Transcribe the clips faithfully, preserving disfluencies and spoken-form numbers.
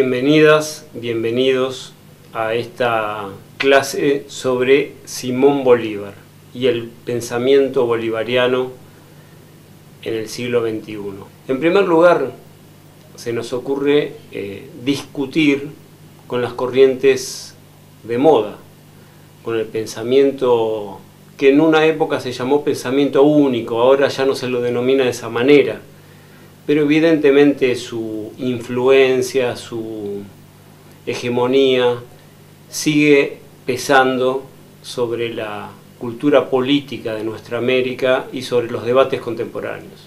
Bienvenidas, bienvenidos a esta clase sobre Simón Bolívar y el pensamiento bolivariano en el siglo veintiuno. En primer lugar, se nos ocurre eh, discutir con las corrientes de moda, con el pensamiento que en una época se llamó pensamiento único, ahora ya no se lo denomina de esa manera, pero evidentemente su influencia, su hegemonía sigue pesando sobre la cultura política de nuestra América y sobre los debates contemporáneos.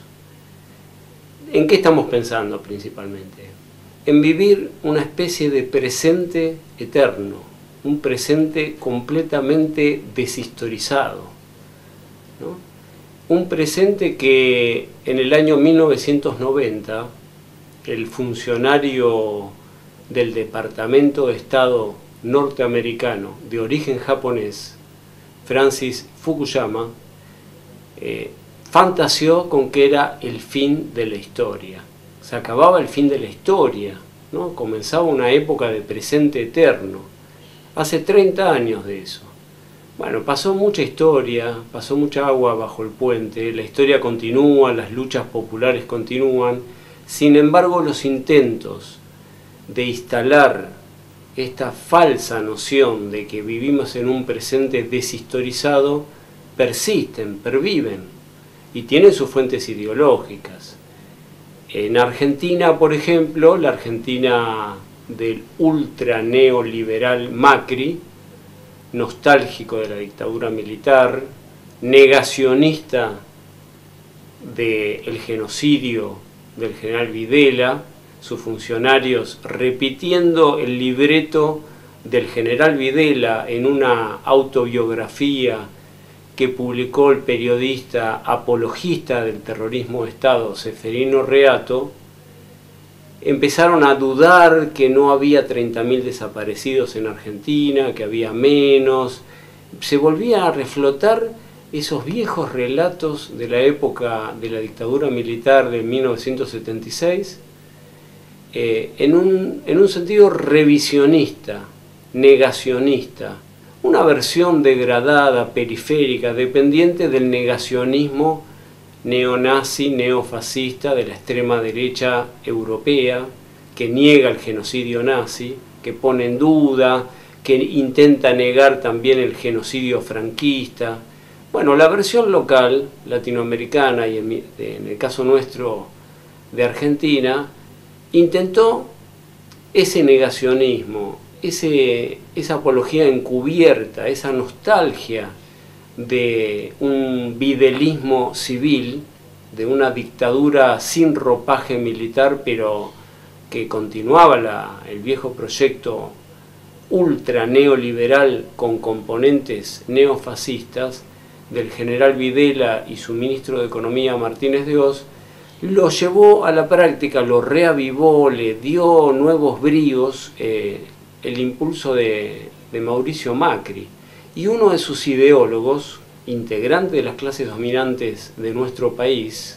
¿En qué estamos pensando principalmente? En vivir una especie de presente eterno, un presente completamente deshistorizado, ¿no? Un presente que en el año mil novecientos noventa el funcionario del Departamento de Estado norteamericano de origen japonés, Francis Fukuyama, eh, fantaseó con que era el fin de la historia. Se acababa el fin de la historia, ¿no? Comenzaba una época de presente eterno. Hace treinta años de eso. Bueno, pasó mucha historia, pasó mucha agua bajo el puente, la historia continúa, las luchas populares continúan. Sin embargo, los intentos de instalar esta falsa noción de que vivimos en un presente deshistorizado persisten, perviven y tienen sus fuentes ideológicas. En Argentina, por ejemplo, la Argentina del ultra neoliberal Macri, nostálgico de la dictadura militar, negacionista del genocidio del general Videla, sus funcionarios repitiendo el libreto del general Videla en una autobiografía que publicó el periodista apologista del terrorismo de Estado, Seferino Reato, empezaron a dudar que no había treinta mil desaparecidos en Argentina, que había menos. Se volvían a reflotar esos viejos relatos de la época de la dictadura militar de mil novecientos setenta y seis, eh, en, un, en un sentido revisionista, negacionista, una versión degradada, periférica, dependiente del negacionismo neonazi, neofascista de la extrema derecha europea, que niega el genocidio nazi, que pone en duda, que intenta negar también el genocidio franquista. Bueno, la versión local, latinoamericana y en, en el caso nuestro de Argentina, intentó ese negacionismo, ese, esa apología encubierta, esa nostalgia de un videlismo civil, de una dictadura sin ropaje militar, pero que continuaba la, el viejo proyecto ultra neoliberal con componentes neofascistas del general Videla y su ministro de Economía Martínez de Hoz, lo llevó a la práctica, lo reavivó, le dio nuevos bríos eh, el impulso de, de Mauricio Macri. Y uno de sus ideólogos, integrante de las clases dominantes de nuestro país,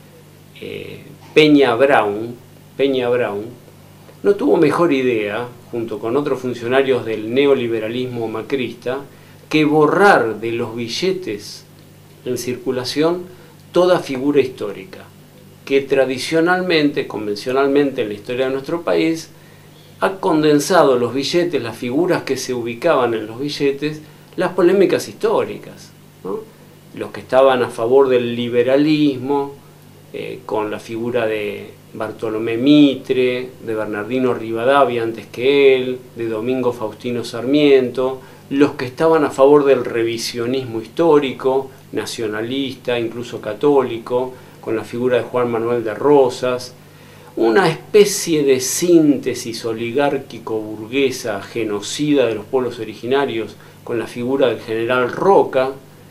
eh, Peña Brown, Peña Brown, no tuvo mejor idea, junto con otros funcionarios del neoliberalismo macrista, que borrar de los billetes en circulación toda figura histórica, que tradicionalmente, convencionalmente en la historia de nuestro país, ha condensado los billetes, las figuras que se ubicaban en los billetes, las polémicas históricas, ¿no? Los que estaban a favor del liberalismo, eh, con la figura de Bartolomé Mitre, de Bernardino Rivadavia antes que él, de Domingo Faustino Sarmiento, los que estaban a favor del revisionismo histórico, nacionalista, incluso católico, con la figura de Juan Manuel de Rosas, una especie de síntesis oligárquico-burguesa, genocida de los pueblos originarios, con la figura del general Roca.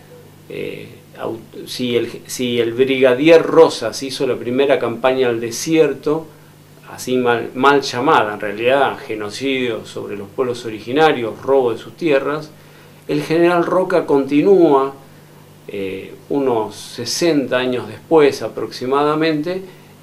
Eh, si, el, si el brigadier Rosas hizo la primera campaña al desierto, así mal, mal llamada, en realidad genocidio sobre los pueblos originarios, robo de sus tierras, el general Roca continúa eh, unos sesenta años después aproximadamente,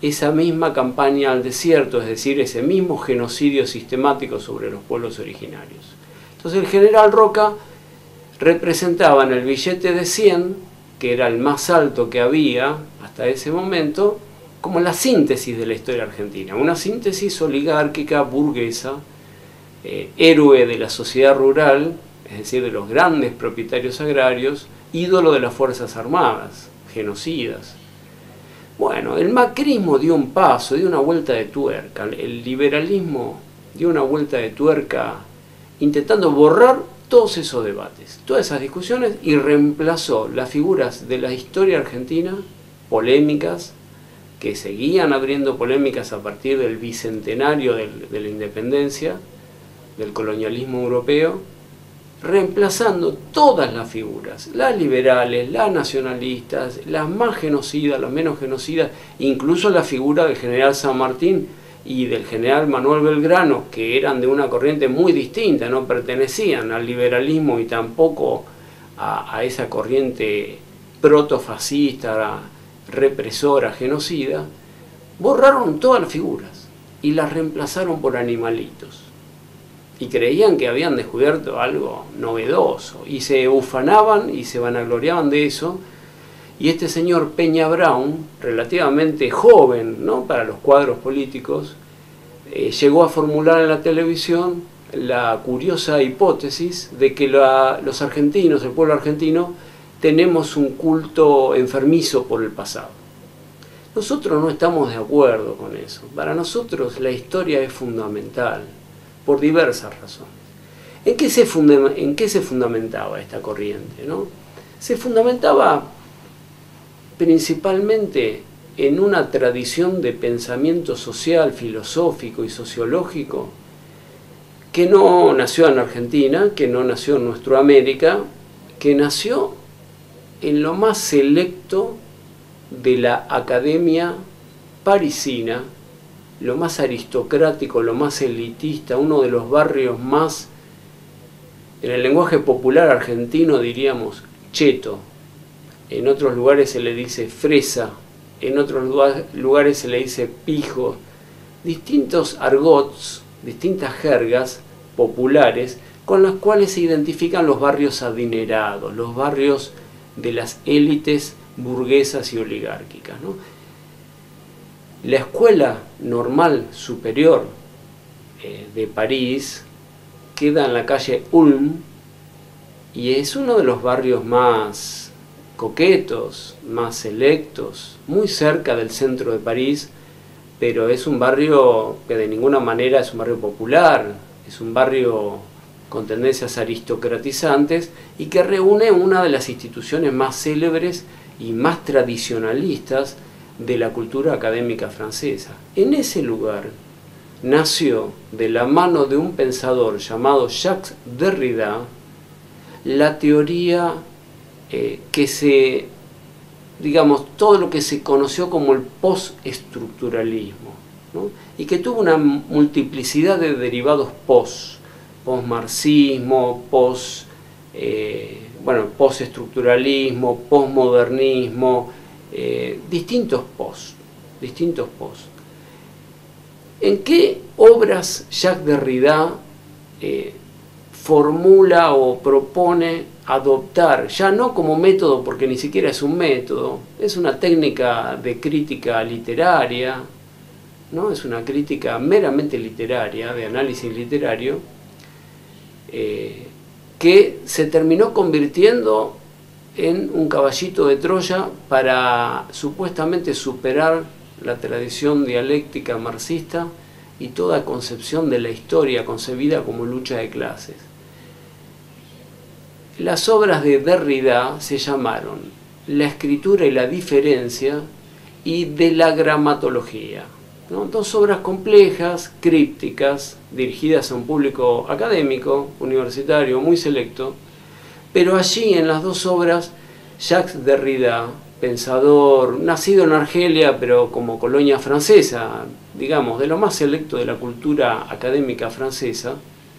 esa misma campaña al desierto, es decir, ese mismo genocidio sistemático sobre los pueblos originarios. Entonces el general Roca representaba en el billete de cien, que era el más alto que había hasta ese momento, como la síntesis de la historia argentina, una síntesis oligárquica, burguesa, eh, héroe de la sociedad rural, es decir, de los grandes propietarios agrarios, ídolo de las Fuerzas Armadas, genocidas. Bueno, el macrismo dio un paso, dio una vuelta de tuerca, el liberalismo dio una vuelta de tuerca intentando borrar todos esos debates, todas esas discusiones, y reemplazó las figuras de la historia argentina, polémicas, que seguían abriendo polémicas a partir del bicentenario del, de la independencia, del colonialismo europeo, reemplazando todas las figuras, las liberales, las nacionalistas, las más genocidas, las menos genocidas, incluso la figura del general San Martín y del general Manuel Belgrano, que eran de una corriente muy distinta, no pertenecían al liberalismo y tampoco a, a esa corriente protofascista, represora, genocida, borraron todas las figuras y las reemplazaron por animalitos. Y creían que habían descubierto algo novedoso y se ufanaban y se vanagloriaban de eso. Y este señor Peña Brown, relativamente joven, ¿no?, para los cuadros políticos, eh, llegó a formular en la televisión la curiosa hipótesis de que la, los argentinos, el pueblo argentino, tenemos un culto enfermizo por el pasado. Nosotros no estamos de acuerdo con eso. Para nosotros la historia es fundamental, por diversas razones. ¿En qué se, funda, en qué se fundamentaba esta corriente, ¿no? Se fundamentaba principalmente en una tradición de pensamiento social, filosófico y sociológico que no nació en Argentina, que no nació en nuestra América, que nació en lo más selecto de la academia parisina, lo más aristocrático, lo más elitista, uno de los barrios más, en el lenguaje popular argentino diríamos, cheto. En otros lugares se le dice fresa, en otros lugares se le dice pijo. Distintos argots, distintas jergas populares con las cuales se identifican los barrios adinerados, los barrios de las élites burguesas y oligárquicas, ¿no? La Escuela Normal Superior eh, de París queda en la calle Ulm y es uno de los barrios más coquetos, más selectos, muy cerca del centro de París, pero es un barrio que de ninguna manera es un barrio popular, es un barrio con tendencias aristocratizantes y que reúne una de las instituciones más célebres y más tradicionalistas de la cultura académica francesa. En ese lugar nació, de la mano de un pensador llamado Jacques Derrida, la teoría eh, que se, digamos, todo lo que se conoció como el postestructuralismo, ¿no? Y que tuvo una multiplicidad de derivados post, postmarxismo, post, eh, bueno, postestructuralismo, postmodernismo, eh, distintos post, distintos post. ¿En qué obras Jacques Derrida eh, formula o propone adoptar, ya no como método, porque ni siquiera es un método, es una técnica de crítica literaria, ¿no? Es una crítica meramente literaria, de análisis literario, eh, que se terminó convirtiendo en un caballito de Troya para supuestamente superar la tradición dialéctica marxista y toda concepción de la historia concebida como lucha de clases. Las obras de Derrida se llamaron La escritura y la diferencia y De la gramatología, ¿no? Dos obras complejas, crípticas, dirigidas a un público académico, universitario, muy selecto, pero allí en las dos obras Jacques Derrida, pensador nacido en Argelia pero como colonia francesa, digamos, de lo más selecto de la cultura académica francesa,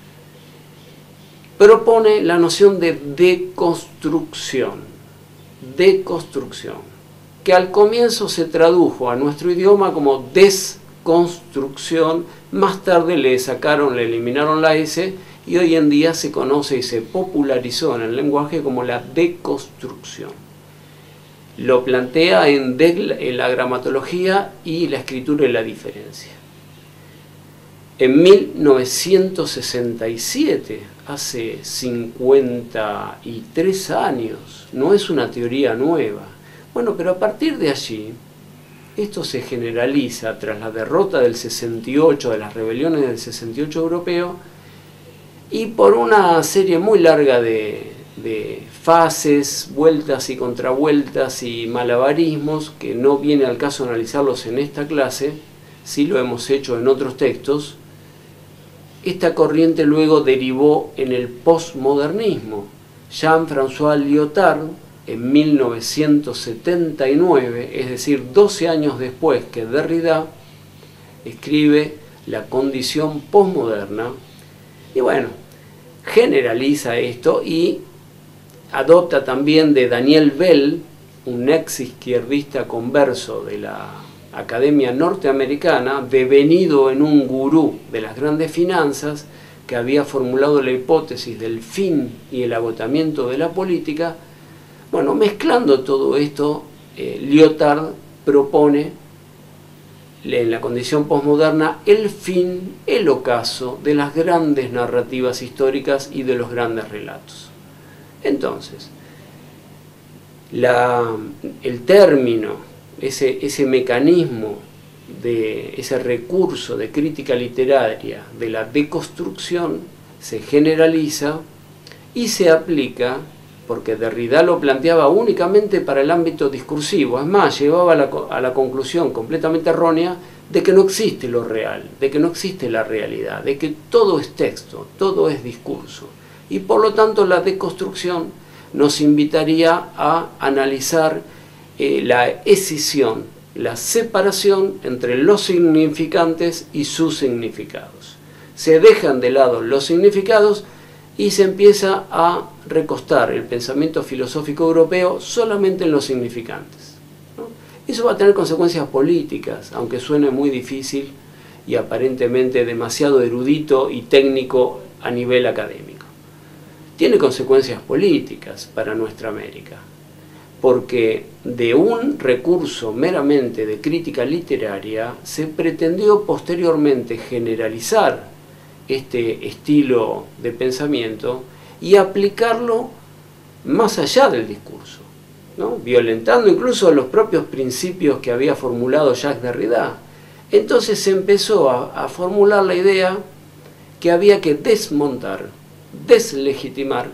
propone la noción de deconstrucción. Deconstrucción. que al comienzo se tradujo a nuestro idioma como desconstrucción, más tarde le sacaron, le eliminaron la S, y hoy en día se conoce y se popularizó en el lenguaje como la deconstrucción. Lo plantea en, de, en la gramatología y la escritura y la diferencia. En mil novecientos sesenta y siete, hace cincuenta y tres años, no es una teoría nueva. Bueno, pero a partir de allí, esto se generaliza tras la derrota del sesenta y ocho, de las rebeliones del sesenta y ocho europeo, y por una serie muy larga de, de fases, vueltas y contravueltas y malabarismos, que no viene al caso analizarlos en esta clase, sí lo hemos hecho en otros textos. Esta corriente luego derivó en el postmodernismo. Jean-François Lyotard, en mil novecientos setenta y nueve, es decir, doce años después que Derrida, escribe La condición postmoderna, y bueno, generaliza esto y adopta también de Daniel Bell, un ex izquierdista converso de la Academia Norteamericana, devenido en un gurú de las grandes finanzas, que había formulado la hipótesis del fin y el agotamiento de la política. Bueno, mezclando todo esto, eh, Lyotard propone en la condición posmoderna el fin, el ocaso de las grandes narrativas históricas y de los grandes relatos. Entonces, la, el término, ese, ese mecanismo, de ese recurso de crítica literaria de la deconstrucción se generaliza y se aplica, porque Derrida lo planteaba únicamente para el ámbito discursivo. Es más, llevaba a la, a la conclusión completamente errónea de que no existe lo real, de que no existe la realidad, de que todo es texto, todo es discurso. Y por lo tanto la deconstrucción nos invitaría a analizar eh, la escisión, la separación entre los significantes y sus significados. Se dejan de lado los significados y se empieza a recostar el pensamiento filosófico europeo solamente en los significantes, ¿no? Eso va a tener consecuencias políticas, aunque suene muy difícil y aparentemente demasiado erudito y técnico a nivel académico. Tiene consecuencias políticas para nuestra América, porque de un recurso meramente de crítica literaria se pretendió posteriormente generalizar este estilo de pensamiento y aplicarlo más allá del discurso, ¿no? Violentando incluso los propios principios que había formulado Jacques Derrida. Entonces se empezó a, a formular la idea que había que desmontar, deslegitimar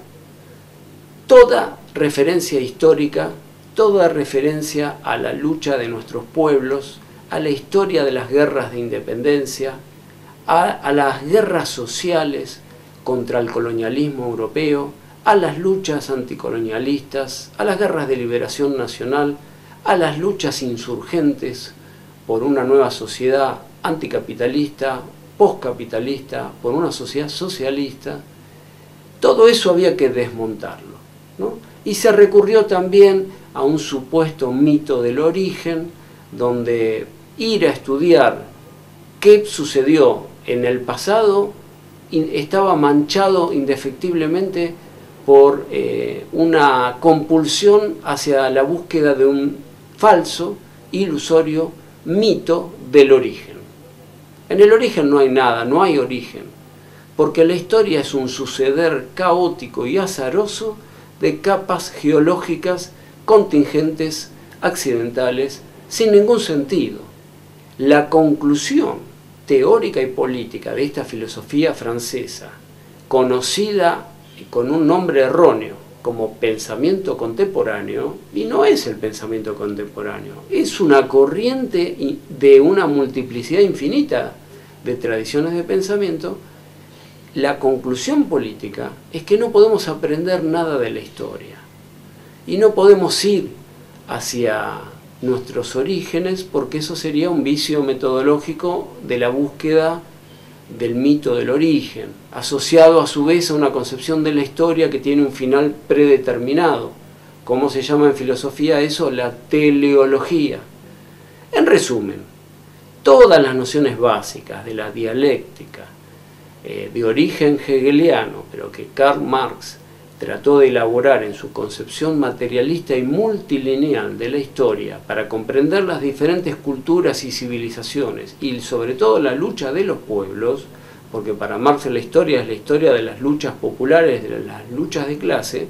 toda referencia histórica, toda referencia a la lucha de nuestros pueblos, a la historia de las guerras de independencia, a, a las guerras sociales contra el colonialismo europeo, a las luchas anticolonialistas, a las guerras de liberación nacional, a las luchas insurgentes por una nueva sociedad anticapitalista, postcapitalista, por una sociedad socialista. Todo eso había que desmontarlo, ¿no? Y se recurrió también a un supuesto mito del origen, donde ir a estudiar qué sucedió en el pasado estaba manchado indefectiblemente por eh, una compulsión hacia la búsqueda de un falso, ilusorio mito del origen. En el origen no hay nada, no hay origen, porque la historia es un suceder caótico y azaroso de capas geológicas contingentes, accidentales, sin ningún sentido. La conclusión teórica y política de esta filosofía francesa, conocida con un nombre erróneo como pensamiento contemporáneo, y no es el pensamiento contemporáneo, es una corriente de una multiplicidad infinita de tradiciones de pensamiento. La conclusión política es que no podemos aprender nada de la historia y no podemos ir hacia nuestros orígenes, porque eso sería un vicio metodológico de la búsqueda del mito del origen, asociado a su vez a una concepción de la historia que tiene un final predeterminado, ¿Cómo se llama en filosofía eso? La teleología. En resumen, todas las nociones básicas de la dialéctica, eh, de origen hegeliano, pero que Karl Marx trató de elaborar en su concepción materialista y multilineal de la historia para comprender las diferentes culturas y civilizaciones y sobre todo la lucha de los pueblos, porque para Marx la historia es la historia de las luchas populares, de las luchas de clase,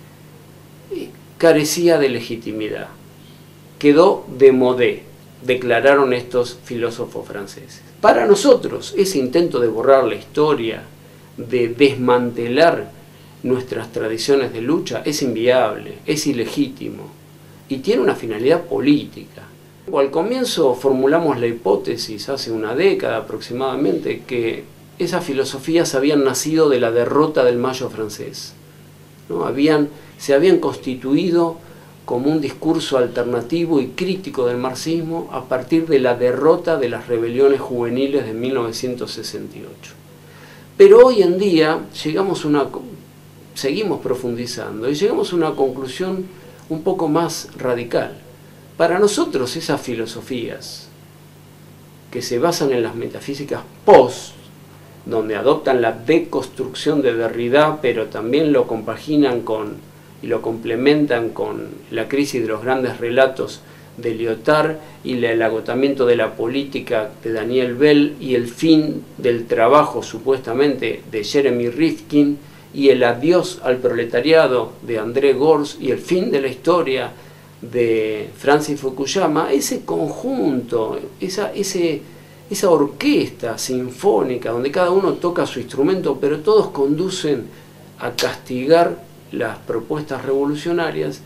carecía de legitimidad. Quedó démodé, declararon estos filósofos franceses. Para nosotros, ese intento de borrar la historia, de desmantelar nuestras tradiciones de lucha, es inviable, es ilegítimo y tiene una finalidad política. Al comienzo formulamos la hipótesis, hace una década aproximadamente, que esas filosofías habían nacido de la derrota del Mayo francés, ¿no? Habían, se habían constituido como un discurso alternativo y crítico del marxismo a partir de la derrota de las rebeliones juveniles de mil novecientos sesenta y ocho. Pero hoy en día llegamos a una, seguimos profundizando y llegamos a una conclusión un poco más radical. Para nosotros esas filosofías que se basan en las metafísicas post, donde adoptan la deconstrucción de Derrida, pero también lo compaginan con y lo complementan con la crisis de los grandes relatos de Lyotard y el agotamiento de la política de Daniel Bell y el fin del trabajo supuestamente de Jeremy Rifkin y el adiós al proletariado de André Gorz y el fin de la historia de Francis Fukuyama, ese conjunto, esa, ese, esa orquesta sinfónica donde cada uno toca su instrumento pero todos conducen a castigar las propuestas revolucionarias,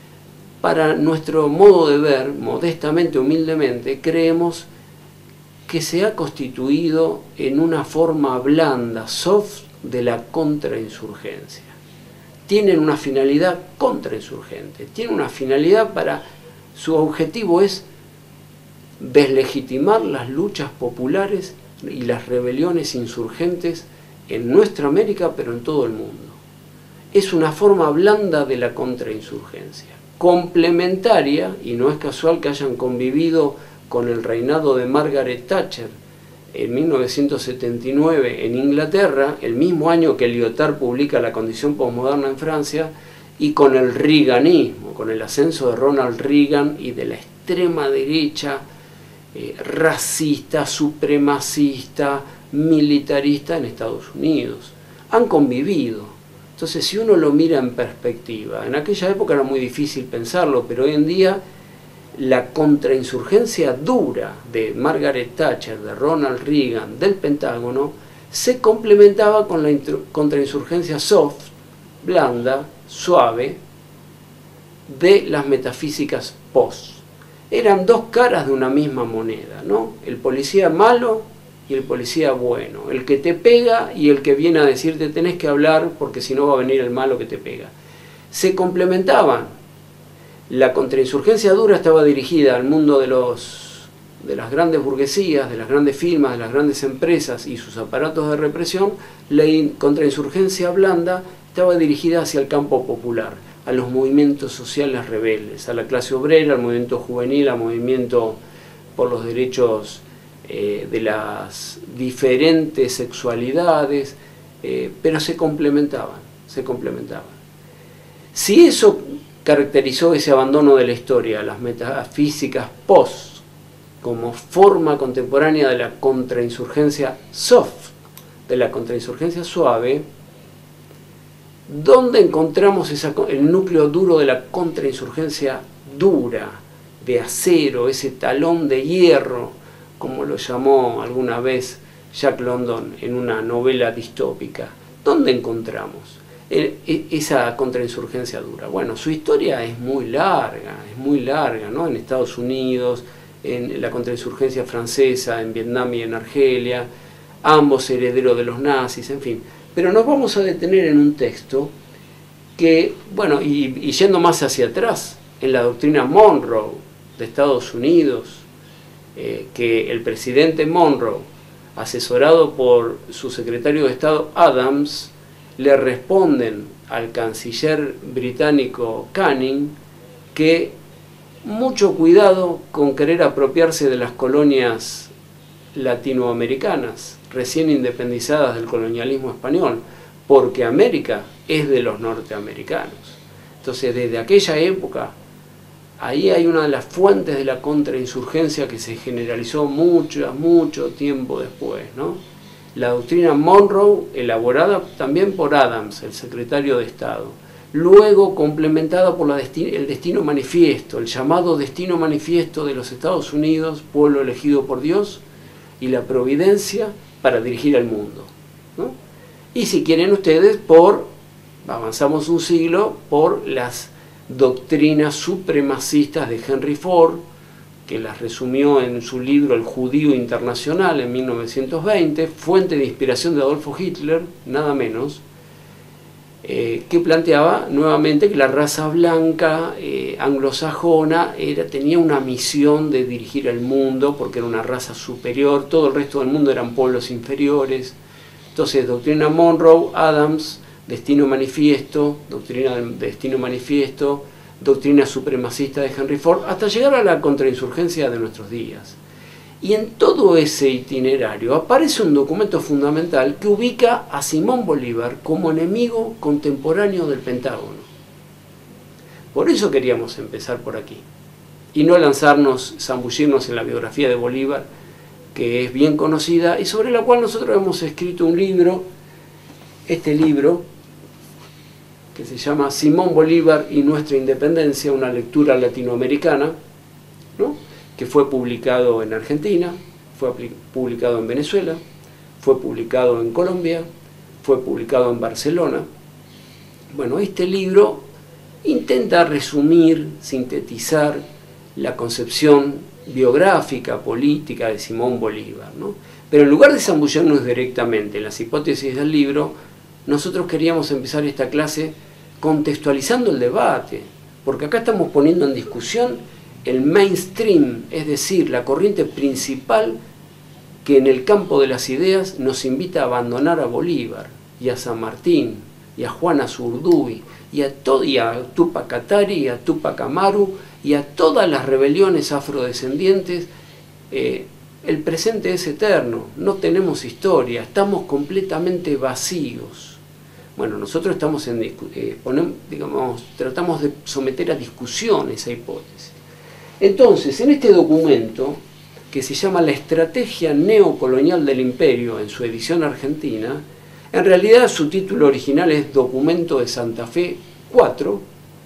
para nuestro modo de ver, modestamente, humildemente, creemos que se ha constituido en una forma blanda, soft, de la contrainsurgencia. Tienen una finalidad contrainsurgente, tienen una finalidad para, su objetivo es deslegitimar las luchas populares y las rebeliones insurgentes en nuestra América, pero en todo el mundo. Es una forma blanda de la contrainsurgencia, complementaria, y no es casual que hayan convivido con el reinado de Margaret Thatcher en mil novecientos setenta y nueve en Inglaterra, el mismo año que Lyotard publica La condición posmoderna en Francia, y con el reaganismo, con el ascenso de Ronald Reagan y de la extrema derecha eh, racista, supremacista, militarista en Estados Unidos. Han convivido. Entonces, si uno lo mira en perspectiva, en aquella época era muy difícil pensarlo, pero hoy en día la contrainsurgencia dura de Margaret Thatcher, de Ronald Reagan, del Pentágono, se complementaba con la contrainsurgencia soft, blanda, suave, de las metafísicas post. Eran dos caras de una misma moneda, ¿no? El policía malo y el policía bueno, el que te pega y el que viene a decirte tenés que hablar porque si no va a venir el malo que te pega. Se complementaban. La contrainsurgencia dura estaba dirigida al mundo de, los, de las grandes burguesías, de las grandes firmas, de las grandes empresas y sus aparatos de represión. La contrainsurgencia blanda estaba dirigida hacia el campo popular, a los movimientos sociales rebeldes, a la clase obrera, al movimiento juvenil, al movimiento por los derechos Eh, de las diferentes sexualidades, eh, pero se complementaban, se complementaban. Si eso caracterizó ese abandono de la historia, las metafísicas post, como forma contemporánea de la contrainsurgencia soft, de la contrainsurgencia suave, ¿dónde encontramos esa, el núcleo duro de la contrainsurgencia dura, de acero, ese talón de hierro, como lo llamó alguna vez Jack London en una novela distópica? ¿Dónde encontramos esa contrainsurgencia dura? Bueno, su historia es muy larga, es muy larga, ¿no? En Estados Unidos, en la contrainsurgencia francesa, en Vietnam y en Argelia, ambos herederos de los nazis, en fin. Pero nos vamos a detener en un texto que, bueno, y, y yendo más hacia atrás, en la doctrina Monroe de Estados Unidos, Eh, que el presidente Monroe, asesorado por su secretario de Estado Adams, le responden al canciller británico Canning que mucho cuidado con querer apropiarse de las colonias latinoamericanas recién independizadas del colonialismo español, porque América es de los norteamericanos. Entonces, desde aquella época, ahí hay una de las fuentes de la contrainsurgencia que se generalizó mucho, mucho tiempo después, ¿no? La doctrina Monroe, elaborada también por Adams, el secretario de Estado, luego complementada por la desti- el destino manifiesto, el llamado destino manifiesto de los Estados Unidos, pueblo elegido por Dios, y la providencia para dirigir al mundo, ¿no? Y si quieren ustedes, por, avanzamos un siglo, por las doctrinas supremacistas de Henry Ford, que las resumió en su libro El Judío Internacional en mil novecientos veinte, fuente de inspiración de Adolfo Hitler, nada menos, eh, que planteaba nuevamente que la raza blanca eh, anglosajona era, tenía una misión de dirigir el mundo porque era una raza superior, todo el resto del mundo eran pueblos inferiores. Entonces, doctrina Monroe, Adams, destino manifiesto, doctrina del destino manifiesto, doctrina supremacista de Henry Ford, hasta llegar a la contrainsurgencia de nuestros días. Y en todo ese itinerario aparece un documento fundamental que ubica a Simón Bolívar como enemigo contemporáneo del Pentágono. Por eso queríamos empezar por aquí, y no lanzarnos, zambullirnos en la biografía de Bolívar, que es bien conocida y sobre la cual nosotros hemos escrito un libro, este libro, que se llama Simón Bolívar y nuestra independencia, una lectura latinoamericana, ¿no?, que fue publicado en Argentina, fue publicado en Venezuela, fue publicado en Colombia, fue publicado en Barcelona. Bueno, este libro intenta resumir, sintetizar la concepción biográfica, política de Simón Bolívar, ¿no? Pero en lugar de zambullarnos directamente en las hipótesis del libro, nosotros queríamos empezar esta clase contextualizando el debate, porque acá estamos poniendo en discusión el mainstream, es decir, la corriente principal que en el campo de las ideas nos invita a abandonar a Bolívar, y a San Martín, y a Juan Azurduy, y a, todo, y a Tupac Katari, y a Tupac Amaru, y a todas las rebeliones afrodescendientes. Eh, el presente es eterno, no tenemos historia, estamos completamente vacíos. Bueno, nosotros estamos en, eh, ponemos, digamos, tratamos de someter a discusión esa hipótesis. Entonces, en este documento, que se llama La Estrategia Neocolonial del Imperio, en su edición argentina, en realidad su título original es Documento de Santa Fe cuatro.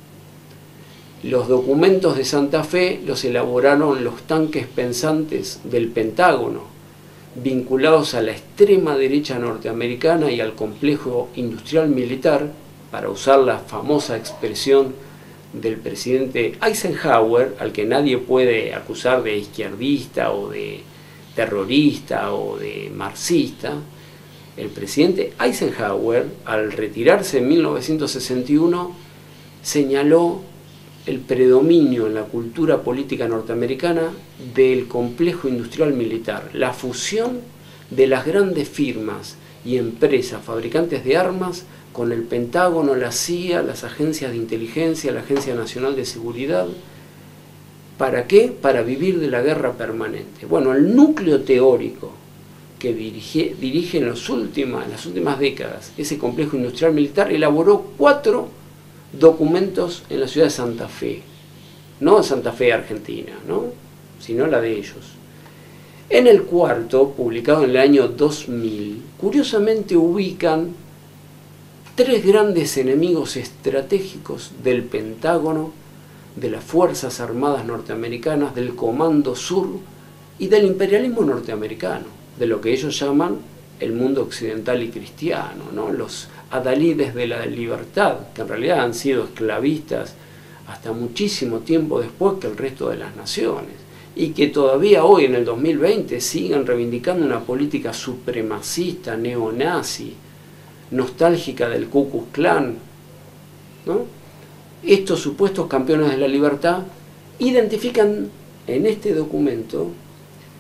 Los documentos de Santa Fe los elaboraron los tanques pensantes del Pentágono, vinculados a la extrema derecha norteamericana y al complejo industrial militar, para usar la famosa expresión del presidente Eisenhower, al que nadie puede acusar de izquierdista o de terrorista o de marxista. El presidente Eisenhower, al retirarse en mil novecientos sesenta y uno, señaló el predominio en la cultura política norteamericana del complejo industrial militar, la fusión de las grandes firmas y empresas fabricantes de armas con el Pentágono, la C I A, las agencias de inteligencia, la Agencia Nacional de Seguridad. ¿Para qué? Para vivir de la guerra permanente. Bueno, el núcleo teórico que dirige, dirige en, los últimas, en las últimas décadas ese complejo industrial militar elaboró cuatro documentos en la ciudad de Santa Fe, no Santa Fe Argentina, ¿no?, sino la de ellos. En el cuarto, publicado en el año dos mil, curiosamente ubican tres grandes enemigos estratégicos del Pentágono, de las Fuerzas Armadas norteamericanas, del Comando Sur y del imperialismo norteamericano, de lo que ellos llaman el mundo occidental y cristiano, ¿no?, los adalides de la libertad, que en realidad han sido esclavistas hasta muchísimo tiempo después que el resto de las naciones, y que todavía hoy en el dos mil veinte siguen reivindicando una política supremacista, neonazi, nostálgica del Ku Klux Klan, ¿no? Estos supuestos campeones de la libertad identifican en este documento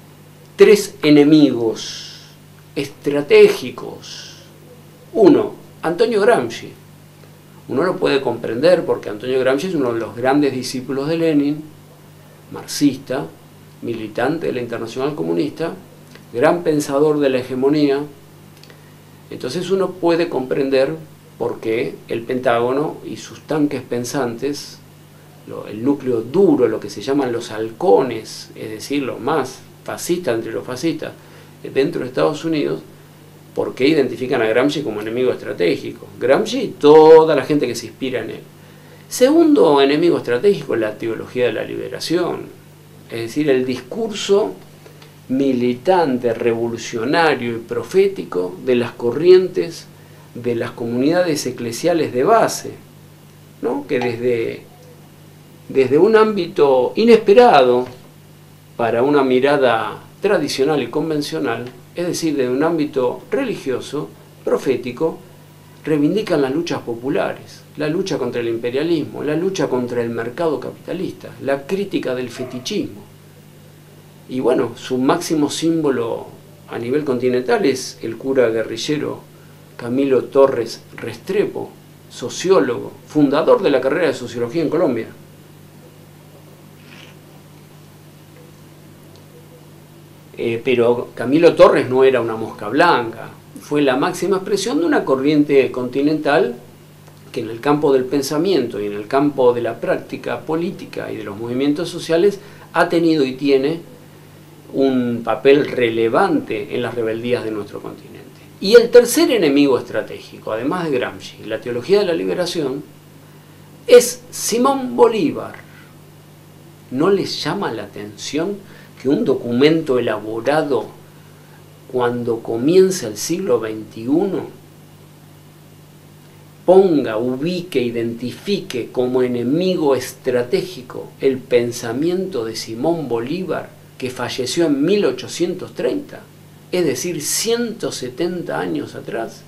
tres enemigos estratégicos. Uno, Antonio Gramsci. Uno lo puede comprender porque Antonio Gramsci es uno de los grandes discípulos de Lenin, marxista, militante de la Internacional Comunista, gran pensador de la hegemonía. Entonces uno puede comprender por qué el Pentágono y sus tanques pensantes, lo, el núcleo duro, lo que se llaman los halcones, es decir, los más fascistas entre los fascistas dentro de Estados Unidos, por qué identifican a Gramsci como enemigo estratégico. Gramsci y toda la gente que se inspira en él. Segundo enemigo estratégico es la teología de la liberación, es decir, el discurso militante, revolucionario y profético de las corrientes de las comunidades eclesiales de base, ¿no? Que desde, desde un ámbito inesperado para una mirada tradicional y convencional, es decir, desde un ámbito religioso, profético, reivindican las luchas populares, la lucha contra el imperialismo, la lucha contra el mercado capitalista, la crítica del fetichismo. Y bueno, su máximo símbolo a nivel continental es el cura guerrillero Camilo Torres Restrepo, sociólogo, fundador de la carrera de sociología en Colombia. Eh, pero Camilo Torres no era una mosca blanca, fue la máxima expresión de una corriente continental que en el campo del pensamiento y en el campo de la práctica política y de los movimientos sociales ha tenido y tiene un papel relevante en las rebeldías de nuestro continente. Y el tercer enemigo estratégico, además de Gramsci, la teología de la liberación, es Simón Bolívar. ¿No les llama la atención que un documento elaborado cuando comienza el siglo veintiuno ponga, ubique, identifique como enemigo estratégico el pensamiento de Simón Bolívar, que falleció en mil ochocientos treinta, es decir, ciento setenta años atrás?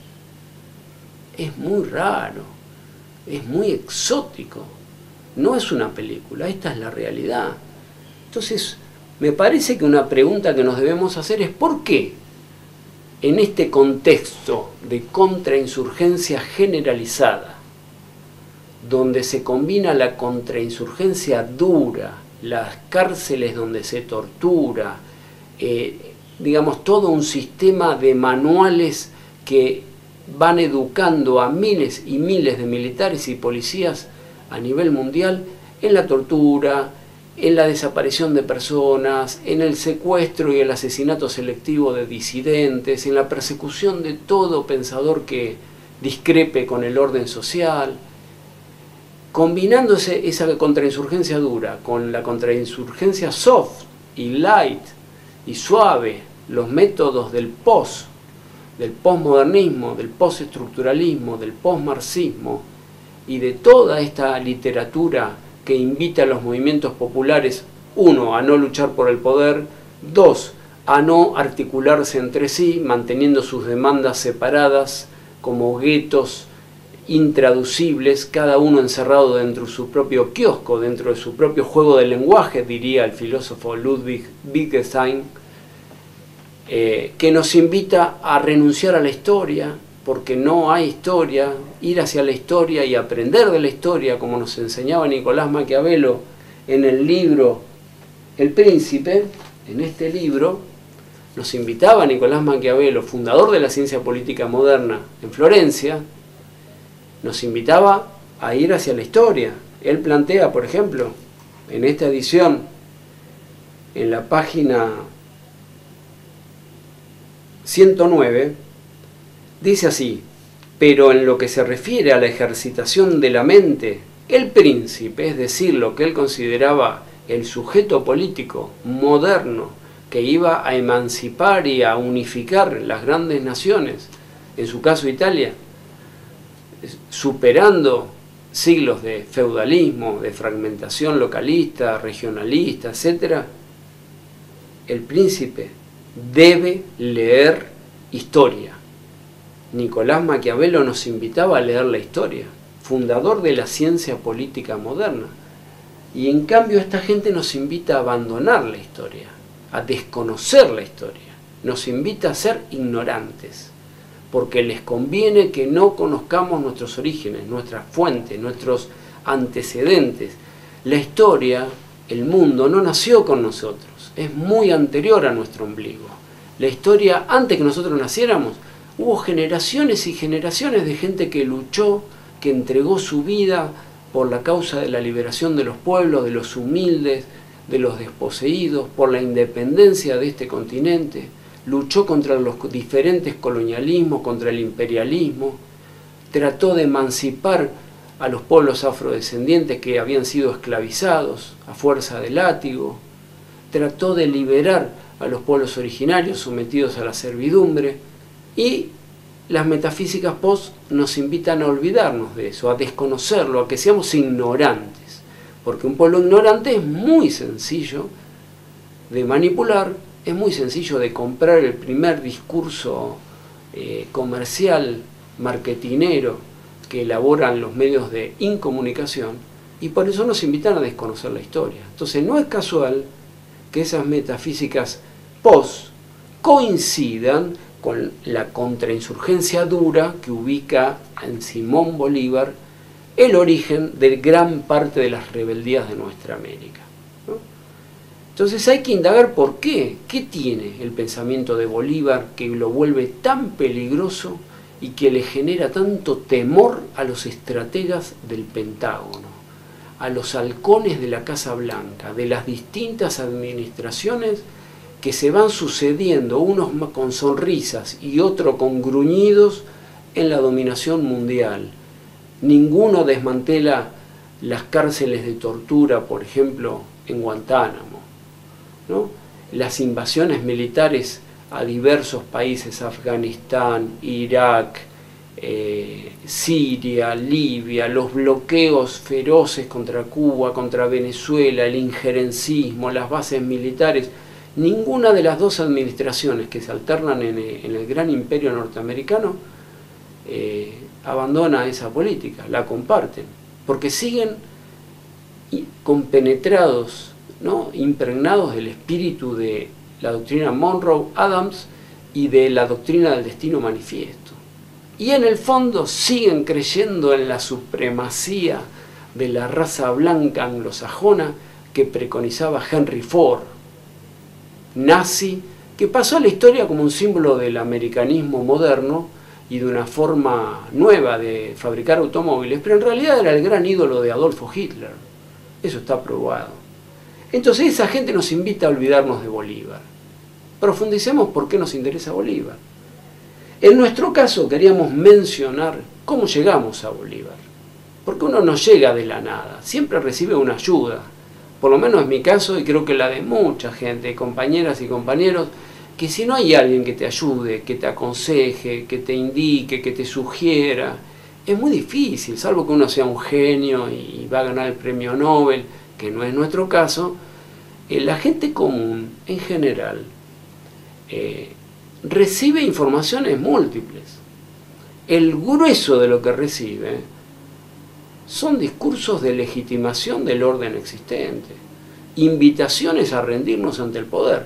Es muy raro, es muy exótico, no es una película, esta es la realidad. Entonces, me parece que una pregunta que nos debemos hacer es ¿por qué en este contexto de contrainsurgencia generalizada, donde se combina la contrainsurgencia dura, las cárceles donde se tortura, eh, digamos, todo un sistema de manuales que van educando a miles y miles de militares y policías a nivel mundial en la tortura, en la desaparición de personas, en el secuestro y el asesinato selectivo de disidentes, en la persecución de todo pensador que discrepe con el orden social, combinándose esa contrainsurgencia dura con la contrainsurgencia soft y light y suave, los métodos del post, del postmodernismo, del postestructuralismo, del postmarxismo y de toda esta literatura que invita a los movimientos populares, uno, a no luchar por el poder, dos, a no articularse entre sí, manteniendo sus demandas separadas como guetos intraducibles, cada uno encerrado dentro de su propio kiosco, dentro de su propio juego de lenguaje, diría el filósofo Ludwig Wittgenstein, eh, que nos invita a renunciar a la historia, porque no hay historia, ir hacia la historia y aprender de la historia, como nos enseñaba Nicolás Maquiavelo en el libro El Príncipe. En este libro nos invitaba Nicolás Maquiavelo, fundador de la ciencia política moderna en Florencia, nos invitaba a ir hacia la historia. Él plantea, por ejemplo, en esta edición, en la página ciento nueve, dice así: pero en lo que se refiere a la ejercitación de la mente, el príncipe, es decir, lo que él consideraba el sujeto político moderno que iba a emancipar y a unificar las grandes naciones, en su caso Italia, superando siglos de feudalismo, de fragmentación localista, regionalista, etcétera, el príncipe debe leer historia. Nicolás Maquiavelo nos invitaba a leer la historia, fundador de la ciencia política moderna. Y en cambio esta gente nos invita a abandonar la historia, a desconocer la historia, nos invita a ser ignorantes. porque les conviene que no conozcamos nuestros orígenes, nuestras fuentes, nuestros antecedentes. La historia, el mundo, no nació con nosotros, es muy anterior a nuestro ombligo. La historia, antes que nosotros naciéramos, hubo generaciones y generaciones de gente que luchó, que entregó su vida por la causa de la liberación de los pueblos, de los humildes, de los desposeídos, por la independencia de este continente. Luchó contra los diferentes colonialismos, contra el imperialismo, trató de emancipar a los pueblos afrodescendientes que habían sido esclavizados a fuerza de látigo, trató de liberar a los pueblos originarios sometidos a la servidumbre, y las metafísicas post nos invitan a olvidarnos de eso, a desconocerlo, a que seamos ignorantes, porque un pueblo ignorante es muy sencillo de manipular, es muy sencillo de comprar el primer discurso eh, comercial, marketinero, que elaboran los medios de incomunicación, y por eso nos invitan a desconocer la historia. Entonces no es casual que esas metafísicas post coincidan con la contrainsurgencia dura que ubica en Simón Bolívar el origen de gran parte de las rebeldías de nuestra América, ¿no? Entonces hay que indagar por qué, qué tiene el pensamiento de Bolívar que lo vuelve tan peligroso y que le genera tanto temor a los estrategas del Pentágono, a los halcones de la Casa Blanca, de las distintas administraciones que se van sucediendo, unos con sonrisas y otros con gruñidos en la dominación mundial. Ninguno desmantela las cárceles de tortura, por ejemplo, en Guantánamo, ¿no? Las invasiones militares a diversos países, Afganistán, Irak, eh, Siria, Libia, los bloqueos feroces contra Cuba, contra Venezuela, el injerencismo, las bases militares. Ninguna de las dos administraciones que se alternan en el, en el gran imperio norteamericano eh, abandona esa política, la comparten, porque siguen compenetrados, ¿no?, impregnados del espíritu de la doctrina Monroe Adams y de la doctrina del destino manifiesto. Y en el fondo siguen creyendo en la supremacía de la raza blanca anglosajona que preconizaba Henry Ford, nazi, que pasó a la historia como un símbolo del americanismo moderno y de una forma nueva de fabricar automóviles, pero en realidad era el gran ídolo de Adolfo Hitler. Eso está probado. Entonces esa gente nos invita a olvidarnos de Bolívar. Profundicemos por qué nos interesa Bolívar. En nuestro caso queríamos mencionar cómo llegamos a Bolívar. Porque uno no llega de la nada, siempre recibe una ayuda. Por lo menos en mi caso, y creo que la de mucha gente, compañeras y compañeros, que si no hay alguien que te ayude, que te aconseje, que te indique, que te sugiera, es muy difícil, salvo que uno sea un genio y va a ganar el premio Nobel, que no es nuestro caso. Eh, la gente común, en general, eh, recibe informaciones múltiples. El grueso de lo que recibe son discursos de legitimación del orden existente, invitaciones a rendirnos ante el poder.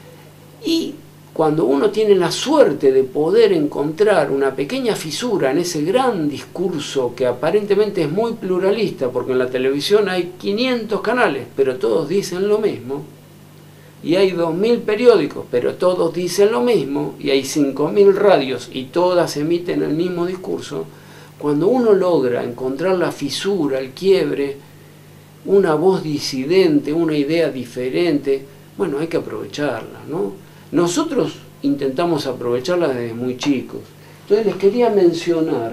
Y cuando uno tiene la suerte de poder encontrar una pequeña fisura en ese gran discurso que aparentemente es muy pluralista, porque en la televisión hay quinientos canales, pero todos dicen lo mismo, y hay dos mil periódicos, pero todos dicen lo mismo, y hay cinco mil radios y todas emiten el mismo discurso, cuando uno logra encontrar la fisura, el quiebre, una voz disidente, una idea diferente, bueno, hay que aprovecharla, ¿no? Nosotros intentamos aprovecharla desde muy chicos. Entonces les quería mencionar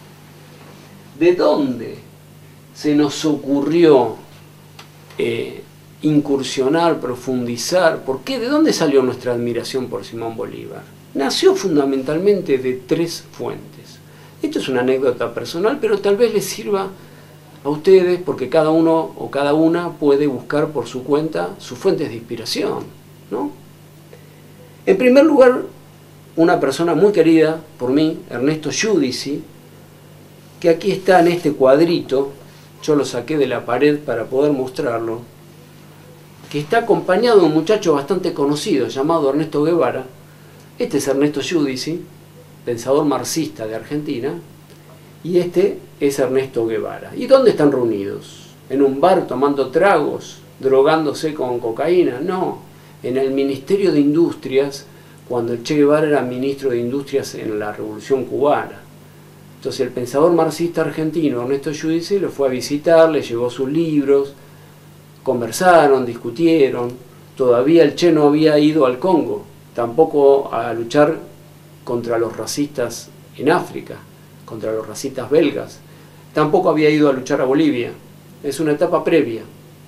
de dónde se nos ocurrió eh, incursionar, profundizar, ¿por qué? ¿De dónde salió nuestra admiración por Simón Bolívar? Nació fundamentalmente de tres fuentes. Esto es una anécdota personal, pero tal vez les sirva a ustedes porque cada uno o cada una puede buscar por su cuenta sus fuentes de inspiración, ¿no? En primer lugar, una persona muy querida por mí, Ernesto Giudici, que aquí está en este cuadrito, yo lo saqué de la pared para poder mostrarlo, que está acompañado de un muchacho bastante conocido llamado Ernesto Guevara. Este es Ernesto Giudici, pensador marxista de Argentina, y este es Ernesto Guevara. ¿Y dónde están reunidos? ¿En un bar tomando tragos, drogándose con cocaína? No, en el Ministerio de Industrias, cuando el Che Guevara era ministro de Industrias en la Revolución Cubana. Entonces el pensador marxista argentino Ernesto Giudice lo fue a visitar, le llevó sus libros, conversaron, discutieron. Todavía el Che no había ido al Congo, tampoco a luchar contra los racistas en África, contra los racistas belgas. Tampoco había ido a luchar a Bolivia. Es una etapa previa.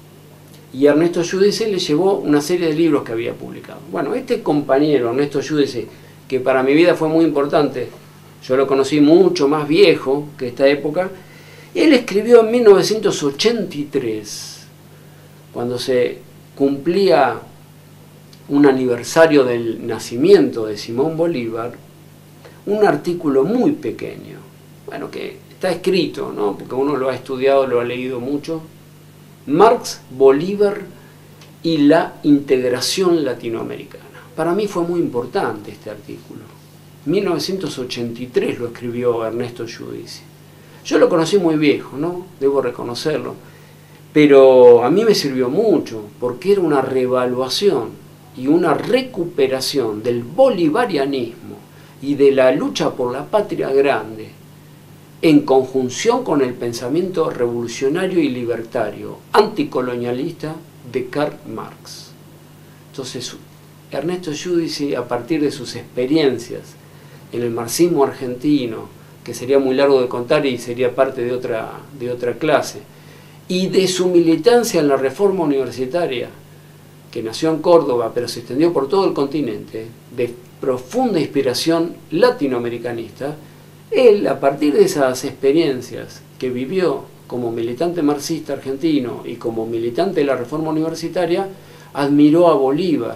Y Ernesto Giudice le llevó una serie de libros que había publicado. Bueno, este compañero, Ernesto Giudice, que para mi vida fue muy importante, yo lo conocí mucho más viejo que esta época, él escribió en mil novecientos ochenta y tres, cuando se cumplía un aniversario del nacimiento de Simón Bolívar, un artículo muy pequeño, bueno, que está escrito, ¿no? Porque uno lo ha estudiado, lo ha leído mucho: Marx, Bolívar y la integración latinoamericana. Para mí fue muy importante este artículo. mil novecientos ochenta y tres lo escribió Ernesto Giudice. Yo lo conocí muy viejo, ¿no? Debo reconocerlo. Pero a mí me sirvió mucho, porque era una reevaluación y una recuperación del bolivarianismo y de la lucha por la patria grande, en conjunción con el pensamiento revolucionario y libertario, anticolonialista de Karl Marx. Entonces, Ernesto Giudice, a partir de sus experiencias en el marxismo argentino, que sería muy largo de contar y sería parte de otra, de otra clase, y de su militancia en la reforma universitaria, que nació en Córdoba pero se extendió por todo el continente, de profunda inspiración latinoamericanista, él, a partir de esas experiencias que vivió como militante marxista argentino y como militante de la reforma universitaria, admiró a Bolívar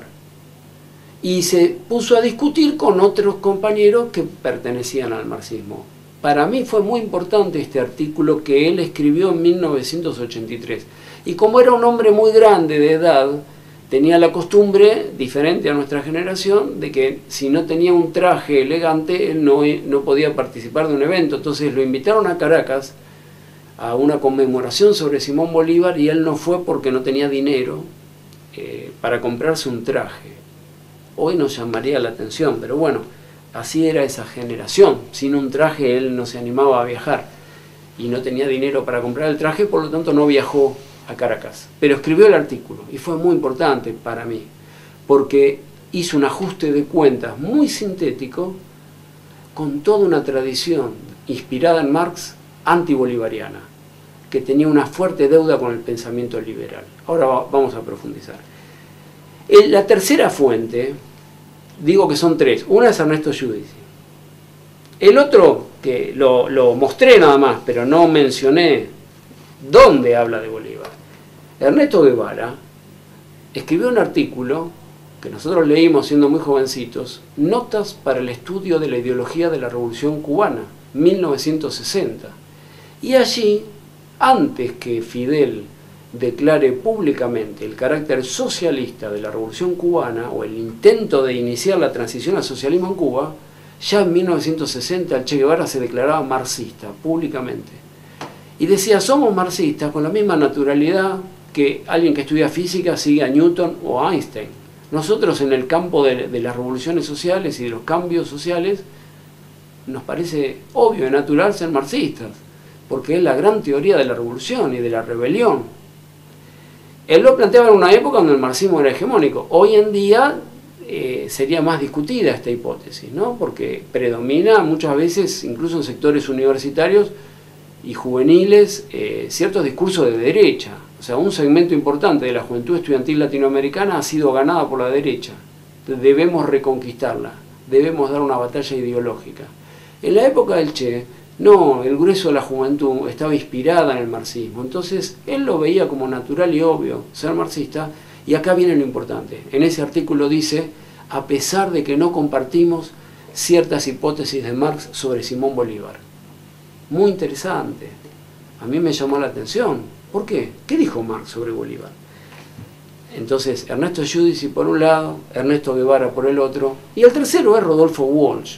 y se puso a discutir con otros compañeros que pertenecían al marxismo. Para mí fue muy importante este artículo que él escribió en mil novecientos ochenta y tres. Y como era un hombre muy grande de edad, tenía la costumbre, diferente a nuestra generación, de que si no tenía un traje elegante, él no, no podía participar de un evento. Entonces lo invitaron a Caracas a una conmemoración sobre Simón Bolívar y él no fue porque no tenía dinero eh, para comprarse un traje. Hoy nos llamaría la atención, pero bueno, así era esa generación. Sin un traje él no se animaba a viajar y no tenía dinero para comprar el traje, por lo tanto no viajó a Caracas. Pero escribió el artículo y fue muy importante para mí porque hizo un ajuste de cuentas muy sintético con toda una tradición inspirada en Marx antibolivariana, que tenía una fuerte deuda con el pensamiento liberal. Ahora vamos a profundizar. La tercera fuente, digo que son tres. Una es Ernesto Giudice. El otro, que lo, lo mostré nada más, pero no mencioné dónde habla de Bolívar. Ernesto Guevara escribió un artículo que nosotros leímos siendo muy jovencitos, Notas para el estudio de la ideología de la Revolución Cubana, mil novecientos sesenta. Y allí, antes que Fidel declare públicamente el carácter socialista de la Revolución Cubana o el intento de iniciar la transición al socialismo en Cuba, ya en mil novecientos sesenta el Che Guevara se declaraba marxista públicamente. Y decía, somos marxistas con la misma naturalidad que alguien que estudia física sigue a Newton o a Einstein. Nosotros en el campo de, de las revoluciones sociales y de los cambios sociales nos parece obvio y natural ser marxistas, porque es la gran teoría de la revolución y de la rebelión. Él lo planteaba en una época donde el marxismo era hegemónico. Hoy en día eh, sería más discutida esta hipótesis, ¿no? Porque predomina muchas veces, incluso en sectores universitarios y juveniles, eh, ciertos discursos de derecha. O sea, un segmento importante de la juventud estudiantil latinoamericana ha sido ganada por la derecha. Debemos reconquistarla, debemos dar una batalla ideológica. En la época del Che, no, el grueso de la juventud estaba inspirada en el marxismo, entonces él lo veía como natural y obvio ser marxista, y acá viene lo importante. En ese artículo dice, a pesar de que no compartimos ciertas hipótesis de Marx sobre Simón Bolívar. Muy interesante, a mí me llamó la atención. ¿Por qué? ¿Qué dijo Marx sobre Bolívar? Entonces, Ernesto Giudice por un lado, Ernesto Guevara por el otro, y el tercero es Rodolfo Walsh.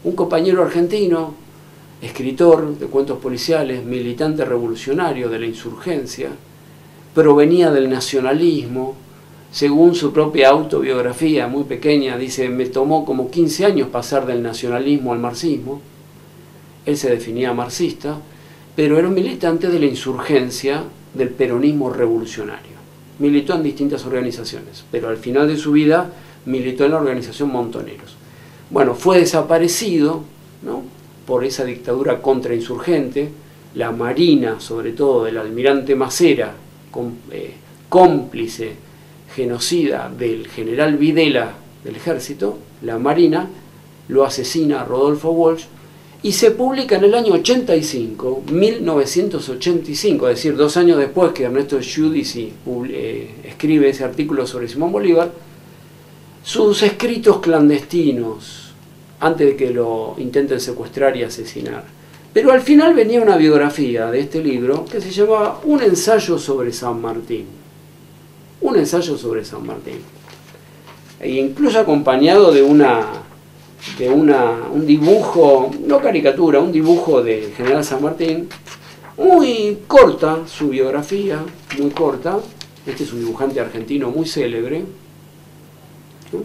un compañero argentino, escritor de cuentos policiales, militante revolucionario de la insurgencia, provenía del nacionalismo. Según su propia autobiografía, muy pequeña, dice, me tomó como quince años pasar del nacionalismo al marxismo. Él se definía marxista, pero era un militante de la insurgencia del peronismo revolucionario. Militó en distintas organizaciones, pero al final de su vida militó en la organización Montoneros. Bueno, fue desaparecido, ¿no?, por esa dictadura contrainsurgente. La Marina, sobre todo del almirante Macera, cómplice genocida del general Videla del ejército, la Marina lo asesina a Rodolfo Walsh, y se publica en el año ochenta y cinco, mil novecientos ochenta y cinco, es decir, dos años después que Ernesto Giudici eh, escribe ese artículo sobre Simón Bolívar, sus escritos clandestinos, antes de que lo intenten secuestrar y asesinar. Pero al final venía una biografía de este libro que se llamaba Un ensayo sobre San Martín. Un ensayo sobre San Martín. E incluso acompañado de una... de una, un dibujo, no caricatura, un dibujo del general San Martín, muy corta su biografía, muy corta. Este es un dibujante argentino muy célebre, ¿no?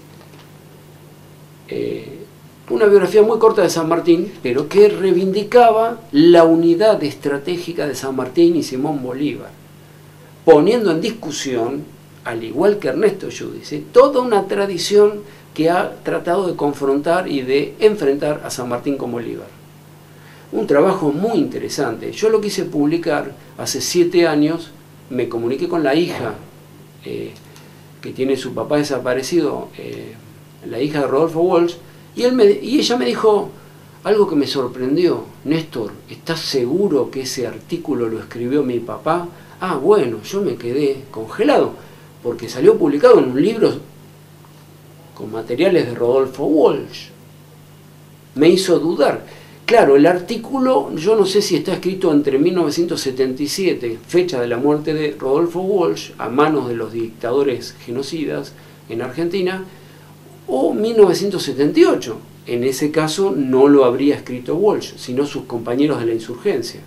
Eh, una biografía muy corta de San Martín, pero que reivindicaba la unidad estratégica de San Martín y Simón Bolívar, poniendo en discusión, al igual que Ernesto Giudici, toda una tradición que ha tratado de confrontar y de enfrentar a San Martín con Bolívar. Un trabajo muy interesante. Yo lo quise publicar hace siete años, me comuniqué con la hija, eh, que tiene su papá desaparecido, eh, la hija de Rodolfo Walsh, y, él me, y ella me dijo algo que me sorprendió. Néstor, ¿estás seguro que ese artículo lo escribió mi papá? Ah, bueno, yo me quedé congelado, porque salió publicado en un libro con materiales de Rodolfo Walsh. Me hizo dudar. Claro, el artículo, yo no sé si está escrito entre mil novecientos setenta y siete, fecha de la muerte de Rodolfo Walsh, a manos de los dictadores genocidas en Argentina, o mil novecientos setenta y ocho. En ese caso no lo habría escrito Walsh, sino sus compañeros de la insurgencia.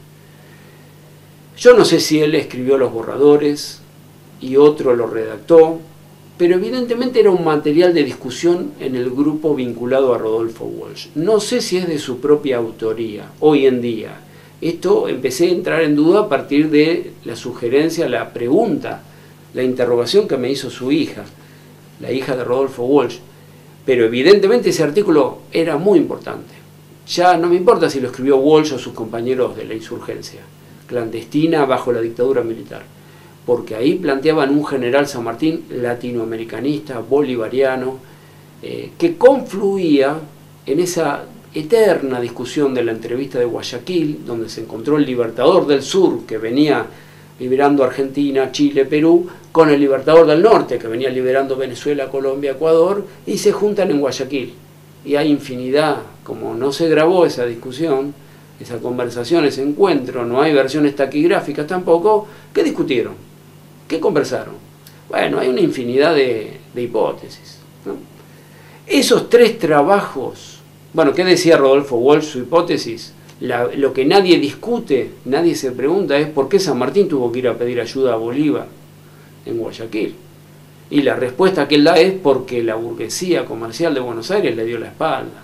Yo no sé si él escribió los borradores y otro lo redactó, pero evidentemente era un material de discusión en el grupo vinculado a Rodolfo Walsh. No sé si es de su propia autoría, hoy en día. Esto empecé a entrar en duda a partir de la sugerencia, la pregunta, la interrogación que me hizo su hija, la hija de Rodolfo Walsh. Pero evidentemente ese artículo era muy importante. Ya no me importa si lo escribió Walsh o sus compañeros de la insurgencia clandestina bajo la dictadura militar, porque ahí planteaban un general San Martín latinoamericanista, bolivariano, eh, que confluía en esa eterna discusión de la entrevista de Guayaquil, donde se encontró el libertador del sur, que venía liberando Argentina, Chile, Perú, con el libertador del norte, que venía liberando Venezuela, Colombia, Ecuador, y se juntan en Guayaquil. Y hay infinidad, como no se grabó esa discusión, esa conversación, ese encuentro, no hay versiones taquigráficas tampoco, ¿qué discutieron? ¿Qué conversaron? Bueno, hay una infinidad de, de hipótesis, ¿no? Esos tres trabajos, bueno, ¿qué decía Rodolfo Walsh, su hipótesis? La, lo que nadie discute, nadie se pregunta es por qué San Martín tuvo que ir a pedir ayuda a Bolívar en Guayaquil. Y la respuesta que él da es porque la burguesía comercial de Buenos Aires le dio la espalda.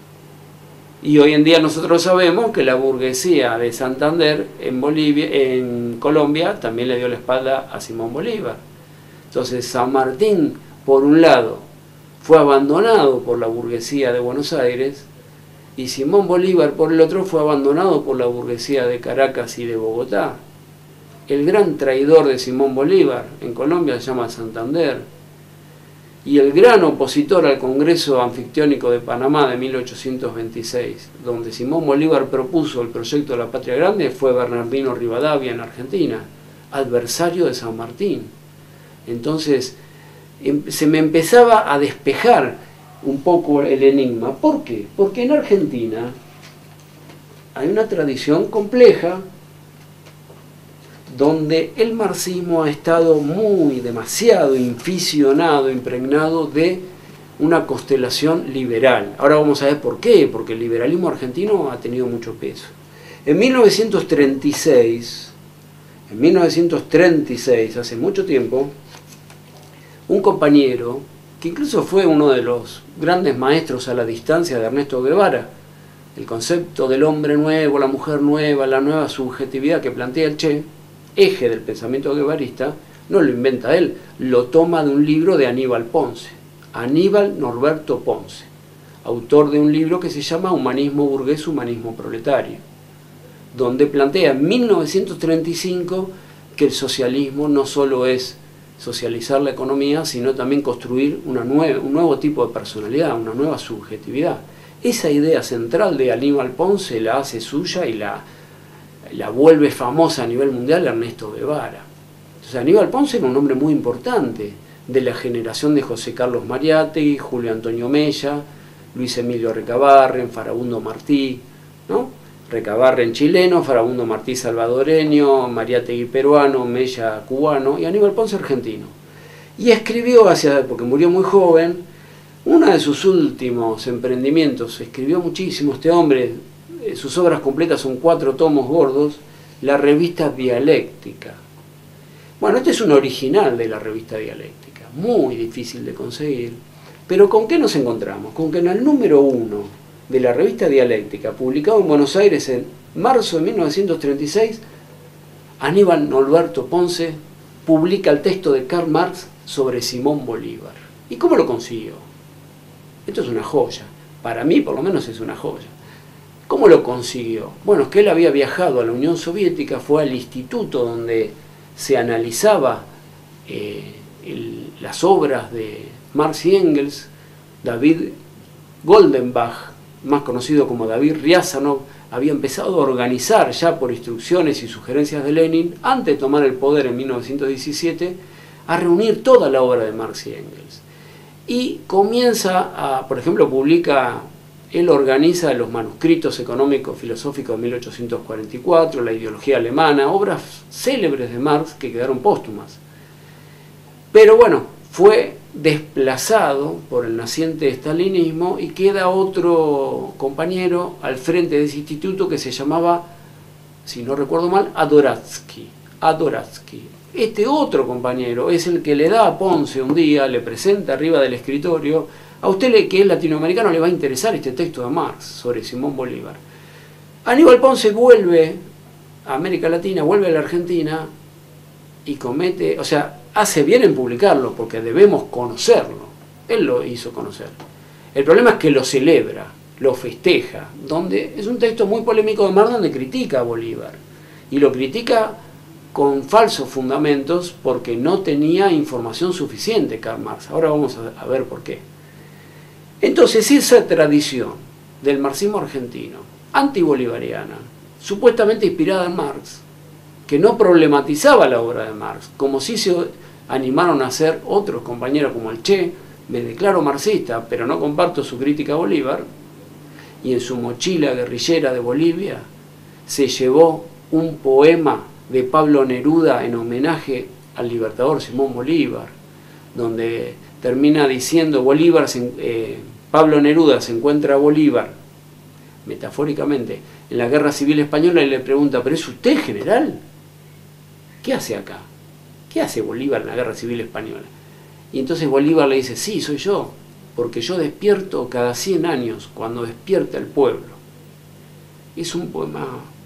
Y hoy en día nosotros sabemos que la burguesía de Santander en Bolivia, en Colombia, también le dio la espalda a Simón Bolívar. Entonces San Martín, por un lado, fue abandonado por la burguesía de Buenos Aires, y Simón Bolívar, por el otro, fue abandonado por la burguesía de Caracas y de Bogotá. El gran traidor de Simón Bolívar en Colombia se llama Santander. Y el gran opositor al Congreso Anfictiónico de Panamá de mil ochocientos veintiséis, donde Simón Bolívar propuso el proyecto de la Patria Grande, fue Bernardino Rivadavia en Argentina, adversario de San Martín. Entonces, se me empezaba a despejar un poco el enigma. ¿Por qué? Porque en Argentina hay una tradición compleja donde el marxismo ha estado muy, demasiado inficionado, impregnado de una constelación liberal. Ahora vamos a ver por qué, porque el liberalismo argentino ha tenido mucho peso. En mil novecientos treinta y seis, en mil novecientos treinta y seis, hace mucho tiempo, un compañero, que incluso fue uno de los grandes maestros a la distancia de Ernesto Guevara, el concepto del hombre nuevo, la mujer nueva, la nueva subjetividad que plantea el Che, eje del pensamiento guevarista, no lo inventa él, lo toma de un libro de Aníbal Ponce, Aníbal Norberto Ponce, autor de un libro que se llama Humanismo burgués, humanismo proletario, donde plantea en mil novecientos treinta y cinco que el socialismo no solo es socializar la economía, sino también construir una nueva, un nuevo tipo de personalidad, una nueva subjetividad. Esa idea central de Aníbal Ponce la hace suya y la, la vuelve famosa a nivel mundial Ernesto Guevara. Entonces Aníbal Ponce era un hombre muy importante de la generación de José Carlos Mariátegui, Julio Antonio Mella, Luis Emilio Recabarren, Farabundo Martí, ¿no? Recabarren chileno, Farabundo Martí salvadoreño, Mariátegui peruano, Mella cubano y Aníbal Ponce argentino. Y escribió, hacia, porque murió muy joven, uno de sus últimos emprendimientos, escribió muchísimo este hombre, sus obras completas son cuatro tomos gordos, la revista Dialéctica. Bueno, este es un original de la revista Dialéctica, muy difícil de conseguir, pero ¿con qué nos encontramos? Con que en el número uno de la revista Dialéctica, publicado en Buenos Aires en marzo de mil novecientos treinta y seis, Aníbal Norberto Ponce publica el texto de Karl Marx sobre Simón Bolívar. ¿Y cómo lo consiguió? Esto es una joya, para mí por lo menos es una joya. ¿Cómo lo consiguió? Bueno, es que él había viajado a la Unión Soviética, fue al instituto donde se analizaba eh, el, las obras de Marx y Engels. David Goldenbach, más conocido como David Riazanov, había empezado a organizar ya por instrucciones y sugerencias de Lenin, antes de tomar el poder en mil novecientos diecisiete, a reunir toda la obra de Marx y Engels. Y comienza a, por ejemplo, publica, él organiza los manuscritos económicos filosóficos de mil ochocientos cuarenta y cuatro, la ideología alemana, obras célebres de Marx que quedaron póstumas. Pero bueno, fue desplazado por el naciente estalinismo y queda otro compañero al frente de ese instituto que se llamaba, si no recuerdo mal, Adoratsky. Adoratsky. Este otro compañero es el que le da a Ponce un día, le presenta arriba del escritorio, a usted que es latinoamericano le va a interesar este texto de Marx sobre Simón Bolívar. Aníbal Ponce vuelve a América Latina, vuelve a la Argentina y comete, o sea, hace bien en publicarlo porque debemos conocerlo. Él lo hizo conocer. El problema es que lo celebra, lo festeja, donde es un texto muy polémico de Marx donde critica a Bolívar. Y lo critica con falsos fundamentos porque no tenía información suficiente Karl Marx. Ahora vamos a ver por qué. Entonces esa tradición del marxismo argentino, antibolivariana, supuestamente inspirada en Marx, que no problematizaba la obra de Marx, como si se animaron a hacer otros compañeros como el Che, me declaro marxista, pero no comparto su crítica a Bolívar, y en su mochila guerrillera de Bolivia se llevó un poema de Pablo Neruda en homenaje al libertador Simón Bolívar, donde termina diciendo Bolívar, eh, Pablo Neruda se encuentra a Bolívar, metafóricamente, en la Guerra Civil Española y le pregunta, ¿pero es usted general? ¿Qué hace acá? ¿Qué hace Bolívar en la Guerra Civil Española? Y entonces Bolívar le dice, sí, soy yo, porque yo despierto cada cien años, cuando despierta el pueblo. Es un poema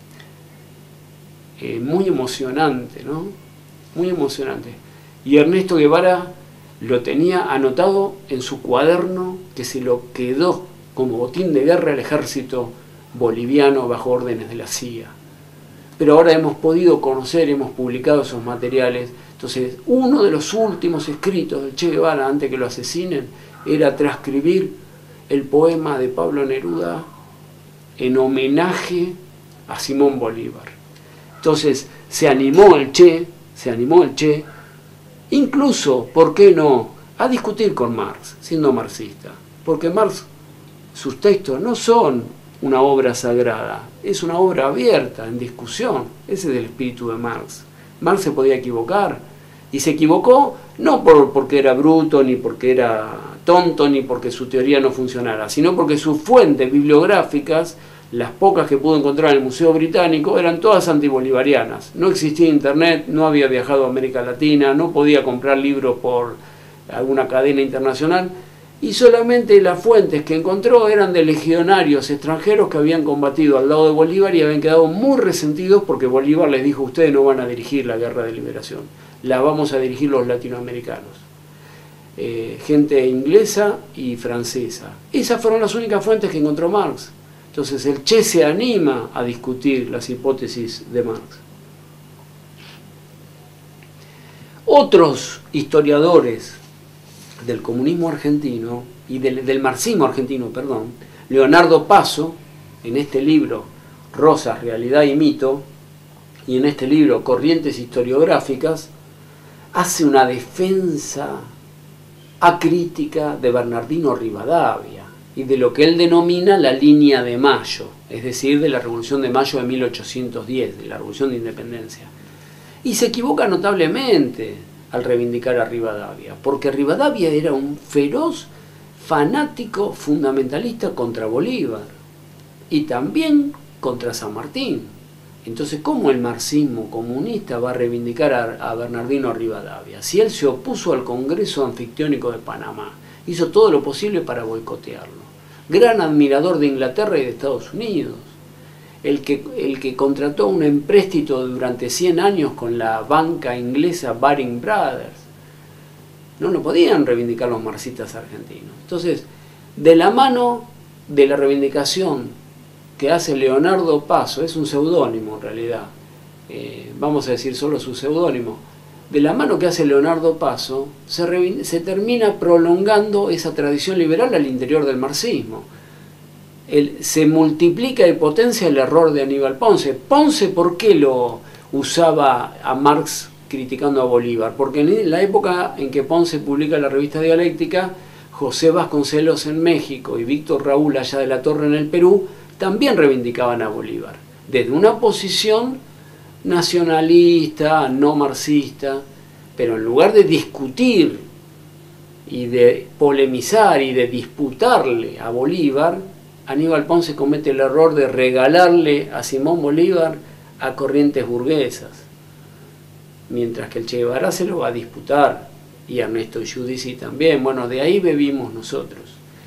eh, muy emocionante, ¿no? Muy emocionante. Y Ernesto Guevara lo tenía anotado en su cuaderno, que se lo quedó como botín de guerra al ejército boliviano bajo órdenes de la C I A. Pero ahora hemos podido conocer, hemos publicado esos materiales. Entonces, uno de los últimos escritos del Che Guevara antes que lo asesinen era transcribir el poema de Pablo Neruda en homenaje a Simón Bolívar. Entonces, se animó el Che, se animó el Che, incluso, ¿por qué no?, a discutir con Marx, siendo marxista. Porque Marx, sus textos no son una obra sagrada, es una obra abierta, en discusión. Ese es el espíritu de Marx. Marx se podía equivocar, y se equivocó no por, porque era bruto, ni porque era tonto ni porque su teoría no funcionara, sino porque sus fuentes bibliográficas, las pocas que pudo encontrar en el Museo Británico, eran todas antibolivarianas. No existía internet, no había viajado a América Latina, no podía comprar libros por alguna cadena internacional, y solamente las fuentes que encontró eran de legionarios extranjeros que habían combatido al lado de Bolívar y habían quedado muy resentidos porque Bolívar les dijo: ustedes no van a dirigir la guerra de liberación, la vamos a dirigir los latinoamericanos. Eh, gente inglesa y francesa. Esas fueron las únicas fuentes que encontró Marx. Entonces el Che se anima a discutir las hipótesis de Marx. Otros historiadores del comunismo argentino y del, del marxismo argentino, perdón, Leonardo Paso, en este libro Rosas, Realidad y Mito, y en este libro Corrientes Historiográficas, hace una defensa acrítica de Bernardino Rivadavia y de lo que él denomina la línea de Mayo, es decir, de la Revolución de Mayo de mil ochocientos diez, de la Revolución de Independencia. Y se equivoca notablemente al reivindicar a Rivadavia, porque Rivadavia era un feroz fanático fundamentalista contra Bolívar y también contra San Martín. Entonces, ¿cómo el marxismo comunista va a reivindicar a, a Bernardino Rivadavia? Si él se opuso al Congreso Anfictiónico de Panamá, hizo todo lo posible para boicotearlo. Gran admirador de Inglaterra y de Estados Unidos. El que, el que contrató un empréstito durante cien años con la banca inglesa Baring Brothers. No lo podían reivindicar los marxistas argentinos. Entonces, de la mano de la reivindicación que hace Leonardo Paso, es un seudónimo en realidad, eh, vamos a decir solo su seudónimo, de la mano que hace Leonardo Paso, se, se termina prolongando esa tradición liberal al interior del marxismo. El, se multiplica y potencia el error de Aníbal Ponce. Ponce, ¿por qué lo usaba a Marx criticando a Bolívar? Porque en la época en que Ponce publica la revista Dialéctica, José Vasconcelos en México y Víctor Raúl allá de la Torre en el Perú también reivindicaban a Bolívar, desde una posición nacionalista, no marxista, pero en lugar de discutir y de polemizar y de disputarle a Bolívar, Aníbal Ponce comete el error de regalarle a Simón Bolívar a corrientes burguesas, mientras que el Che Guevara se lo va a disputar, y Ernesto Giudici también. Bueno, de ahí bebimos nosotros.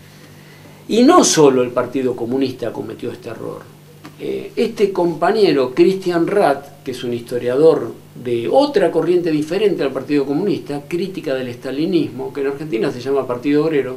Y no solo el Partido Comunista cometió este error. Eh, este compañero, Christian Rath, que es un historiador de otra corriente diferente al Partido Comunista, crítica del estalinismo, que en Argentina se llama Partido Obrero,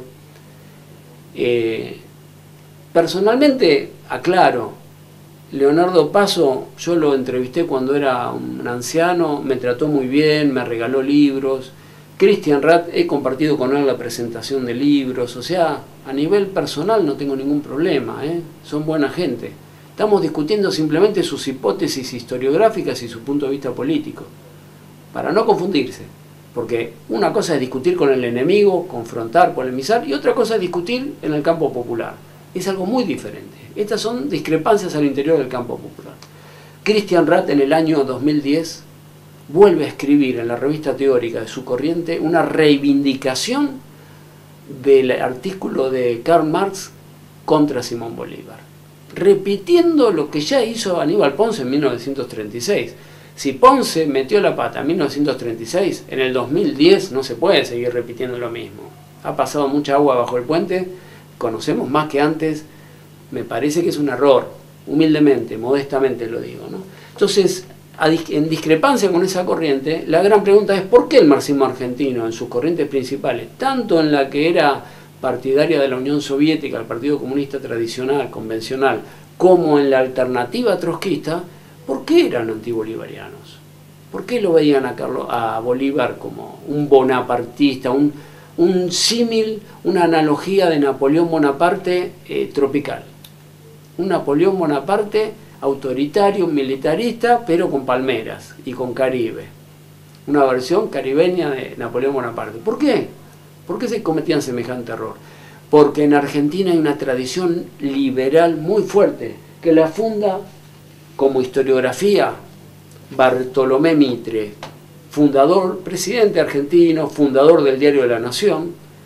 eh, personalmente, aclaro, Leonardo Paso, yo lo entrevisté cuando era un anciano, me trató muy bien, me regaló libros. Christian Rath, he compartido con él la presentación de libros, o sea, a nivel personal no tengo ningún problema, ¿eh? Son buena gente. Estamos discutiendo simplemente sus hipótesis historiográficas y su punto de vista político, para no confundirse, porque una cosa es discutir con el enemigo, confrontar, polemizar, y otra cosa es discutir en el campo popular. Es algo muy diferente. Estas son discrepancias al interior del campo popular. Christian Rath en el año dos mil diez vuelve a escribir en la revista teórica de su corriente una reivindicación del artículo de Karl Marx contra Simón Bolívar, repitiendo lo que ya hizo Aníbal Ponce en mil novecientos treinta y seis. Si Ponce metió la pata en mil novecientos treinta y seis, en el dos mil diez no se puede seguir repitiendo lo mismo. Ha pasado mucha agua bajo el puente, conocemos más que antes, me parece que es un error, humildemente, modestamente lo digo, ¿no? Entonces, en discrepancia con esa corriente, la gran pregunta es ¿por qué el marxismo argentino en sus corrientes principales, tanto en la que era partidaria de la Unión Soviética, el Partido Comunista tradicional, convencional, como en la alternativa trotskista, ¿por qué eran antibolivarianos? ¿Por qué lo veían a, Carlos, a Bolívar como un bonapartista, un, un símil, una analogía de Napoleón Bonaparte eh, tropical? Un Napoleón Bonaparte autoritario, militarista, pero con palmeras y con Caribe. Una versión caribeña de Napoleón Bonaparte. ¿Por qué? ¿Por qué se cometían semejante error? Porque en Argentina hay una tradición liberal muy fuerte, que la funda como historiografía Bartolomé Mitre, fundador, presidente argentino, fundador del Diario de la Nación,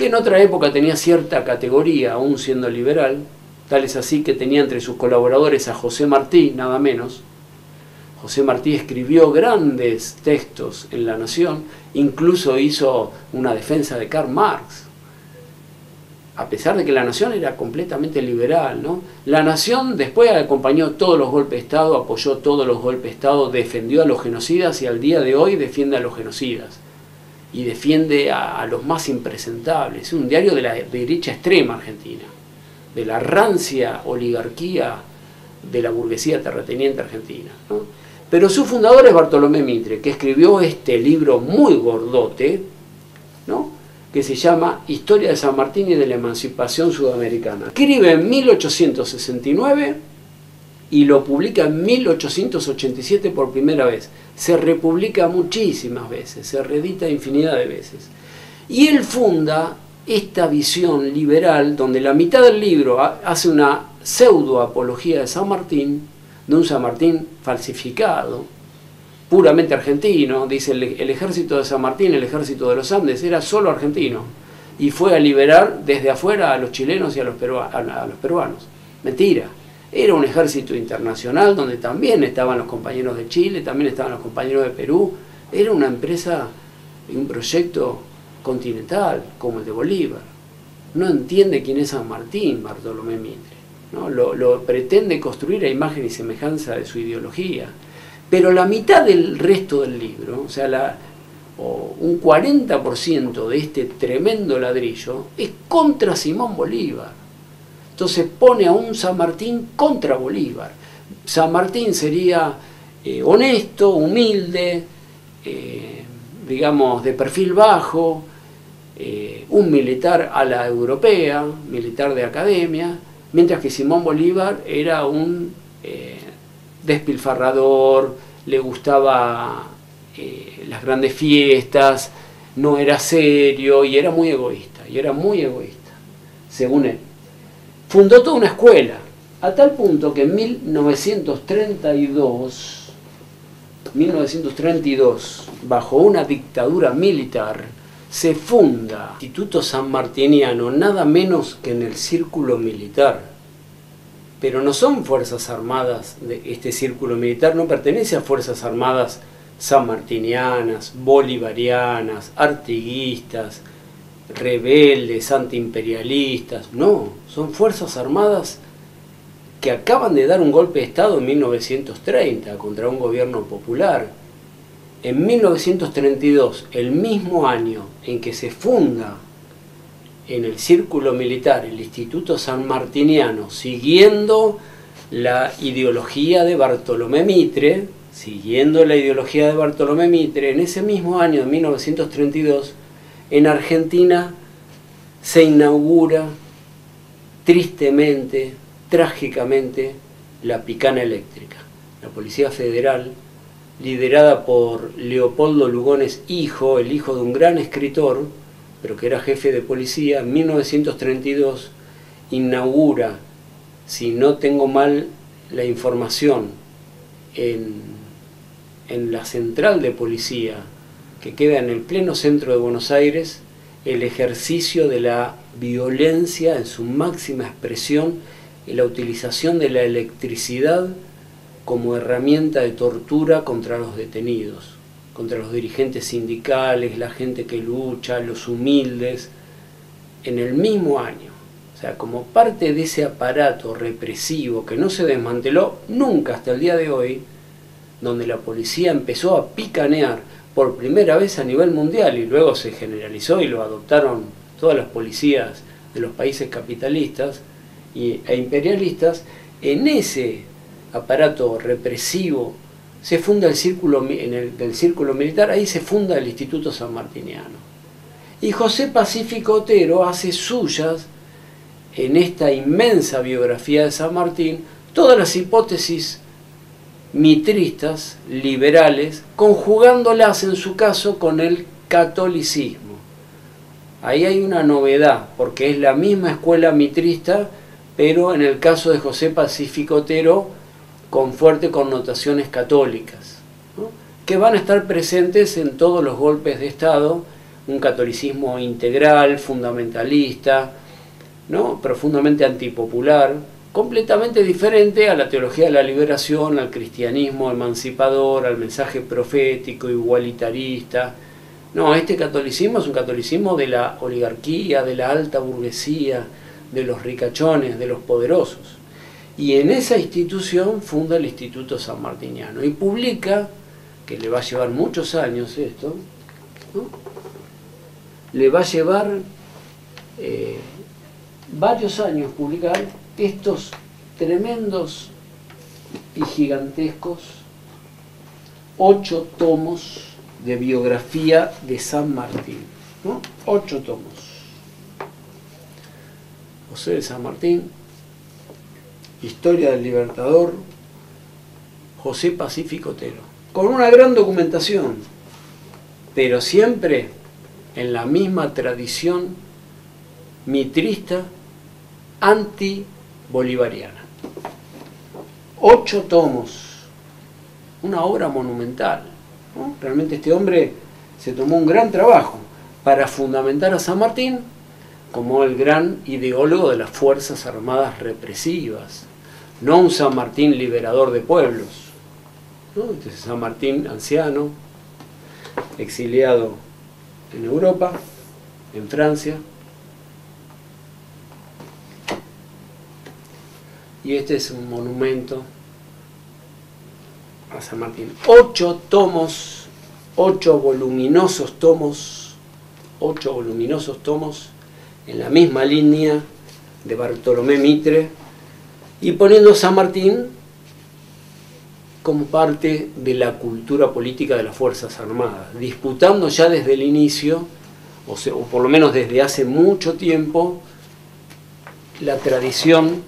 que en otra época tenía cierta categoría, aún siendo liberal, tal es así que tenía entre sus colaboradores a José Martí, nada menos. José Martí escribió grandes textos en La Nación, incluso hizo una defensa de Karl Marx, a pesar de que La Nación era completamente liberal, ¿no? La Nación después acompañó todos los golpes de Estado, apoyó todos los golpes de Estado, defendió a los genocidas y al día de hoy defiende a los genocidas. Y defiende a, a los más impresentables. Es un diario de la derecha extrema argentina, de la rancia oligarquía de la burguesía terrateniente argentina, ¿no? Pero su fundador es Bartolomé Mitre, que escribió este libro muy gordote, ¿no?, que se llama Historia de San Martín y de la Emancipación Sudamericana. Escribe en mil ochocientos sesenta y nueve y lo publica en mil ochocientos ochenta y siete por primera vez. Se republica muchísimas veces, se reedita infinidad de veces. Y él funda esta visión liberal, donde la mitad del libro hace una pseudo-apología de San Martín, de un San Martín falsificado, puramente argentino. Dice el, el ejército de San Martín, el ejército de los Andes, era solo argentino, y fue a liberar desde afuera a los chilenos y a los, perua, a, a los peruanos. Mentira. Era un ejército internacional donde también estaban los compañeros de Chile, también estaban los compañeros de Perú. Era una empresa, un proyecto continental como el de Bolívar. No entiende quién es San Martín, Bartolomé Mitre, ¿no? Lo, lo pretende construir a imagen y semejanza de su ideología. Pero la mitad del resto del libro, o sea, la, o un cuarenta por ciento de este tremendo ladrillo, es contra Simón Bolívar. Entonces pone a un San Martín contra Bolívar. San Martín sería eh, honesto, humilde, eh, digamos, de perfil bajo, eh, un militar a la europea, militar de academia, mientras que Simón Bolívar era un eh, despilfarrador, le gustaba eh, las grandes fiestas, no era serio y era muy egoísta, y era muy egoísta, según él. Fundó toda una escuela, a tal punto que en mil novecientos treinta y dos, bajo una dictadura militar, se funda el Instituto Sanmartiniano, nada menos que en el círculo militar. Pero no son fuerzas armadas, de este círculo militar no pertenece a fuerzas armadas sanmartinianas, bolivarianas, artiguistas, rebeldes, antiimperialistas. No, son fuerzas armadas que acaban de dar un golpe de Estado en mil novecientos treinta contra un gobierno popular. En mil novecientos treinta y dos, el mismo año en que se funda en el círculo militar el Instituto Sanmartiniano, siguiendo la ideología de Bartolomé Mitre, siguiendo la ideología de Bartolomé Mitre, en ese mismo año de mil novecientos treinta y dos, en Argentina se inaugura tristemente, trágicamente, la Picana Eléctrica. La Policía Federal, liderada por Leopoldo Lugones hijo, el hijo de un gran escritor, pero que era jefe de policía, en mil novecientos treinta y dos inaugura, si no tengo mal la información, en, en la central de policía, que queda en el pleno centro de Buenos Aires, el ejercicio de la violencia en su máxima expresión y la utilización de la electricidad como herramienta de tortura contra los detenidos, contra los dirigentes sindicales, la gente que lucha, los humildes, en el mismo año. O sea, como parte de ese aparato represivo que no se desmanteló nunca hasta el día de hoy, donde la policía empezó a picanear por primera vez a nivel mundial y luego se generalizó y lo adoptaron todas las policías de los países capitalistas y, e imperialistas. En ese aparato represivo se funda el círculo, en el del círculo militar, ahí se funda el Instituto Sanmartiniano. Y José Pacífico Otero hace suyas, en esta inmensa biografía de San Martín, todas las hipótesis mitristas, liberales, conjugándolas en su caso con el catolicismo. Ahí hay una novedad, porque es la misma escuela mitrista, pero en el caso de José Pacífico Otero, con fuertes connotaciones católicas, ¿no?, que van a estar presentes en todos los golpes de Estado, un catolicismo integral, fundamentalista, ¿no? Profundamente antipopular, completamente diferente a la teología de la liberación, al cristianismo emancipador, al mensaje profético, igualitarista. No, este catolicismo es un catolicismo de la oligarquía, de la alta burguesía, de los ricachones, de los poderosos. Y en esa institución funda el Instituto Sanmartiniano y publica, que le va a llevar muchos años esto, ¿no? Le va a llevar eh, varios años publicar estos tremendos y gigantescos ocho tomos de biografía de San Martín, ¿no? Ocho tomos. José de San Martín, Historia del Libertador, José Pacífico Otero, con una gran documentación, pero siempre en la misma tradición mitrista anti-bolivariana. Ocho tomos, una obra monumental, ¿no? Realmente este hombre se tomó un gran trabajo para fundamentar a San Martín como el gran ideólogo de las Fuerzas Armadas represivas, no un San Martín liberador de pueblos, ¿no? Este es San Martín anciano, exiliado en Europa, en Francia, y este es un monumento a San Martín. Ocho tomos, ocho voluminosos tomos, ocho voluminosos tomos, en la misma línea de Bartolomé Mitre, y poniendo a San Martín como parte de la cultura política de las Fuerzas Armadas, disputando ya desde el inicio, o, sea, o por lo menos desde hace mucho tiempo, la tradición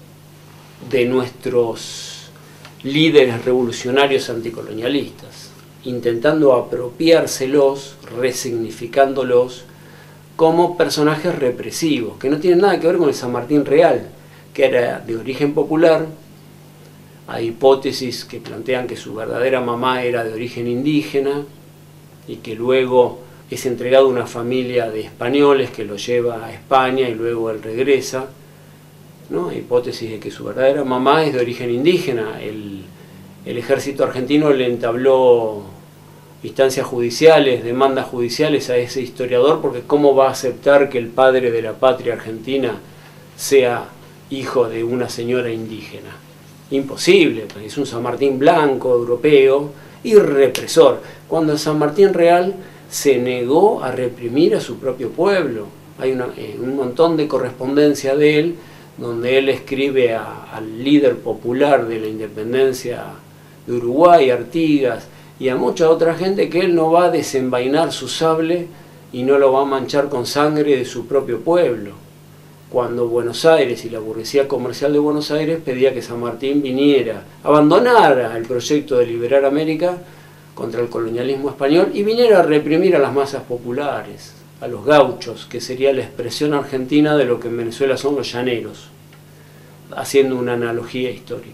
de nuestros líderes revolucionarios anticolonialistas, intentando apropiárselos, resignificándolos como personajes represivos, que no tienen nada que ver con el San Martín real, que era de origen popular. Hay hipótesis que plantean que su verdadera mamá era de origen indígena y que luego es entregado a una familia de españoles que lo lleva a España y luego él regresa, ¿no? Hay hipótesis de que su verdadera mamá es de origen indígena. El, el ejército argentino le entabló instancias judiciales, demandas judiciales a ese historiador, porque ¿cómo va a aceptar que el padre de la patria argentina sea hijo de una señora indígena? Imposible, es un San Martín blanco, europeo y represor, cuando San Martín real se negó a reprimir a su propio pueblo. Hay una, eh, un montón de correspondencia de él, donde él escribe a, al líder popular de la independencia de Uruguay, Artigas, y a mucha otra gente, que él no va a desenvainar su sable y no lo va a manchar con sangre de su propio pueblo. Cuando Buenos Aires y la burguesía comercial de Buenos Aires pedía que San Martín viniera, abandonara el proyecto de liberar América contra el colonialismo español y viniera a reprimir a las masas populares, a los gauchos, que sería la expresión argentina de lo que en Venezuela son los llaneros, haciendo una analogía histórica.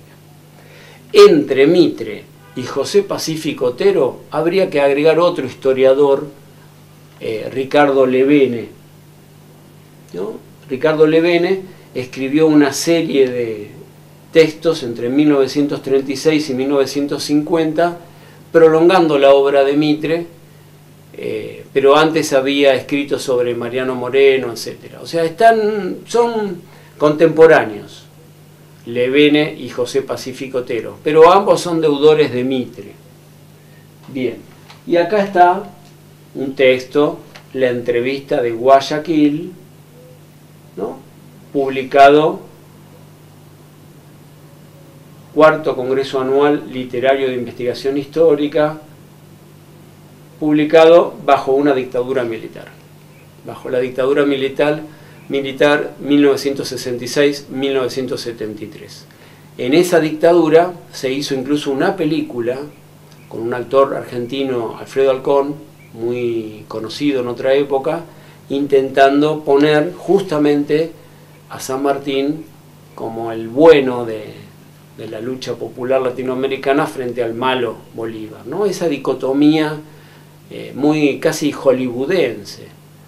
Entre Mitre y José Pacífico Otero habría que agregar otro historiador, eh, Ricardo Levene, ¿no? Ricardo Levene escribió una serie de textos entre mil novecientos treinta y seis y mil novecientos cincuenta, prolongando la obra de Mitre, eh, pero antes había escrito sobre Mariano Moreno, etcétera. O sea, están, son contemporáneos, Levene y José Pacífico Otero, pero ambos son deudores de Mitre. Bien, y acá está un texto, la entrevista de Guayaquil, ¿no? Publicado, Cuarto Congreso Anual Literario de Investigación Histórica, publicado bajo una dictadura militar, bajo la dictadura militar, militar mil novecientos sesenta y seis a mil novecientos setenta y tres. En esa dictadura se hizo incluso una película con un actor argentino, Alfredo Alcón, muy conocido en otra época, intentando poner justamente a San Martín como el bueno de, de la lucha popular latinoamericana frente al malo Bolívar, ¿no? Esa dicotomía eh, muy casi hollywoodense.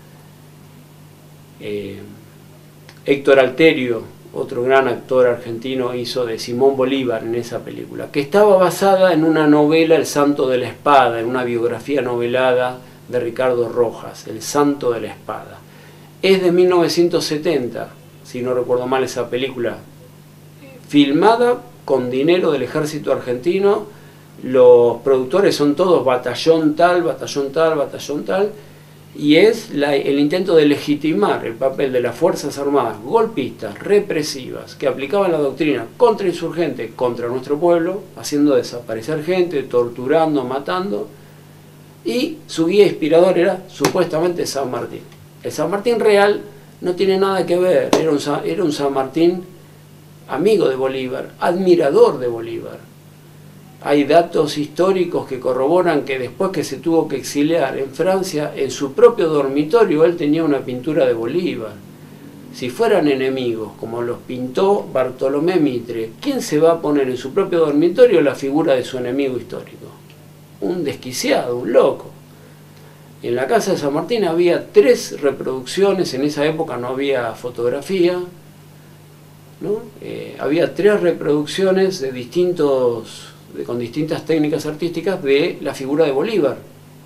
Eh, Héctor Alterio, otro gran actor argentino, hizo de Simón Bolívar en esa película, que estaba basada en una novela, El Santo de la Espada, en una biografía novelada de Ricardo Rojas, El Santo de la Espada. Es de mil novecientos setenta, si no recuerdo mal esa película, filmada con dinero del ejército argentino. Los productores son todos batallón tal, batallón tal, batallón tal, y es la, el intento de legitimar el papel de las Fuerzas Armadas golpistas, represivas, que aplicaban la doctrina contrainsurgente contra nuestro pueblo, haciendo desaparecer gente, torturando, matando, y su guía inspirador era supuestamente San Martín. El San Martín real no tiene nada que ver, era un, era un San Martín amigo de Bolívar, admirador de Bolívar. Hay datos históricos que corroboran que después que se tuvo que exiliar en Francia, en su propio dormitorio él tenía una pintura de Bolívar. Si fueran enemigos, como los pintó Bartolomé Mitre, ¿quién se va a poner en su propio dormitorio la figura de su enemigo histórico? Un desquiciado, un loco. En la casa de San Martín había tres reproducciones, en esa época no había fotografía, ¿no? Eh, había tres reproducciones de distintos... con distintas técnicas artísticas de la figura de Bolívar.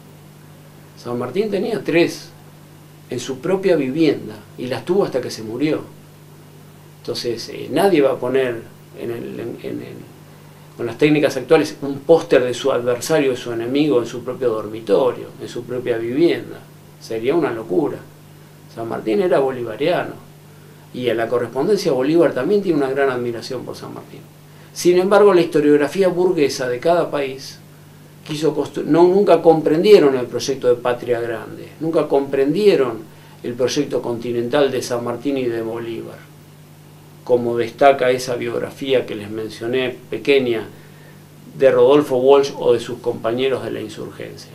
San Martín tenía tres en su propia vivienda y las tuvo hasta que se murió. Entonces eh, nadie va a poner en el, en, en el, con las técnicas actuales un póster de su adversario, de su enemigo en su propio dormitorio, en su propia vivienda. Sería una locura. San Martín era bolivariano y en la correspondencia Bolívar también tiene una gran admiración por San Martín. Sin embargo, la historiografía burguesa de cada país quiso no, nunca comprendieron el proyecto de Patria Grande, nunca comprendieron el proyecto continental de San Martín y de Bolívar, como destaca esa biografía que les mencioné, pequeña, de Rodolfo Walsh o de sus compañeros de la insurgencia.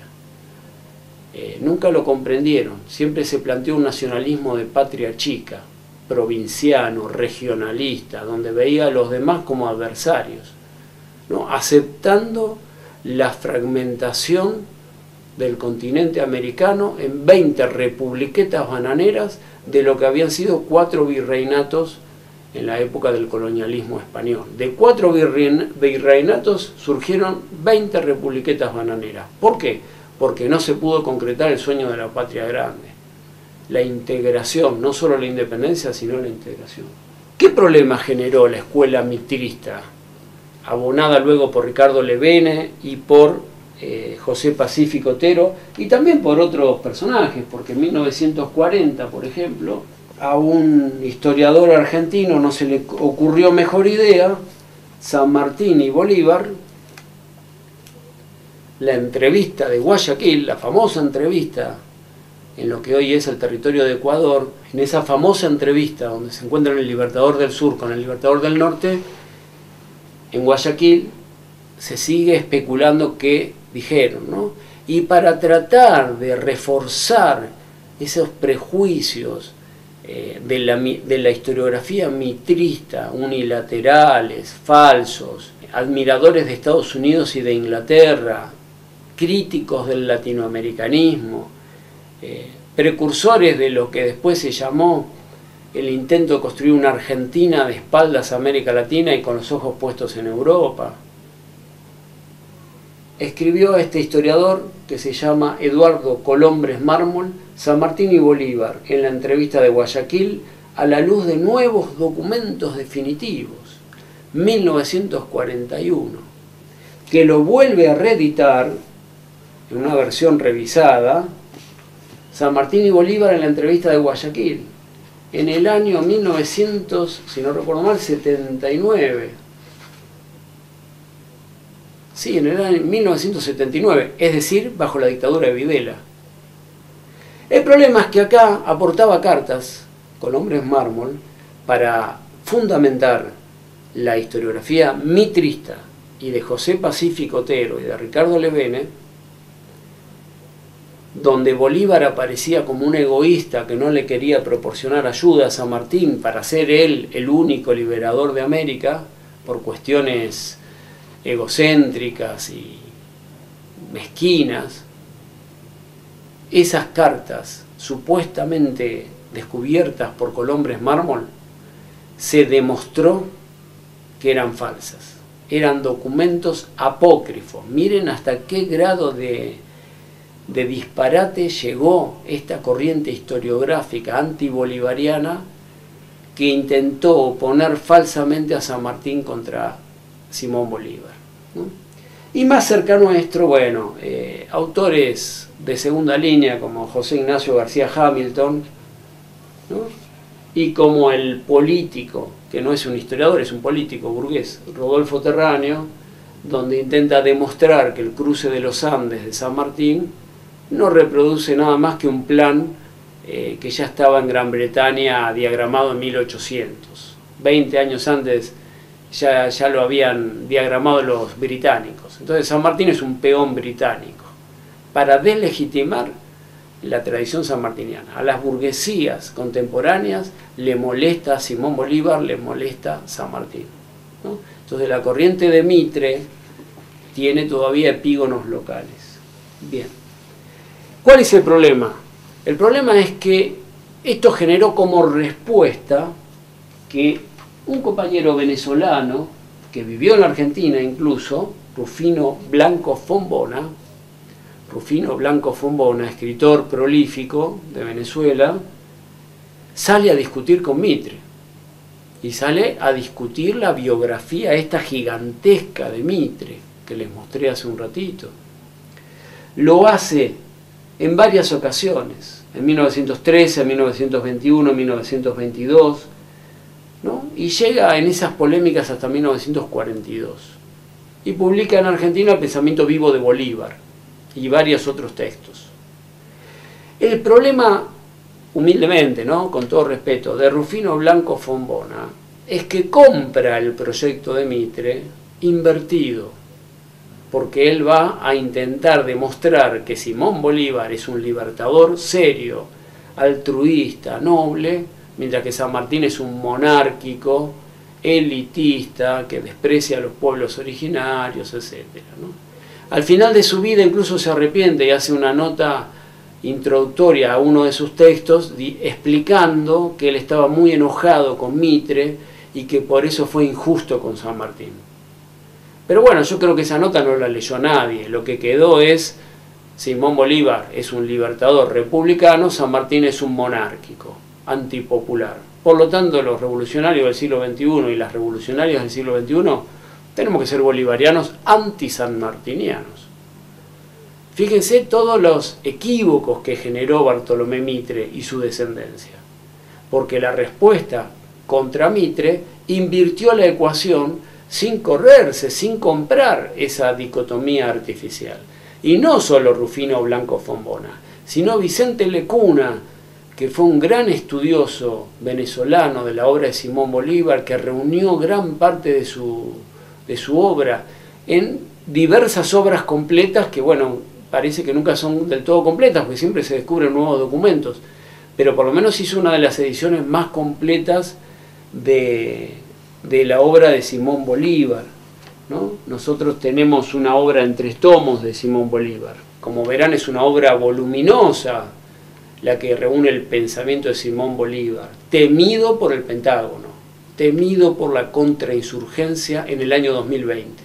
Eh, nunca lo comprendieron, siempre se planteó un nacionalismo de patria chica, provinciano, regionalista, donde veía a los demás como adversarios, ¿no? Aceptando la fragmentación del continente americano en veinte republiquetas bananeras de lo que habían sido cuatro virreinatos en la época del colonialismo español. De cuatro virreinatos surgieron veinte republiquetas bananeras. ¿Por qué? Porque no se pudo concretar el sueño de la patria grande. La integración, no solo la independencia, sino la integración. ¿Qué problema generó la escuela mitrista, abonada luego por Ricardo Levene y por eh, José Pacífico Otero, y también por otros personajes? Porque en mil novecientos cuarenta, por ejemplo, a un historiador argentino no se le ocurrió mejor idea, San Martín y Bolívar, la entrevista de Guayaquil, la famosa entrevista en lo que hoy es el territorio de Ecuador, en esa famosa entrevista donde se encuentran el Libertador del Sur con el Libertador del Norte, en Guayaquil se sigue especulando qué dijeron, ¿no? Y para tratar de reforzar esos prejuicios eh, de, la, de la historiografía mitrista, unilaterales, falsos, admiradores de Estados Unidos y de Inglaterra, críticos del latinoamericanismo, Eh, precursores de lo que después se llamó el intento de construir una Argentina de espaldas a América Latina y con los ojos puestos en Europa. Escribió a este historiador que se llama Eduardo Colombres Mármol, San Martín y Bolívar, en la entrevista de Guayaquil, a la luz de nuevos documentos definitivos, mil novecientos cuarenta y uno, que lo vuelve a reeditar en una versión revisada, San Martín y Bolívar en la entrevista de Guayaquil, en el año mil novecientos, si no recuerdo mal, setenta y nueve. Sí, en el año mil novecientos setenta y nueve, es decir, bajo la dictadura de Videla. El problema es que acá aportaba cartas, Colombres Mármol, para fundamentar la historiografía mitrista y de José Pacífico Otero y de Ricardo Levene, donde Bolívar aparecía como un egoísta que no le quería proporcionar ayuda a San Martín para ser él el único liberador de América por cuestiones egocéntricas y mezquinas, esas cartas supuestamente descubiertas por Colombres Mármol, se demostró que eran falsas. Eran documentos apócrifos. Miren hasta qué grado de, de disparate llegó esta corriente historiográfica antibolivariana que intentó poner falsamente a San Martín contra Simón Bolívar, ¿no? Y más cercano a nuestro, bueno, eh, autores de segunda línea como José Ignacio García Hamilton, ¿no? Y como el político, que no es un historiador, es un político burgués, Rodolfo Terráneo, donde intenta demostrar que el cruce de los Andes de San Martín no reproduce nada más que un plan eh, que ya estaba en Gran Bretaña diagramado en mil ochocientos. veinte años antes ya, ya lo habían diagramado los británicos. Entonces San Martín es un peón británico para deslegitimar la tradición sanmartiniana. A las burguesías contemporáneas le molesta Simón Bolívar, le molesta San Martín, ¿no? Entonces la corriente de Mitre tiene todavía epígonos locales. Bien. ¿Cuál es el problema? El problema es que esto generó como respuesta que un compañero venezolano que vivió en la Argentina incluso, Rufino Blanco Fombona, Rufino Blanco Fombona, escritor prolífico de Venezuela, sale a discutir con Mitre. Y sale a discutir la biografía esta gigantesca de Mitre, que les mostré hace un ratito. Lo hace en varias ocasiones, en mil novecientos trece, en mil novecientos veintiuno, en mil novecientos veintidós, ¿no? Y llega en esas polémicas hasta mil novecientos cuarenta y dos. Y publica en Argentina El pensamiento vivo de Bolívar y varios otros textos. El problema, humildemente, ¿no?, con todo respeto, de Rufino Blanco Fombona es que compra el proyecto de Mitre invertido, porque él va a intentar demostrar que Simón Bolívar es un libertador serio, altruista, noble, mientras que San Martín es un monárquico, elitista, que desprecia a los pueblos originarios, etcétera, ¿no? Al final de su vida incluso se arrepiente y hace una nota introductoria a uno de sus textos explicando que él estaba muy enojado con Mitre y que por eso fue injusto con San Martín. Pero bueno, yo creo que esa nota no la leyó nadie. Lo que quedó es: Simón Bolívar es un libertador republicano, San Martín es un monárquico, antipopular. Por lo tanto, los revolucionarios del siglo veintiuno y las revolucionarias del siglo veintiuno tenemos que ser bolivarianos anti-sanmartinianos. Fíjense todos los equívocos que generó Bartolomé Mitre y su descendencia. Porque la respuesta contra Mitre invirtió la ecuación sin correrse, sin comprar esa dicotomía artificial. Y no solo Rufino Blanco Fombona, sino Vicente Lecuna, que fue un gran estudioso venezolano de la obra de Simón Bolívar, que reunió gran parte de su, de su obra en diversas obras completas que, bueno, parece que nunca son del todo completas, porque siempre se descubren nuevos documentos, pero por lo menos hizo una de las ediciones más completas de, de la obra de Simón Bolívar, ¿no? Nosotros tenemos una obra en tres tomos de Simón Bolívar. Como verán, es una obra voluminosa, la que reúne el pensamiento de Simón Bolívar, temido por el Pentágono, temido por la contrainsurgencia en el año dos mil veinte.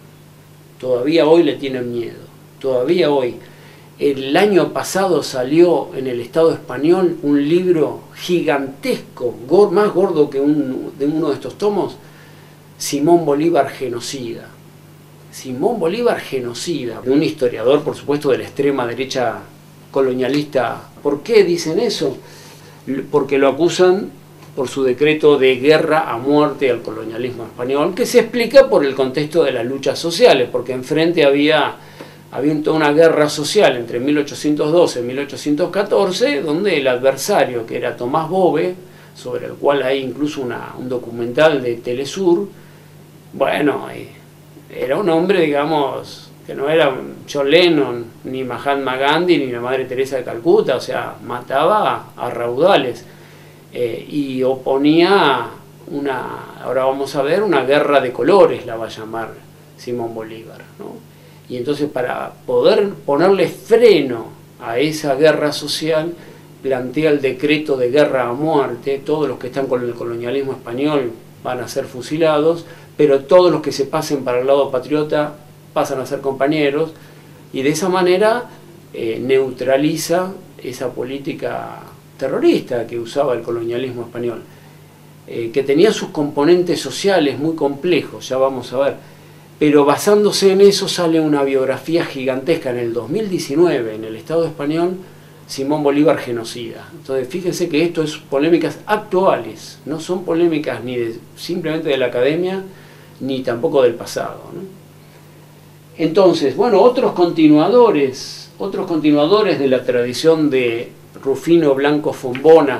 Todavía hoy le tienen miedo, todavía hoy. El año pasado salió en el Estado español un libro gigantesco, más gordo que un, de uno de estos tomos, Simón Bolívar genocida. Simón Bolívar genocida, de un historiador, por supuesto, de la extrema derecha colonialista. ¿Por qué dicen eso? Porque lo acusan por su decreto de guerra a muerte al colonialismo español, que se explica por el contexto de las luchas sociales, porque enfrente había, había toda una guerra social entre mil ochocientos doce y mil ochocientos catorce, donde el adversario, que era Tomás Bove, sobre el cual hay incluso una, un documental de Telesur, bueno, era un hombre, digamos, que no era John Lennon, ni Mahatma Gandhi, ni la Madre Teresa de Calcuta, o sea, mataba a raudales, eh, y oponía una, ahora vamos a ver, una guerra de colores, la va a llamar Simón Bolívar, ¿no? Y entonces, para poder ponerle freno a esa guerra social, plantea el decreto de guerra a muerte. Todos los que están con el colonialismo español van a ser fusilados, pero todos los que se pasen para el lado patriota pasan a ser compañeros, y de esa manera eh, neutraliza esa política terrorista que usaba el colonialismo español, eh, que tenía sus componentes sociales muy complejos, ya vamos a ver, pero basándose en eso sale una biografía gigantesca en el dos mil diecinueve en el Estado español, Simón Bolívar genocida. Entonces fíjense que esto es polémicas actuales, no son polémicas ni de, simplemente de la academia, ni tampoco del pasado, ¿no? Entonces, bueno, otros continuadores, otros continuadores de la tradición de Rufino Blanco Fombona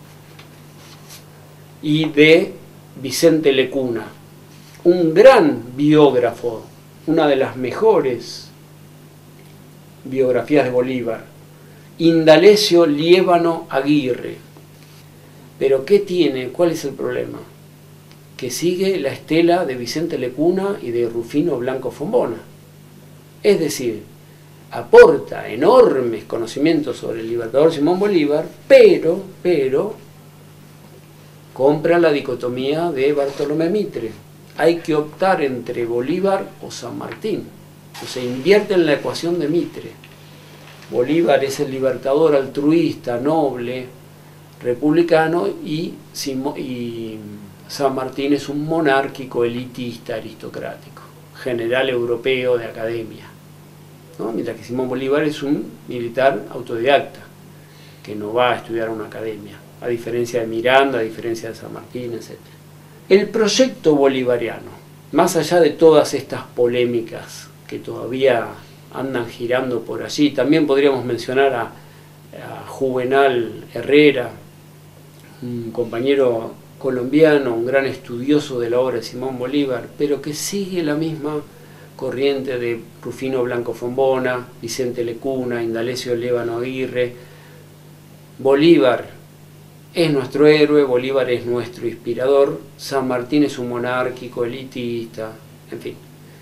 y de Vicente Lecuna, un gran biógrafo, una de las mejores biografías de Bolívar, Indalecio Liévano Aguirre. Pero ¿qué tiene? ¿Cuál es el problema? Que sigue la estela de Vicente Lecuna y de Rufino Blanco Fombona. Es decir, aporta enormes conocimientos sobre el libertador Simón Bolívar, pero, pero, compra la dicotomía de Bartolomé Mitre. Hay que optar entre Bolívar o San Martín. O sea, invierte en la ecuación de Mitre. Bolívar es el libertador altruista, noble, republicano, y, y San Martín es un monárquico, elitista, aristocrático, general europeo de academia, ¿no? Mientras que Simón Bolívar es un militar autodidacta, que no va a estudiar a una academia, a diferencia de Miranda, a diferencia de San Martín, etcétera. El proyecto bolivariano, más allá de todas estas polémicas que todavía andan girando por allí, también podríamos mencionar a, a Juvenal Herrera, un compañero colombiano, un gran estudioso de la obra de Simón Bolívar, pero que sigue la misma corriente de Rufino Blanco Fombona, Vicente Lecuna, Indalecio Liévano Aguirre. Bolívar es nuestro héroe, Bolívar es nuestro inspirador, San Martín es un monárquico, elitista, en fin.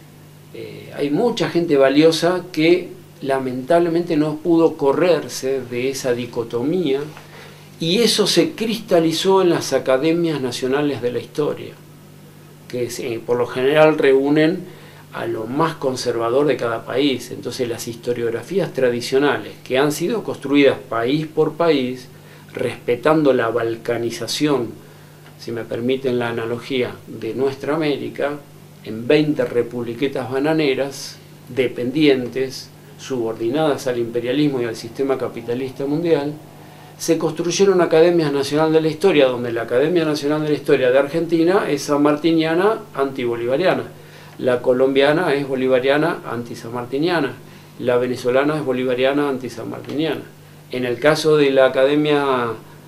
Eh, hay mucha gente valiosa que lamentablemente no pudo correrse de esa dicotomía, y eso se cristalizó en las academias nacionales de la historia, que eh, por lo general reúnen a lo más conservador de cada país. Entonces las historiografías tradicionales, que han sido construidas país por país, respetando la balcanización, si me permiten la analogía, de nuestra América, en veinte republiquetas bananeras, dependientes, subordinadas al imperialismo y al sistema capitalista mundial, se construyeron academias nacionales de la historia, donde la Academia Nacional de la Historia de Argentina es sanmartiniana, antibolivariana, la colombiana es bolivariana, antisanmartiniana, la venezolana es bolivariana, antisanmartiniana. En el caso de la Academia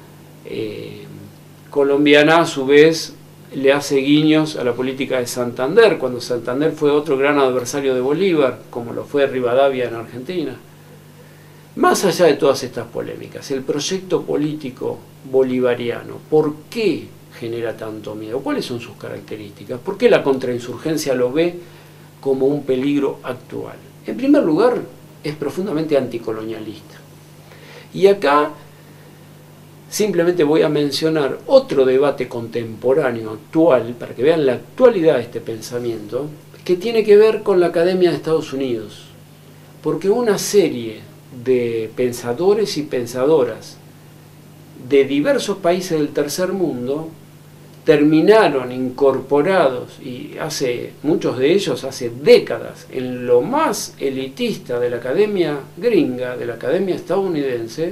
eh, colombiana, a su vez, le hace guiños a la política de Santander, cuando Santander fue otro gran adversario de Bolívar, como lo fue Rivadavia en Argentina. Más allá de todas estas polémicas, el proyecto político bolivariano, ¿por qué genera tanto miedo? ¿Cuáles son sus características? ¿Por qué la contrainsurgencia lo ve como un peligro actual? En primer lugar, es profundamente anticolonialista. Y acá simplemente voy a mencionar otro debate contemporáneo, actual, para que vean la actualidad de este pensamiento, que tiene que ver con la Academia de Estados Unidos. Porque una serie de pensadores y pensadoras de diversos países del tercer mundo terminaron incorporados, y hace muchos de ellos hace décadas, en lo más elitista de la academia gringa, de la academia estadounidense,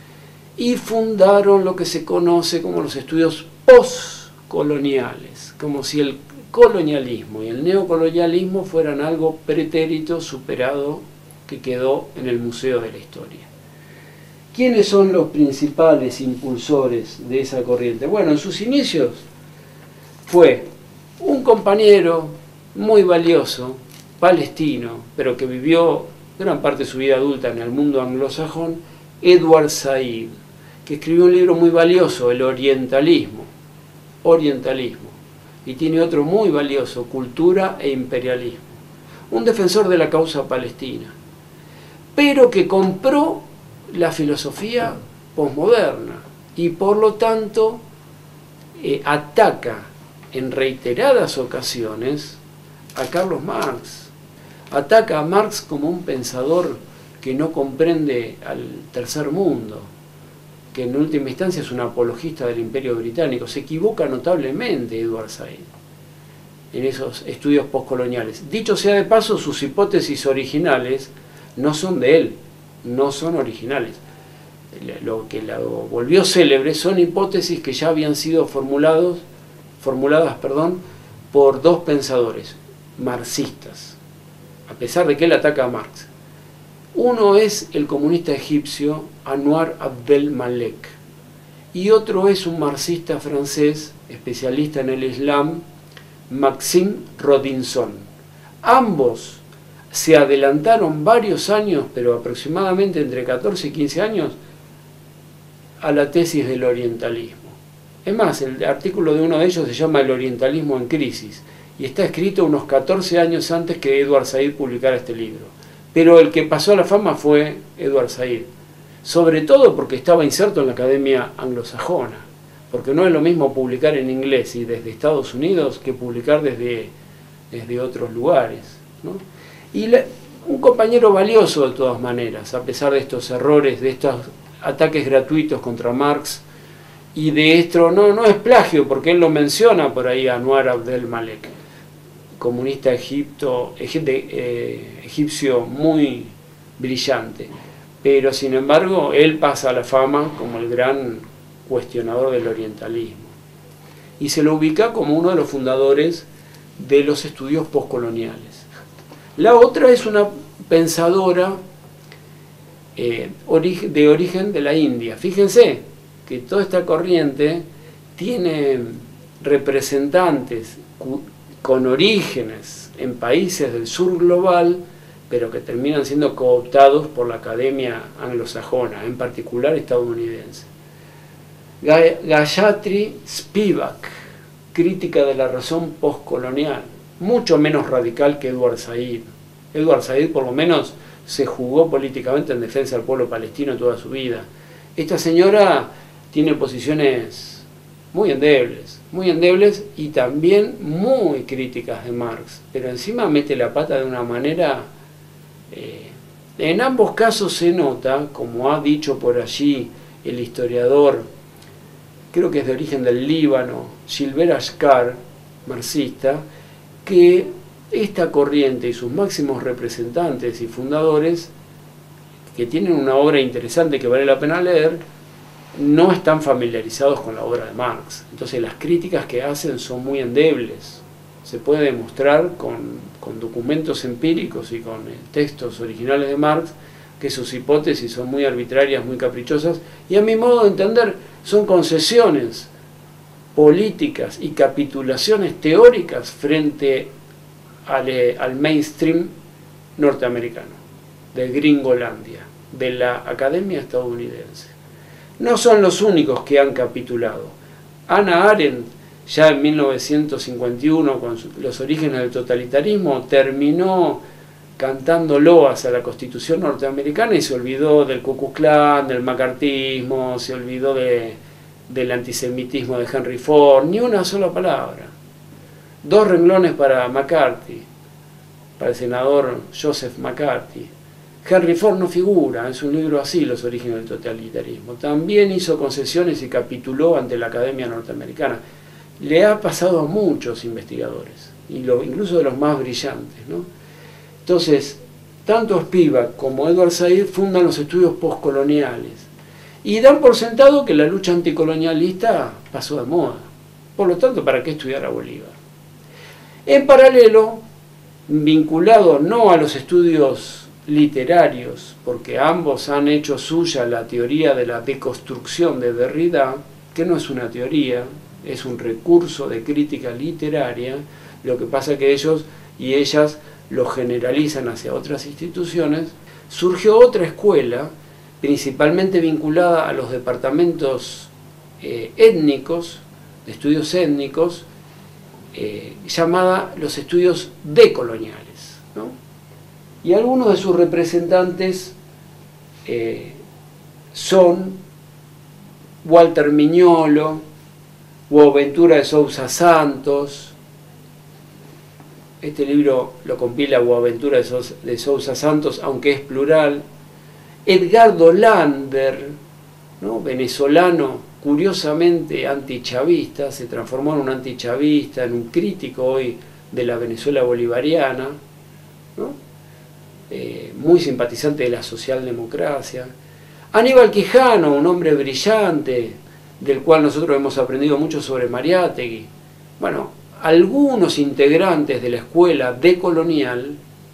y fundaron lo que se conoce como los estudios postcoloniales, como si el colonialismo y el neocolonialismo fueran algo pretérito, superado, que quedó en el Museo de la Historia. ¿Quiénes son los principales impulsores de esa corriente? Bueno, en sus inicios fue un compañero muy valioso, palestino, pero que vivió gran parte de su vida adulta en el mundo anglosajón, Edward Said, que escribió un libro muy valioso, El Orientalismo, Orientalismo, y tiene otro muy valioso, Cultura e Imperialismo, un defensor de la causa palestina, pero que compró la filosofía posmoderna y por lo tanto eh, ataca en reiteradas ocasiones a Carlos Marx. Ataca a Marx como un pensador que no comprende al tercer mundo, que en última instancia es un apologista del Imperio Británico. Se equivoca notablemente Edward Said en esos estudios postcoloniales. Dicho sea de paso, sus hipótesis originales no son de él, no son originales. Lo que lo volvió célebre son hipótesis que ya habían sido formulados, formuladas perdón, por dos pensadores marxistas, a pesar de que él ataca a Marx. Uno es el comunista egipcio Anwar Abdel Malek y otro es un marxista francés especialista en el Islam, Maxime Rodinson. Ambos se adelantaron varios años, pero aproximadamente entre catorce y quince años, a la tesis del orientalismo. Es más, el artículo de uno de ellos se llama El orientalismo en crisis y está escrito unos catorce años antes que Edward Said publicara este libro. Pero el que pasó a la fama fue Edward Said, sobre todo porque estaba inserto en la academia anglosajona, porque no es lo mismo publicar en inglés y desde Estados Unidos que publicar desde, desde otros lugares, ¿no? Y la, un compañero valioso de todas maneras, a pesar de estos errores, de estos ataques gratuitos contra Marx, y de esto no, no es plagio, porque él lo menciona por ahí a Anwar Abdel Malek, comunista egipto, egipte, eh, egipcio muy brillante, pero sin embargo él pasa a la fama como el gran cuestionador del orientalismo y se lo ubica como uno de los fundadores de los estudios postcoloniales. La otra es una pensadora eh, de origen de la India. Fíjense que toda esta corriente tiene representantes con orígenes en países del sur global, pero que terminan siendo cooptados por la academia anglosajona, en particular estadounidense. Gayatri Spivak, crítica de la razón postcolonial, mucho menos radical que Edward Said. Edward Said por lo menos se jugó políticamente en defensa del pueblo palestino toda su vida. Esta señora tiene posiciones muy endebles, muy endebles y también muy críticas de Marx, pero encima mete la pata de una manera... Eh, en ambos casos se nota, como ha dicho por allí el historiador, creo que es de origen del Líbano, Gilbert Ashkar, marxista, que esta corriente y sus máximos representantes y fundadores, que tienen una obra interesante que vale la pena leer, no están familiarizados con la obra de Marx. Entonces las críticas que hacen son muy endebles. Se puede demostrar con, con documentos empíricos y con textos originales de Marx que sus hipótesis son muy arbitrarias, muy caprichosas, y a mi modo de entender son concesiones políticas y capitulaciones teóricas frente al, al mainstream norteamericano, de Gringolandia, de la academia estadounidense. No son los únicos que han capitulado. Hannah Arendt, ya en mil novecientos cincuenta y uno, con los orígenes del totalitarismo, terminó cantando loas a la Constitución norteamericana y se olvidó del Ku Klux Klan, del macartismo, se olvidó de, del antisemitismo de Henry Ford, ni una sola palabra. Dos renglones para McCarthy, para el senador Joseph McCarthy. Henry Ford no figura, en su libro así, Los orígenes del totalitarismo. También hizo concesiones y capituló ante la Academia Norteamericana. Le ha pasado a muchos investigadores, y lo, incluso de los más brillantes, ¿no? Entonces, tanto Spivak como Edward Said fundan los estudios postcoloniales y dan por sentado que la lucha anticolonialista pasó de moda. Por lo tanto, ¿para qué estudiar a Bolívar? En paralelo, vinculado no a los estudios literarios, porque ambos han hecho suya la teoría de la deconstrucción de Derrida, que no es una teoría, es un recurso de crítica literaria. Lo que pasa que ellos y ellas lo generalizan hacia otras instituciones. Surgió otra escuela, principalmente vinculada a los departamentos eh, étnicos, de estudios étnicos, eh, llamada los estudios decoloniales, ¿no? Y algunos de sus representantes eh, son Walter Miñolo, Boaventura de Sousa Santos. Este libro lo compila Boaventura de Sousa Santos, aunque es plural. Edgardo Lander, ¿no? Venezolano, curiosamente antichavista, se transformó en un antichavista, en un crítico hoy de la Venezuela bolivariana, ¿no? eh, muy simpatizante de la socialdemocracia. Aníbal Quijano, un hombre brillante, del cual nosotros hemos aprendido mucho sobre Mariátegui. Bueno, algunos integrantes de la escuela decolonial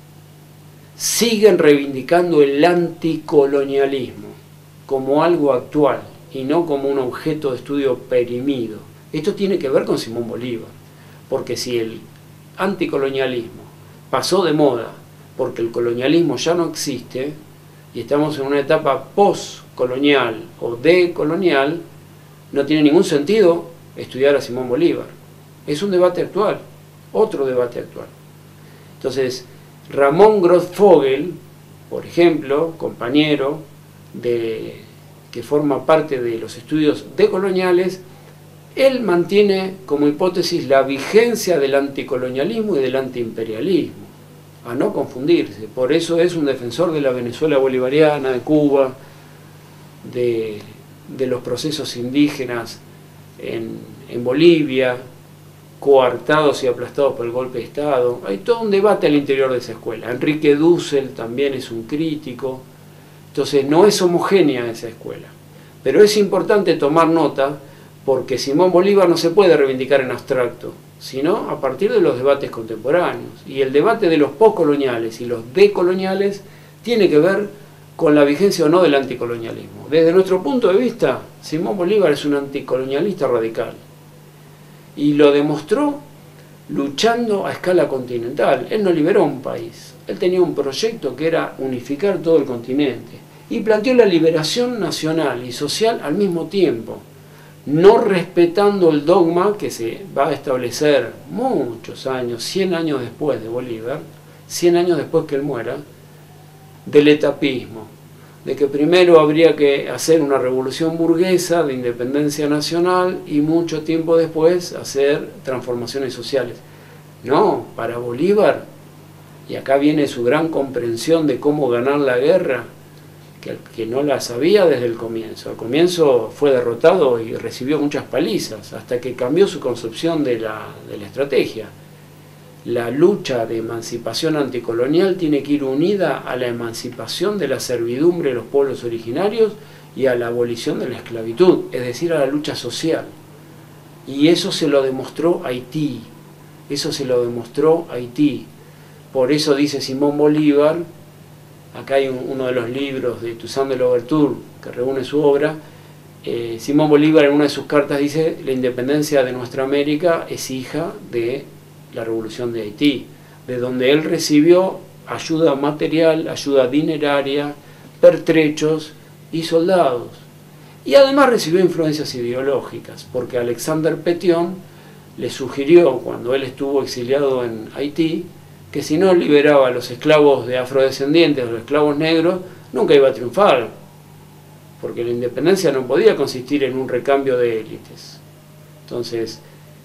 siguen reivindicando el anticolonialismo como algo actual y no como un objeto de estudio perimido. Esto tiene que ver con Simón Bolívar, porque si el anticolonialismo pasó de moda porque el colonialismo ya no existe y estamos en una etapa postcolonial o decolonial, no tiene ningún sentido estudiar a Simón Bolívar. Es un debate actual, otro debate actual. Entonces, Ramón Groth-Fogel, por ejemplo, compañero de, que forma parte de los estudios decoloniales, él mantiene como hipótesis la vigencia del anticolonialismo y del antiimperialismo, a no confundirse. Por eso es un defensor de la Venezuela bolivariana, de Cuba, de, de los procesos indígenas en, en Bolivia, coartados y aplastados por el golpe de Estado. Hay todo un debate al interior de esa escuela. Enrique Dussel también es un crítico. Entonces no es homogénea esa escuela. Pero es importante tomar nota porque Simón Bolívar no se puede reivindicar en abstracto, sino a partir de los debates contemporáneos. Y el debate de los postcoloniales y los decoloniales tiene que ver con la vigencia o no del anticolonialismo. Desde nuestro punto de vista, Simón Bolívar es un anticolonialista radical. Y lo demostró luchando a escala continental. Él no liberó un país, él tenía un proyecto que era unificar todo el continente y planteó la liberación nacional y social al mismo tiempo, no respetando el dogma que se va a establecer muchos años, cien años después de Bolívar, cien años después que él muera, del etapismo, de que primero habría que hacer una revolución burguesa de independencia nacional y mucho tiempo después hacer transformaciones sociales. No, para Bolívar, y acá viene su gran comprensión de cómo ganar la guerra, que, que no la sabía desde el comienzo. Al comienzo fue derrotado y recibió muchas palizas, hasta que cambió su concepción de la, de la estrategia. La lucha de emancipación anticolonial tiene que ir unida a la emancipación de la servidumbre de los pueblos originarios y a la abolición de la esclavitud, es decir, a la lucha social. Y eso se lo demostró Haití, eso se lo demostró Haití. Por eso dice Simón Bolívar, acá hay un, uno de los libros de Toussaint de Louverture que reúne su obra, eh, Simón Bolívar en una de sus cartas dice: la independencia de nuestra América es hija de la revolución de Haití, de donde él recibió ayuda material, ayuda dineraria, pertrechos y soldados. Y además recibió influencias ideológicas, porque Alexander Pétion le sugirió, cuando él estuvo exiliado en Haití, que si no liberaba a los esclavos de afrodescendientes, a los esclavos negros, nunca iba a triunfar, porque la independencia no podía consistir en un recambio de élites. Entonces,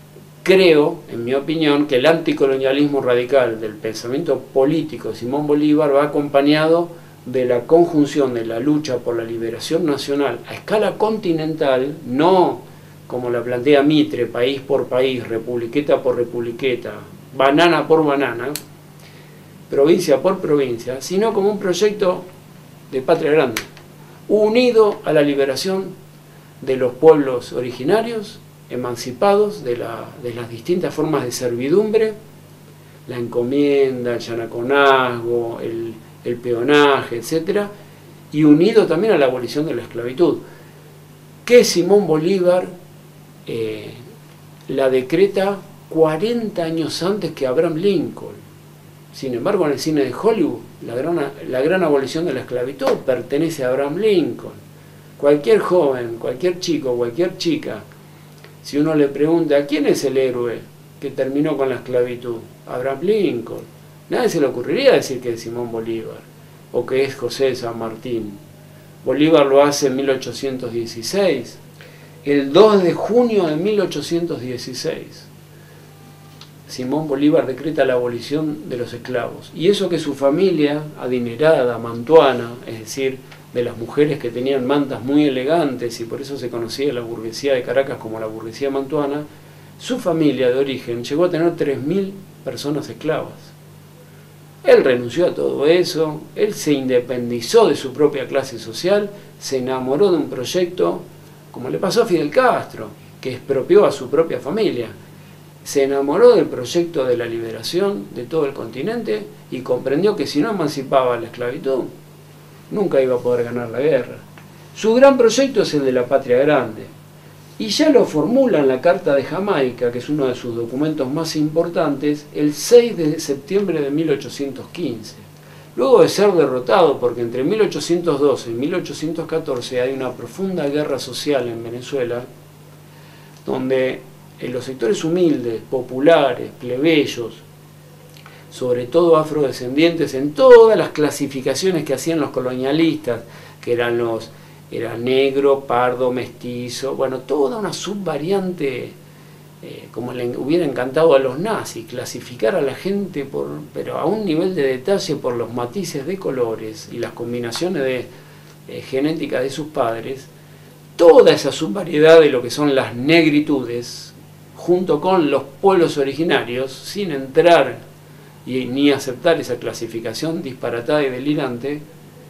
creo, en mi opinión, que el anticolonialismo radical del pensamiento político de Simón Bolívar va acompañado de la conjunción de la lucha por la liberación nacional a escala continental, no como la plantea Mitre, país por país, republiqueta por republiqueta, banana por banana, provincia por provincia, sino como un proyecto de patria grande, unido a la liberación de los pueblos originarios, emancipados de, la, de las distintas formas de servidumbre, la encomienda, el yanaconazgo, el, el peonaje, etcétera, y unido también a la abolición de la esclavitud, que Simón Bolívar eh, la decreta cuarenta años antes que Abraham Lincoln. Sin embargo, en el cine de Hollywood, la gran, la gran abolición de la esclavitud pertenece a Abraham Lincoln. Cualquier joven, cualquier chico, cualquier chica, si uno le pregunta, ¿quién es el héroe que terminó con la esclavitud? Abraham Lincoln. Nadie se le ocurriría decir que es Simón Bolívar, o que es José de San Martín, Bolívar lo hace en mil ochocientos dieciséis, el dos de junio de mil ochocientos dieciséis. Simón Bolívar decreta la abolición de los esclavos. Y eso que su familia, adinerada, mantuana, es decir, de las mujeres que tenían mantas muy elegantes, y por eso se conocía la burguesía de Caracas como la burguesía mantuana, su familia de origen llegó a tener tres mil personas esclavas. Él renunció a todo eso, él se independizó de su propia clase social, se enamoró de un proyecto, como le pasó a Fidel Castro, que expropió a su propia familia. Se enamoró del proyecto de la liberación de todo el continente y comprendió que si no emancipaba la esclavitud, nunca iba a poder ganar la guerra. Su gran proyecto es el de la Patria Grande, y ya lo formula en la Carta de Jamaica, que es uno de sus documentos más importantes, el seis de septiembre de mil ochocientos quince. Luego de ser derrotado, porque entre mil ochocientos doce y mil ochocientos catorce hay una profunda guerra social en Venezuela, donde en los sectores humildes, populares, plebeyos, sobre todo afrodescendientes, en todas las clasificaciones que hacían los colonialistas, que eran los era negro, pardo, mestizo, bueno, toda una subvariante, eh, como le hubiera encantado a los nazis, clasificar a la gente, por, pero a un nivel de detalle por los matices de colores y las combinaciones de eh, genética de sus padres, toda esa subvariedad de lo que son las negritudes, junto con los pueblos originarios, sin entrar y ni aceptar esa clasificación disparatada y delirante,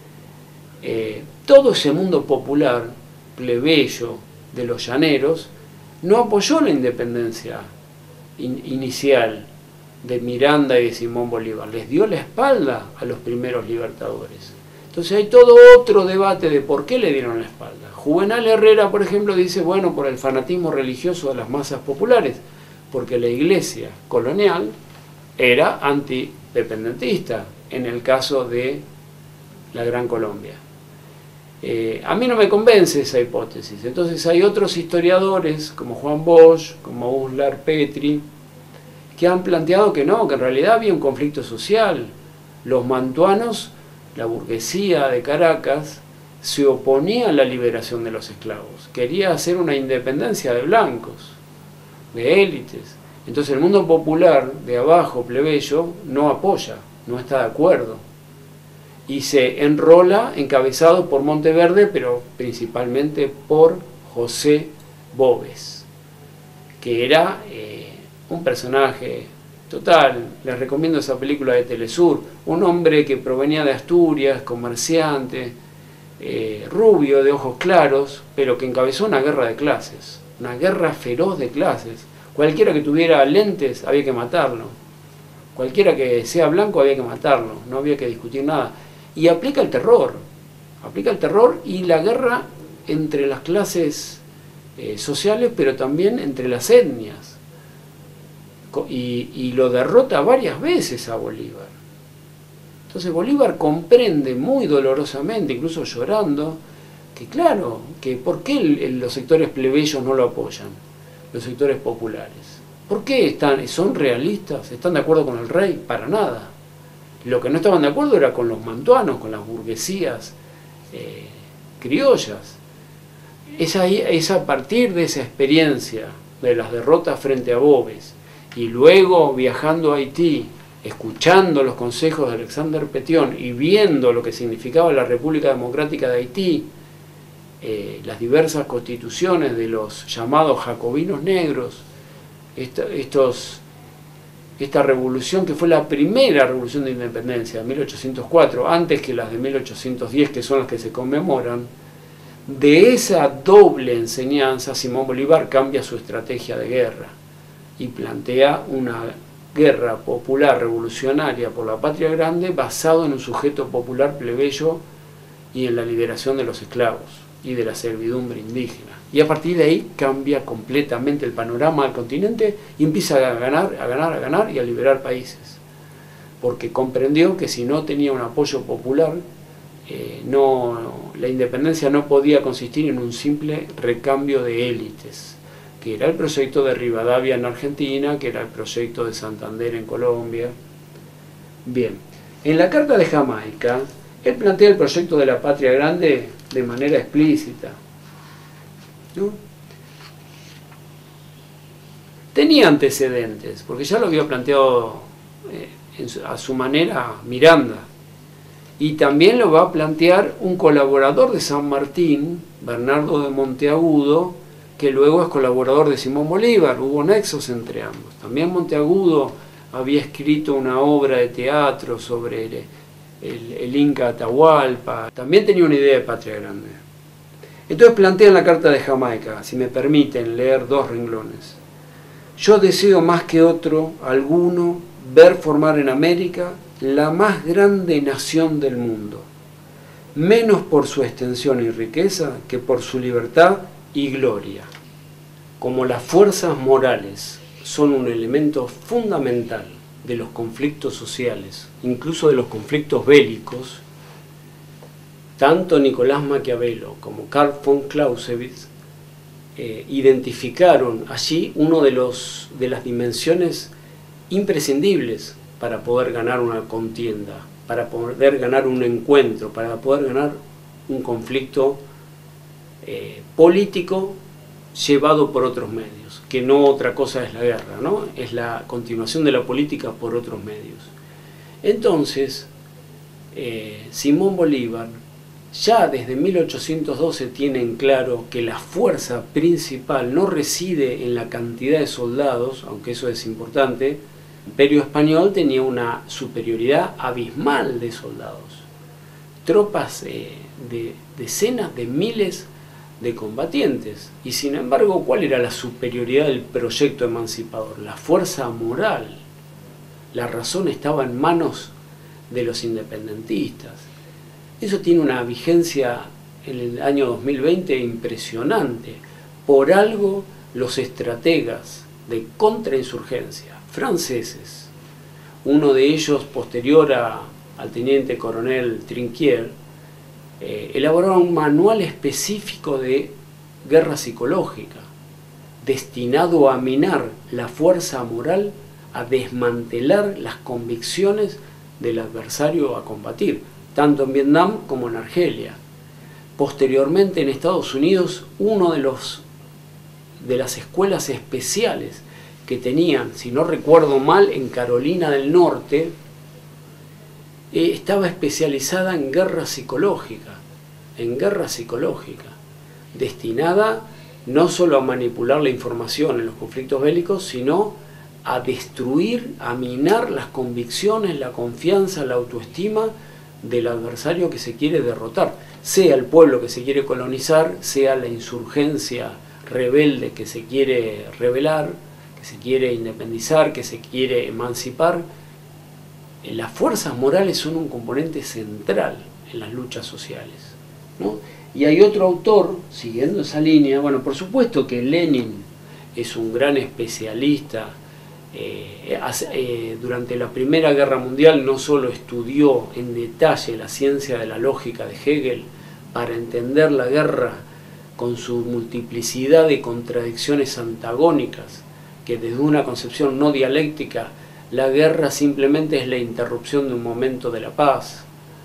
eh, todo ese mundo popular, plebeyo, de los llaneros, no apoyó la independencia in, inicial de Miranda y de Simón Bolívar, les dio la espalda a los primeros libertadores. Entonces hay todo otro debate de por qué le dieron la espalda. Juvenal Herrera, por ejemplo, dice, bueno, por el fanatismo religioso de las masas populares, porque la iglesia colonial era antidependentista, en el caso de la Gran Colombia. Eh, a mí no me convence esa hipótesis. Entonces hay otros historiadores, como Juan Bosch, como Uslar Petri, que han planteado que no, que en realidad había un conflicto social. Los mantuanos, la burguesía de Caracas, se oponía a la liberación de los esclavos, quería hacer una independencia de blancos, de élites. Entonces el mundo popular, de abajo, plebeyo, no apoya, no está de acuerdo, y se enrola encabezado por Monteverde, pero principalmente por José Boves, que era eh, un personaje total. Les recomiendo esa película de Telesur, un hombre que provenía de Asturias, comerciante, eh, rubio, de ojos claros, pero que encabezó una guerra de clases, una guerra feroz de clases. Cualquiera que tuviera lentes había que matarlo, cualquiera que sea blanco había que matarlo, no había que discutir nada. Y aplica el terror, aplica el terror y la guerra entre las clases eh, sociales, pero también entre las etnias. Y, y lo derrota varias veces a Bolívar. Entonces Bolívar comprende muy dolorosamente, incluso llorando, que claro, que ¿por qué el, el, los sectores plebeyos no lo apoyan? Los sectores populares. ¿Por qué están, son realistas? ¿Están de acuerdo con el rey? Para nada. Lo que no estaban de acuerdo era con los mantuanos, con las burguesías eh, criollas. Es, ahí, es a partir de esa experiencia de las derrotas frente a Boves y luego viajando a Haití, escuchando los consejos de Alexander Petion y viendo lo que significaba la República Democrática de Haití, eh, las diversas constituciones de los llamados jacobinos negros, esta, estos... esta revolución que fue la primera revolución de independencia de mil ochocientos cuatro, antes que las de mil ochocientos diez, que son las que se conmemoran, de esa doble enseñanza Simón Bolívar cambia su estrategia de guerra y plantea una guerra popular revolucionaria por la Patria Grande basado en un sujeto popular plebeyo y en la liberación de los esclavos y de la servidumbre indígena. Y a partir de ahí cambia completamente el panorama del continente y empieza a ganar, a ganar, a ganar y a liberar países. Porque comprendió que si no tenía un apoyo popular, eh, no, la independencia no podía consistir en un simple recambio de élites, que era el proyecto de Rivadavia en Argentina, que era el proyecto de Santander en Colombia. Bien, en la Carta de Jamaica, él plantea el proyecto de la Patria Grande de manera explícita, ¿no? Tenía antecedentes, porque ya lo había planteado eh, en su, a su manera Miranda, y también lo va a plantear un colaborador de San Martín, Bernardo de Monteagudo, que luego es colaborador de Simón Bolívar. Hubo nexos entre ambos. También Monteagudo había escrito una obra de teatro sobre el, el, el Inca Atahualpa. También tenía una idea de patria grande. Entonces plantea en la Carta de Jamaica, si me permiten leer dos renglones: yo deseo más que otro alguno ver formar en América la más grande nación del mundo, menos por su extensión y riqueza que por su libertad y gloria. Como las fuerzas morales son un elemento fundamental de los conflictos sociales, incluso de los conflictos bélicos, tanto Nicolás Maquiavelo como Karl von Clausewitz eh, identificaron allí uno de, los, de las dimensiones imprescindibles para poder ganar una contienda, para poder ganar un encuentro, para poder ganar un conflicto eh, político llevado por otros medios, que no otra cosa es la guerra, ¿no? Es la continuación de la política por otros medios. Entonces, eh, Simón Bolívar ya desde mil ochocientos doce tiene en claro que la fuerza principal no reside en la cantidad de soldados, aunque eso es importante. El Imperio Español tenía una superioridad abismal de soldados, tropas eh, de decenas de miles de combatientes, y sin embargo, ¿cuál era la superioridad del proyecto emancipador? La fuerza moral. La razón estaba en manos de los independentistas. Eso tiene una vigencia en el año dos mil veinte impresionante. Por algo los estrategas de contrainsurgencia franceses, uno de ellos posterior a, al teniente coronel Trinquier, eh, elaboraron un manual específico de guerra psicológica, destinado a minar la fuerza moral, a desmantelar las convicciones del adversario a combatir, tanto en Vietnam como en Argelia. Posteriormente en Estados Unidos, uno de, los, de las escuelas especiales que tenían, si no recuerdo mal, en Carolina del Norte, eh, estaba especializada en guerra psicológica, en guerra psicológica, destinada no solo a manipular la información en los conflictos bélicos, sino a destruir, a minar las convicciones, la confianza, la autoestima del adversario que se quiere derrotar, sea el pueblo que se quiere colonizar, sea la insurgencia rebelde que se quiere rebelar, que se quiere independizar, que se quiere emancipar. Las fuerzas morales son un componente central en las luchas sociales, ¿no? Y hay otro autor, siguiendo esa línea, bueno, por supuesto que Lenin es un gran especialista. Eh, eh, durante la Primera Guerra Mundial no solo estudió en detalle la ciencia de la lógica de Hegel para entender la guerra con su multiplicidad de contradicciones antagónicas, que desde una concepción no dialéctica, la guerra simplemente es la interrupción de un momento de la paz,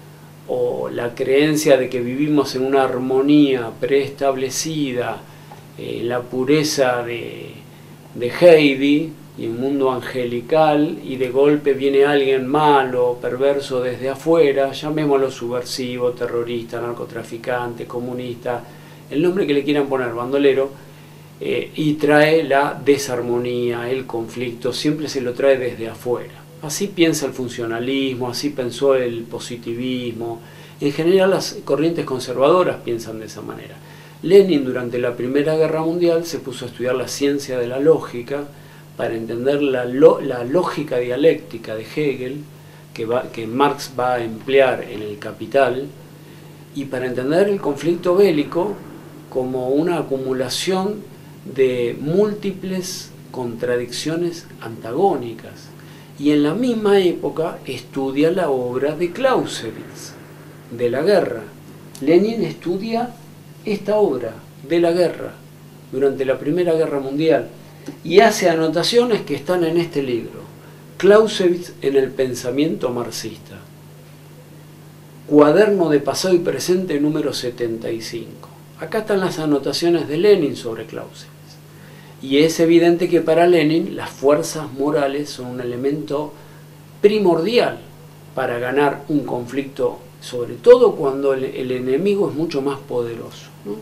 o la creencia de que vivimos en una armonía preestablecida, eh, la pureza de, de Heidi, y un mundo angelical, y de golpe viene alguien malo, perverso desde afuera, llamémoslo subversivo, terrorista, narcotraficante, comunista, el nombre que le quieran poner, bandolero, eh, y trae la desarmonía, el conflicto, siempre se lo trae desde afuera. Así piensa el funcionalismo, así pensó el positivismo. En general las corrientes conservadoras piensan de esa manera. Lenin durante la Primera Guerra Mundial se puso a estudiar la ciencia de la lógica para entender la, lo, la lógica dialéctica de Hegel, que, va, que Marx va a emplear en El Capital, y para entender el conflicto bélico como una acumulación de múltiples contradicciones antagónicas. Y en la misma época estudia la obra de Clausewitz, de la guerra. Lenin estudia esta obra de la guerra durante la Primera Guerra Mundial y hace anotaciones que están en este libro, Clausewitz en el pensamiento marxista. Cuaderno de pasado y presente número setenta y cinco. Acá están las anotaciones de Lenin sobre Clausewitz. Y es evidente que para Lenin las fuerzas morales son un elemento primordial para ganar un conflicto, sobre todo cuando el, el enemigo es mucho más poderoso, ¿no?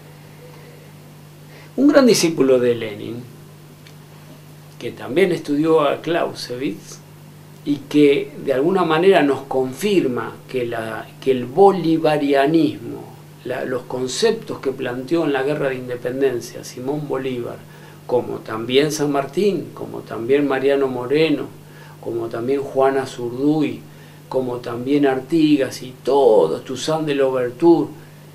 Un gran discípulo de Lenin, que también estudió a Clausewitz y que de alguna manera nos confirma que, la, que el bolivarianismo, la, los conceptos que planteó en la Guerra de Independencia Simón Bolívar, como también San Martín, como también Mariano Moreno, como también Juan Azurduy, como también Artigas y todos, Toussaint de Louverture,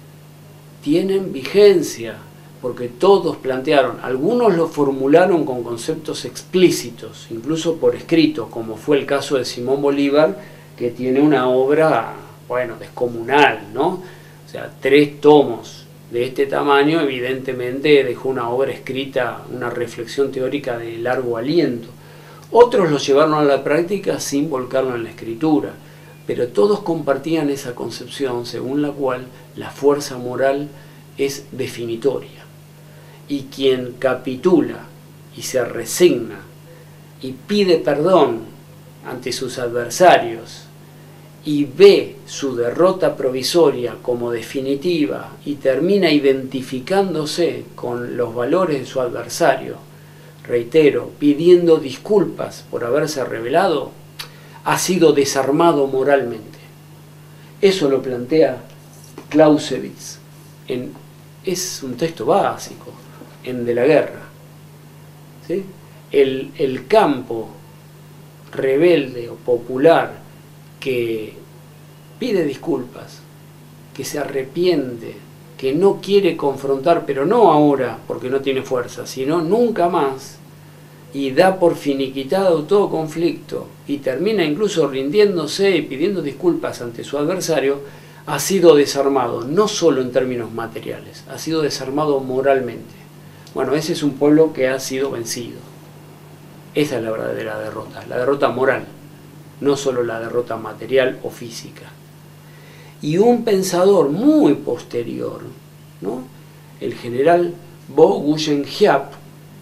tienen vigencia, porque todos plantearon, algunos lo formularon con conceptos explícitos, incluso por escrito, como fue el caso de Simón Bolívar, que tiene una obra, bueno, descomunal, ¿no? O sea, tres tomos de este tamaño, evidentemente dejó una obra escrita, una reflexión teórica de largo aliento. Otros lo llevaron a la práctica sin volcarlo en la escritura, pero todos compartían esa concepción según la cual la fuerza moral es definitoria. Y quien capitula y se resigna y pide perdón ante sus adversarios y ve su derrota provisoria como definitiva y termina identificándose con los valores de su adversario, reitero, pidiendo disculpas por haberse rebelado, ha sido desarmado moralmente. Eso lo plantea Clausewitz. En, es un texto básico en De la Guerra. ¿Sí? El, el campo rebelde o popular que pide disculpas, que se arrepiente, que no quiere confrontar, pero no ahora porque no tiene fuerza, sino nunca más, y da por finiquitado todo conflicto y termina incluso rindiéndose y pidiendo disculpas ante su adversario, ha sido desarmado, no solo en términos materiales, ha sido desarmado moralmente. Bueno, ese es un pueblo que ha sido vencido. Esa es la verdadera derrota, la derrota moral, no solo la derrota material o física. Y un pensador muy posterior, ¿no? El general Bo Guggenheim,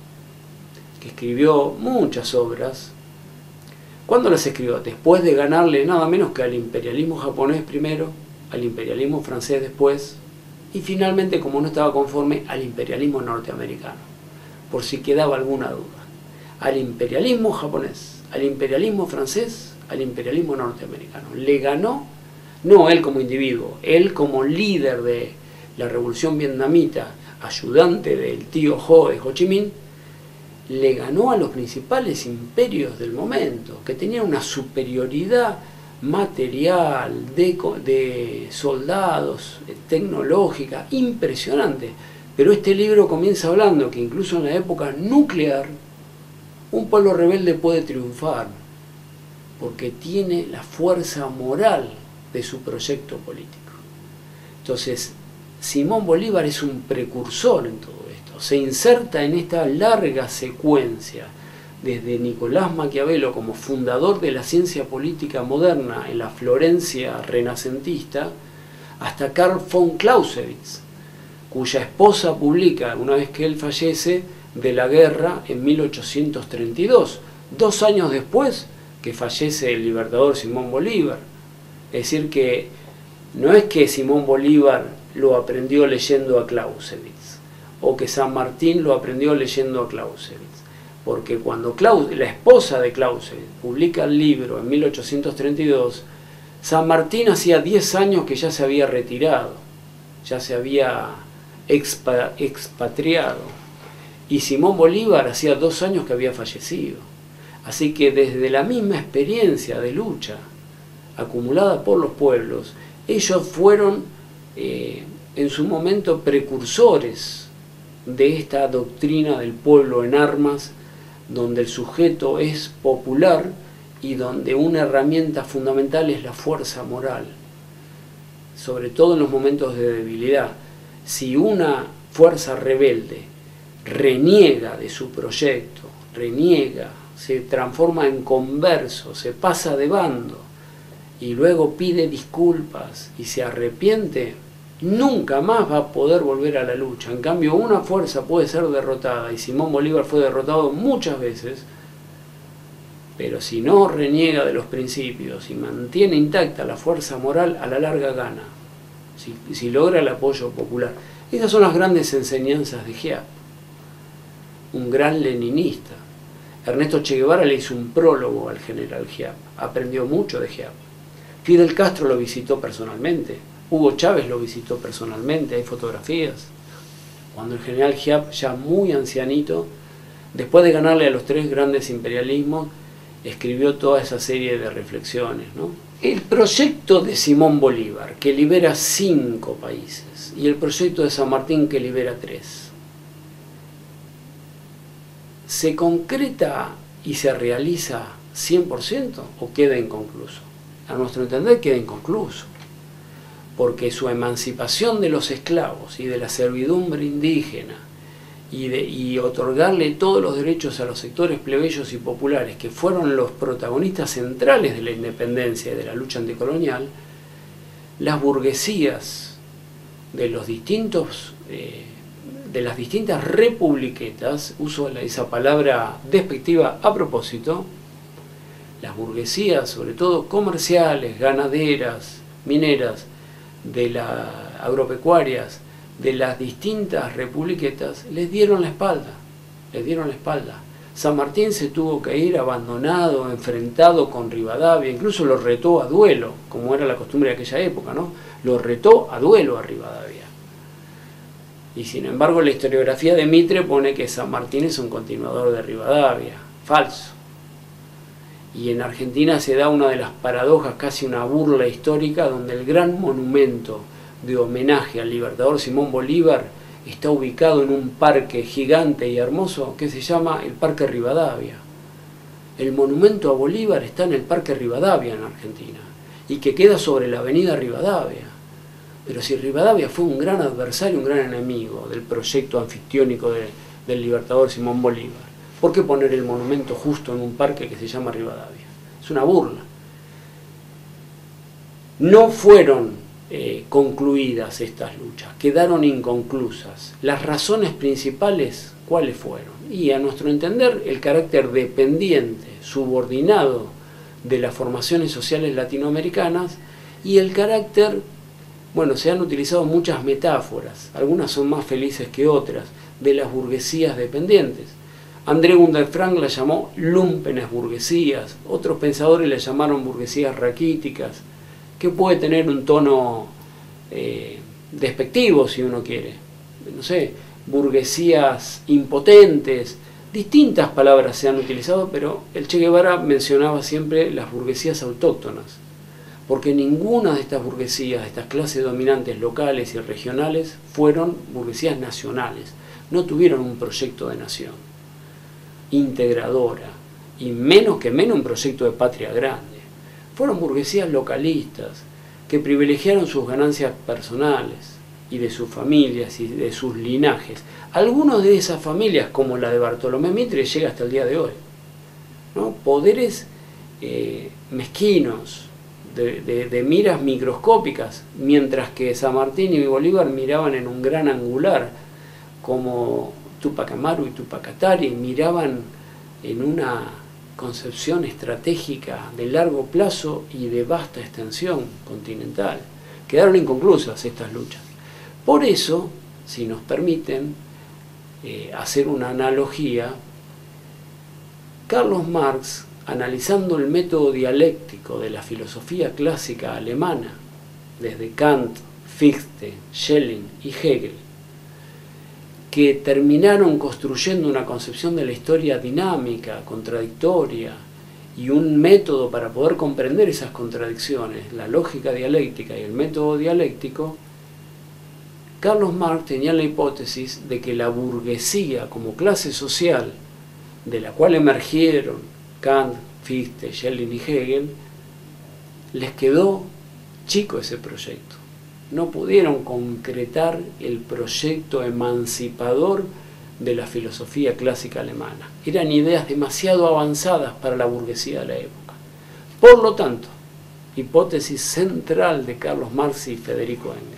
que escribió muchas obras. ¿Cuándo las escribió? Después de ganarle nada menos que al imperialismo japonés primero, al imperialismo francés después, y finalmente, como no estaba conforme, al imperialismo norteamericano, por si quedaba alguna duda. Al imperialismo japonés, al imperialismo francés, al imperialismo norteamericano. Le ganó, no él como individuo, él como líder de la revolución vietnamita, ayudante del tío Ho de Ho Chi Minh, le ganó a los principales imperios del momento, que tenían una superioridad material, de, de soldados, tecnológica, impresionante. Pero este libro comienza hablando que incluso en la época nuclear, un pueblo rebelde puede triunfar, porque tiene la fuerza moral de su proyecto político. Entonces, Simón Bolívar es un precursor en todo esto, se inserta en esta larga secuencia, desde Nicolás Maquiavelo como fundador de la ciencia política moderna en la Florencia renacentista, hasta Karl von Clausewitz, cuya esposa publica, una vez que él fallece, De la Guerra en mil ochocientos treinta y dos, dos años después que fallece el libertador Simón Bolívar. Es decir que no es que Simón Bolívar lo aprendió leyendo a Clausewitz, o que San Martín lo aprendió leyendo a Clausewitz, porque cuando Claus, la esposa de Clausewitz publica el libro en mil ochocientos treinta y dos, San Martín hacía diez años que ya se había retirado, ya se había expa, expatriado, y Simón Bolívar hacía dos años que había fallecido. Así que desde la misma experiencia de lucha acumulada por los pueblos, ellos fueron eh, en su momento precursores de esta doctrina del pueblo en armas, donde el sujeto es popular y donde una herramienta fundamental es la fuerza moral, sobre todo en los momentos de debilidad. Si una fuerza rebelde reniega de su proyecto, reniega, se transforma en converso, se pasa de bando, y luego pide disculpas y se arrepiente, nunca más va a poder volver a la lucha. En cambio, una fuerza puede ser derrotada, y Simón Bolívar fue derrotado muchas veces, pero si no reniega de los principios y mantiene intacta la fuerza moral, a la larga gana, si, si logra el apoyo popular. Esas son las grandes enseñanzas de Giap, un gran leninista. Ernesto Che Guevara le hizo un prólogo al general Giap, aprendió mucho de Giap. Fidel Castro lo visitó personalmente, Hugo Chávez lo visitó personalmente, hay fotografías. Cuando el general Giap, ya muy ancianito, después de ganarle a los tres grandes imperialismos, escribió toda esa serie de reflexiones, ¿no? El proyecto de Simón Bolívar, que libera cinco países, y el proyecto de San Martín, que libera tres, ¿se concreta y se realiza cien por ciento o queda inconcluso? A nuestro entender queda inconcluso, porque su emancipación de los esclavos y de la servidumbre indígena y, de, y otorgarle todos los derechos a los sectores plebeyos y populares, que fueron los protagonistas centrales de la independencia y de la lucha anticolonial, las burguesías de los distintos eh, de las distintas republiquetas, uso esa palabra despectiva a propósito, las burguesías, sobre todo comerciales, ganaderas, mineras, de las agropecuarias, de las distintas republiquetas, les dieron la espalda, les dieron la espalda. San Martín se tuvo que ir abandonado, enfrentado con Rivadavia, incluso lo retó a duelo, como era la costumbre de aquella época, ¿no? Lo retó a duelo a Rivadavia. Y sin embargo la historiografía de Mitre pone que San Martín es un continuador de Rivadavia, falso. Y en Argentina se da una de las paradojas, casi una burla histórica, donde el gran monumento de homenaje al libertador Simón Bolívar está ubicado en un parque gigante y hermoso que se llama el Parque Rivadavia. El monumento a Bolívar está en el Parque Rivadavia en Argentina, y que queda sobre la avenida Rivadavia. Pero si Rivadavia fue un gran adversario, un gran enemigo del proyecto anfictiónico de, del libertador Simón Bolívar, ¿por qué poner el monumento justo en un parque que se llama Rivadavia? Es una burla. No fueron eh, concluidas estas luchas, quedaron inconclusas. Las razones principales, ¿cuáles fueron? Y a nuestro entender, el carácter dependiente, subordinado de las formaciones sociales latinoamericanas, y el carácter, bueno, se han utilizado muchas metáforas, algunas son más felices que otras, de las burguesías dependientes. André Gunder Frank la llamó lumpenes burguesías, otros pensadores la llamaron burguesías raquíticas, que puede tener un tono eh, despectivo si uno quiere, no sé, burguesías impotentes, distintas palabras se han utilizado, pero el Che Guevara mencionaba siempre las burguesías autóctonas, porque ninguna de estas burguesías, de estas clases dominantes locales y regionales, fueron burguesías nacionales, no tuvieron un proyecto de nación integradora, y menos que menos un proyecto de patria grande. Fueron burguesías localistas que privilegiaron sus ganancias personales y de sus familias y de sus linajes. Algunos de esas familias, como la de Bartolomé Mitre, llega hasta el día de hoy, ¿no? Poderes eh, mezquinos, de, de, de miras microscópicas, mientras que San Martín y Bolívar miraban en un gran angular, como Túpac Amaru y Túpac Katari miraban en una concepción estratégica de largo plazo y de vasta extensión continental. Quedaron inconclusas estas luchas. Por eso, si nos permiten eh, hacer una analogía, Carlos Marx, analizando el método dialéctico de la filosofía clásica alemana, desde Kant, Fichte, Schelling y Hegel, que terminaron construyendo una concepción de la historia dinámica, contradictoria, y un método para poder comprender esas contradicciones, la lógica dialéctica y el método dialéctico, Carlos Marx tenía la hipótesis de que la burguesía como clase social, de la cual emergieron Kant, Fichte, Schelling y Hegel, les quedó chico ese proyecto. No pudieron concretar el proyecto emancipador de la filosofía clásica alemana. Eran ideas demasiado avanzadas para la burguesía de la época. Por lo tanto, hipótesis central de Carlos Marx y Federico Engels.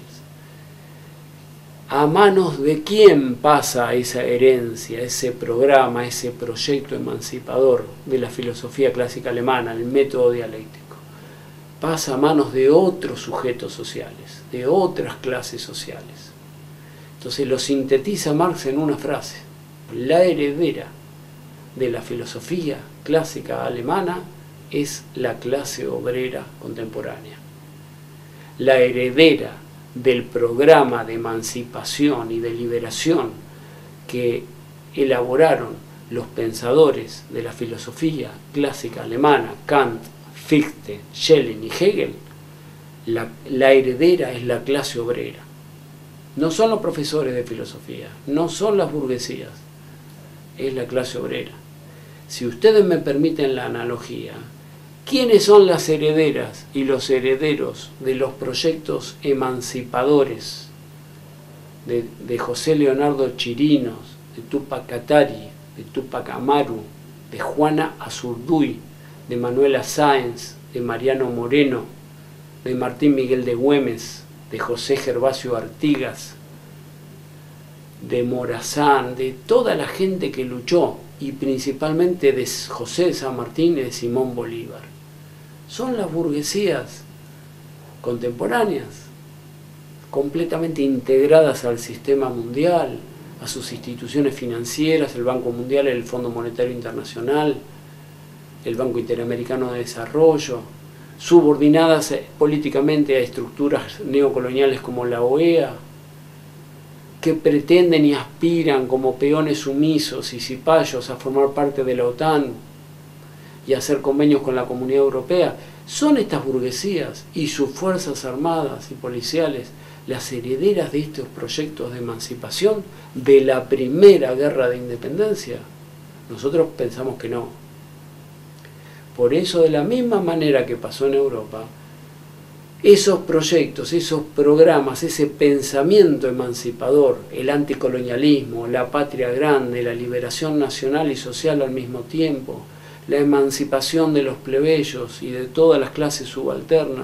¿A manos de quién pasa esa herencia, ese programa, ese proyecto emancipador de la filosofía clásica alemana, el método dialéctico? Pasa a manos de otros sujetos sociales, de otras clases sociales. Entonces lo sintetiza Marx en una frase: la heredera de la filosofía clásica alemana es la clase obrera contemporánea. La heredera del programa de emancipación y de liberación que elaboraron los pensadores de la filosofía clásica alemana, Kant, Fichte, Schelling y Hegel, la, la heredera es la clase obrera. No son los profesores de filosofía, no son las burguesías, es la clase obrera. Si ustedes me permiten la analogía, ¿quiénes son las herederas y los herederos de los proyectos emancipadores de, de José Leonardo Chirinos, de Túpac Katari, de Túpac Amaru, de Juana Azurduy, de Manuela Sáenz, de Mariano Moreno, de Martín Miguel de Güemes, de José Gervasio Artigas, de Morazán, de toda la gente que luchó, y principalmente de José de San Martín y de Simón Bolívar? Son las burguesías contemporáneas, completamente integradas al sistema mundial, a sus instituciones financieras, el Banco Mundial, el Fondo Monetario Internacional, el Banco Interamericano de Desarrollo, subordinadas políticamente a estructuras neocoloniales como la O E A, que pretenden y aspiran como peones sumisos y cipayos a formar parte de la OTAN y hacer convenios con la Comunidad Europea. Son estas burguesías y sus fuerzas armadas y policiales las herederas de estos proyectos de emancipación de la primera guerra de independencia. Nosotros pensamos que no. Por eso, de la misma manera que pasó en Europa, esos proyectos, esos programas, ese pensamiento emancipador, el anticolonialismo, la patria grande, la liberación nacional y social al mismo tiempo, la emancipación de los plebeyos y de todas las clases subalternas,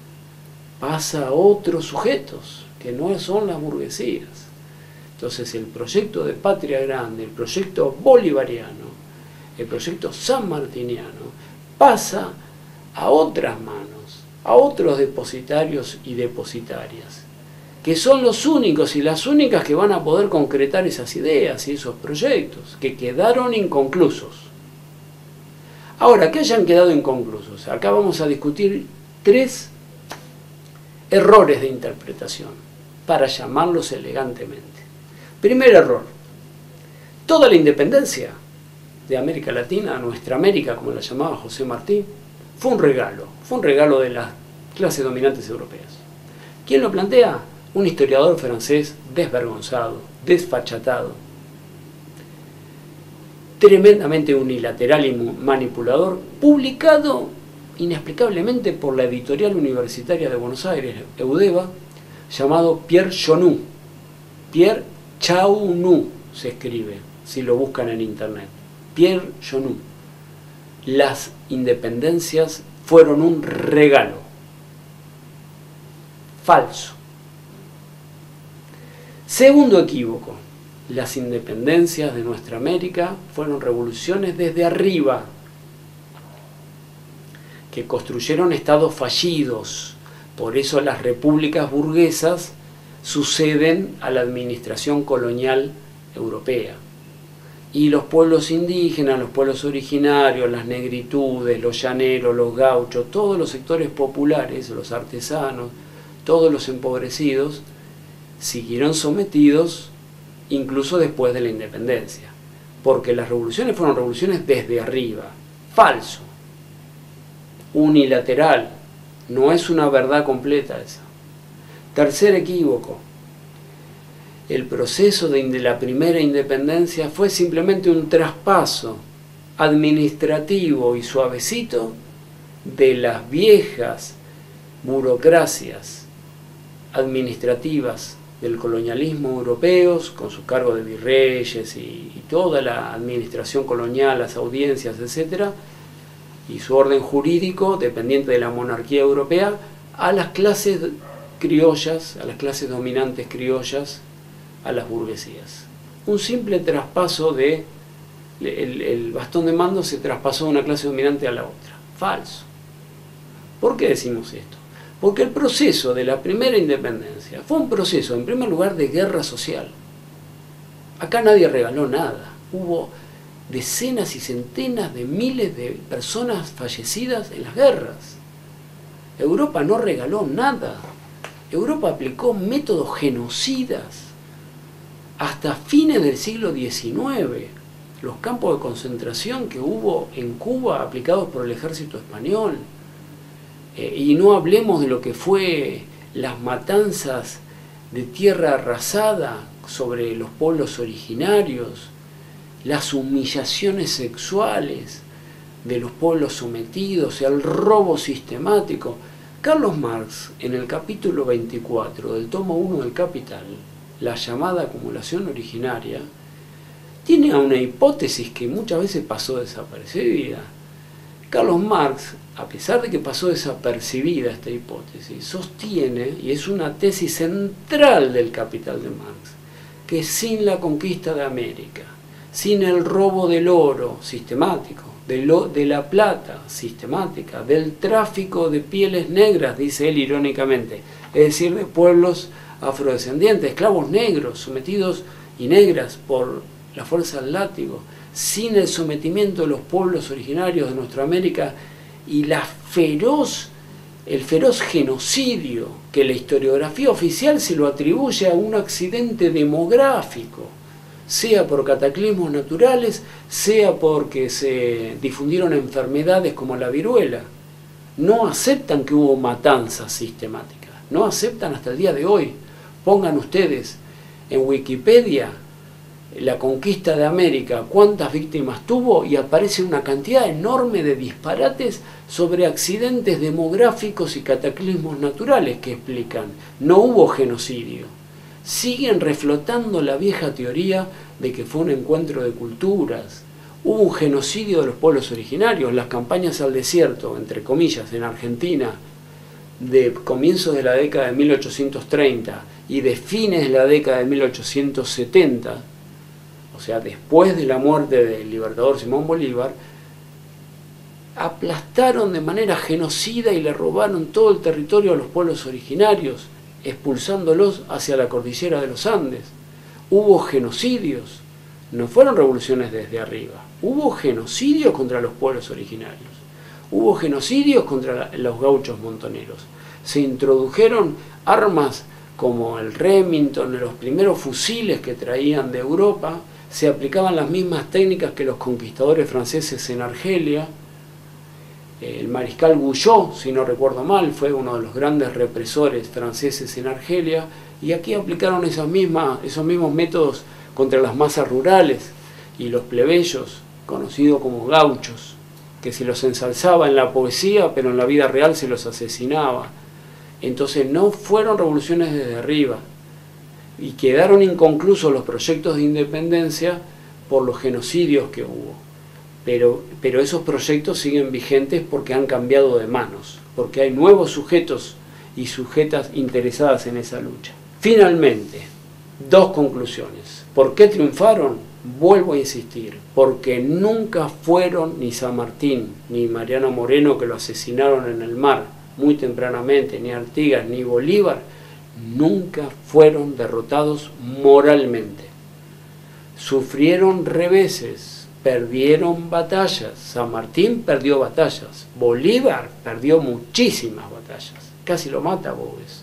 pasa a otros sujetos que no son las burguesías. Entonces el proyecto de patria grande, el proyecto bolivariano, el proyecto sanmartiniano, pasa a otras manos, a otros depositarios y depositarias, que son los únicos y las únicas que van a poder concretar esas ideas y esos proyectos, que quedaron inconclusos. Ahora, que hayan quedado inconclusos, acá vamos a discutir tres errores de interpretación, para llamarlos elegantemente. Primer error: toda la independencia de América Latina, nuestra América, como la llamaba José Martí, fue un regalo, fue un regalo de las clases dominantes europeas. ¿Quién lo plantea? Un historiador francés desvergonzado, desfachatado, tremendamente unilateral y manipulador, publicado inexplicablemente por la editorial universitaria de Buenos Aires, Eudeva, llamado Pierre Chonu. Pierre Chonu se escribe, si lo buscan en internet. Pierre Chonu. Las independencias fueron un regalo. Falso. Segundo equívoco: las independencias de nuestra América fueron revoluciones desde arriba, que construyeron estados fallidos. Por eso las repúblicas burguesas suceden a la administración colonial europea. Y los pueblos indígenas, los pueblos originarios, las negritudes, los llaneros, los gauchos, todos los sectores populares, los artesanos, todos los empobrecidos, siguieron sometidos incluso después de la independencia. Porque las revoluciones fueron revoluciones desde arriba. Falso. Unilateral. No es una verdad completa esa. Tercer equívoco: el proceso de la primera independencia fue simplemente un traspaso administrativo y suavecito de las viejas burocracias administrativas del colonialismo europeo, con su cargo de virreyes y, y toda la administración colonial, las audiencias, etcétera, y su orden jurídico, dependiente de la monarquía europea, a las clases criollas, a las clases dominantes criollas, a las burguesías. Un simple traspaso de, el, el bastón de mando se traspasó de una clase dominante a la otra. Falso. ¿Por qué decimos esto? Porque el proceso de la primera independencia fue un proceso, en primer lugar, de guerra social. Acá nadie regaló nada. Hubo decenas y centenas de miles de personas fallecidas en las guerras. Europa no regaló nada. Europa aplicó métodos genocidas. Hasta fines del siglo diecinueve, los campos de concentración que hubo en Cuba aplicados por el ejército español. Eh, y no hablemos de lo que fue las matanzas de tierra arrasada sobre los pueblos originarios, las humillaciones sexuales de los pueblos sometidos, el robo sistemático. Carlos Marx, en el capítulo veinticuatro del tomo uno del Capital, la llamada acumulación originaria, tiene una hipótesis que muchas veces pasó desapercibida. Carlos Marx, a pesar de que pasó desapercibida esta hipótesis, sostiene, y es una tesis central del Capital de Marx, que sin la conquista de América, sin el robo del oro sistemático, de, lo, de la plata sistemática, del tráfico de pieles negras, dice él irónicamente, es decir, de pueblos afrodescendientes, esclavos negros, sometidos y negras por la fuerza del látigo, sin el sometimiento de los pueblos originarios de nuestra América y la feroz, el feroz genocidio que la historiografía oficial se lo atribuye a un accidente demográfico, sea por cataclismos naturales, sea porque se difundieron enfermedades como la viruela. No aceptan que hubo matanzas sistemáticas, no aceptan hasta el día de hoy. Pongan ustedes en Wikipedia la conquista de América, cuántas víctimas tuvo, y aparece una cantidad enorme de disparates sobre accidentes demográficos y cataclismos naturales que explican. No hubo genocidio. Siguen reflotando la vieja teoría de que fue un encuentro de culturas. Hubo un genocidio de los pueblos originarios. Las campañas al desierto, entre comillas, en Argentina, de comienzos de la década de mil ochocientos treinta y de fines de la década de mil ochocientos setenta, o sea, después de la muerte del libertador Simón Bolívar, aplastaron de manera genocida y le robaron todo el territorio a los pueblos originarios, expulsándolos hacia la cordillera de los Andes. Hubo genocidios, no fueron revoluciones desde arriba, hubo genocidios contra los pueblos originarios, hubo genocidios contra los gauchos montoneros. Se introdujeron armas como el Remington, los primeros fusiles que traían de Europa, se aplicaban las mismas técnicas que los conquistadores franceses en Argelia. El mariscal Guyot, si no recuerdo mal, fue uno de los grandes represores franceses en Argelia, y aquí aplicaron esas mismas, esos mismos métodos contra las masas rurales y los plebeyos, conocidos como gauchos, que se los ensalzaba en la poesía, pero en la vida real se los asesinaba. Entonces no fueron revoluciones desde arriba, y quedaron inconclusos los proyectos de independencia por los genocidios que hubo. Pero, pero esos proyectos siguen vigentes porque han cambiado de manos, porque hay nuevos sujetos y sujetas interesadas en esa lucha. Finalmente, dos conclusiones. ¿Por qué triunfaron? Vuelvo a insistir, porque nunca fueron ni San Martín ni Mariano Moreno, que lo asesinaron en el mar muy tempranamente, ni Artigas ni Bolívar, nunca fueron derrotados moralmente. Sufrieron reveses, perdieron batallas. San Martín perdió batallas, Bolívar perdió muchísimas batallas, casi lo mata a Boves.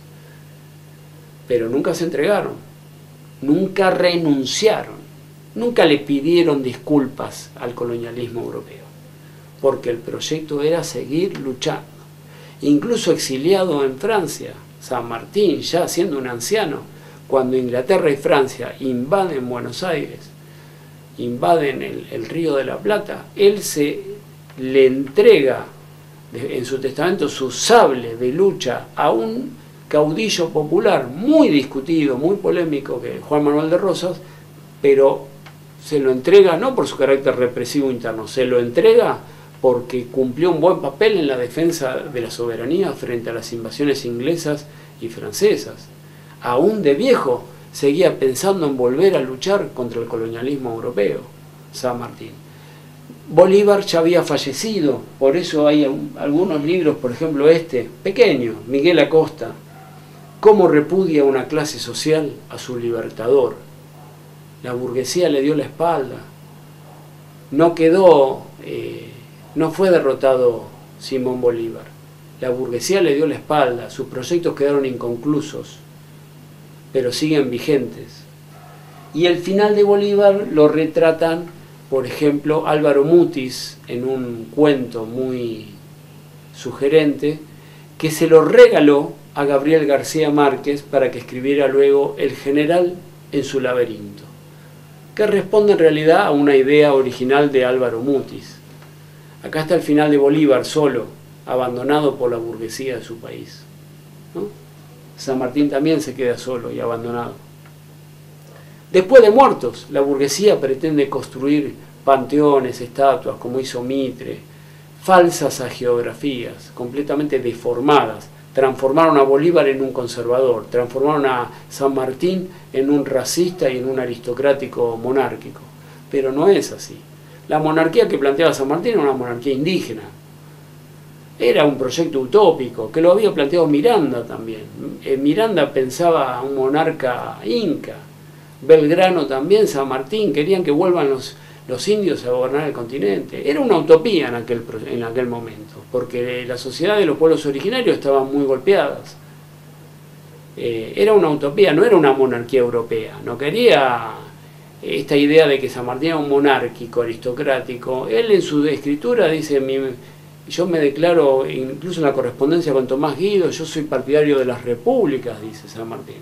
Pero nunca se entregaron, nunca renunciaron, nunca le pidieron disculpas al colonialismo europeo, porque el proyecto era seguir luchando. Incluso exiliado en Francia, San Martín, ya siendo un anciano, cuando Inglaterra y Francia invaden Buenos Aires, invaden el, el Río de la Plata, él se le entrega de, en su testamento su sable de lucha a un caudillo popular muy discutido, muy polémico, que Juan Manuel de Rosas, pero se lo entrega no por su carácter represivo interno, se lo entrega porque cumplió un buen papel en la defensa de la soberanía frente a las invasiones inglesas y francesas. Aún de viejo seguía pensando en volver a luchar contra el colonialismo europeo, San Martín. Bolívar ya había fallecido, por eso hay algunos libros, por ejemplo este, pequeño, Miguel Acosta, cómo repudia una clase social a su libertador. La burguesía le dio la espalda, no quedó, eh, no fue derrotado Simón Bolívar, la burguesía le dio la espalda, sus proyectos quedaron inconclusos, pero siguen vigentes. Y el final de Bolívar lo retratan, por ejemplo, Álvaro Mutis, en un cuento muy sugerente, que se lo regaló a Gabriel García Márquez para que escribiera luego El general en su laberinto, que responde en realidad a una idea original de Álvaro Mutis. Acá está el final de Bolívar solo, abandonado por la burguesía de su país, ¿no? San Martín también se queda solo y abandonado. Después de muertos, la burguesía pretende construir panteones, estatuas, como hizo Mitre, falsas hagiografías, completamente deformadas. Transformaron a Bolívar en un conservador, transformaron a San Martín en un racista y en un aristocrático monárquico. Pero no es así. La monarquía que planteaba San Martín era una monarquía indígena. Era un proyecto utópico, que lo había planteado Miranda también. Miranda pensaba un monarca inca. Belgrano también, San Martín, querían que vuelvan los, los indios a gobernar el continente. Era una utopía en aquel, en aquel momento, porque la sociedad de los pueblos originarios estaba muy golpeadas. Eh, era una utopía, no era una monarquía europea. No quería esta idea de que San Martín era un monárquico, aristocrático. Él en su escritura dice, mi, yo me declaro, incluso en la correspondencia con Tomás Guido, yo soy partidario de las repúblicas, dice San Martín.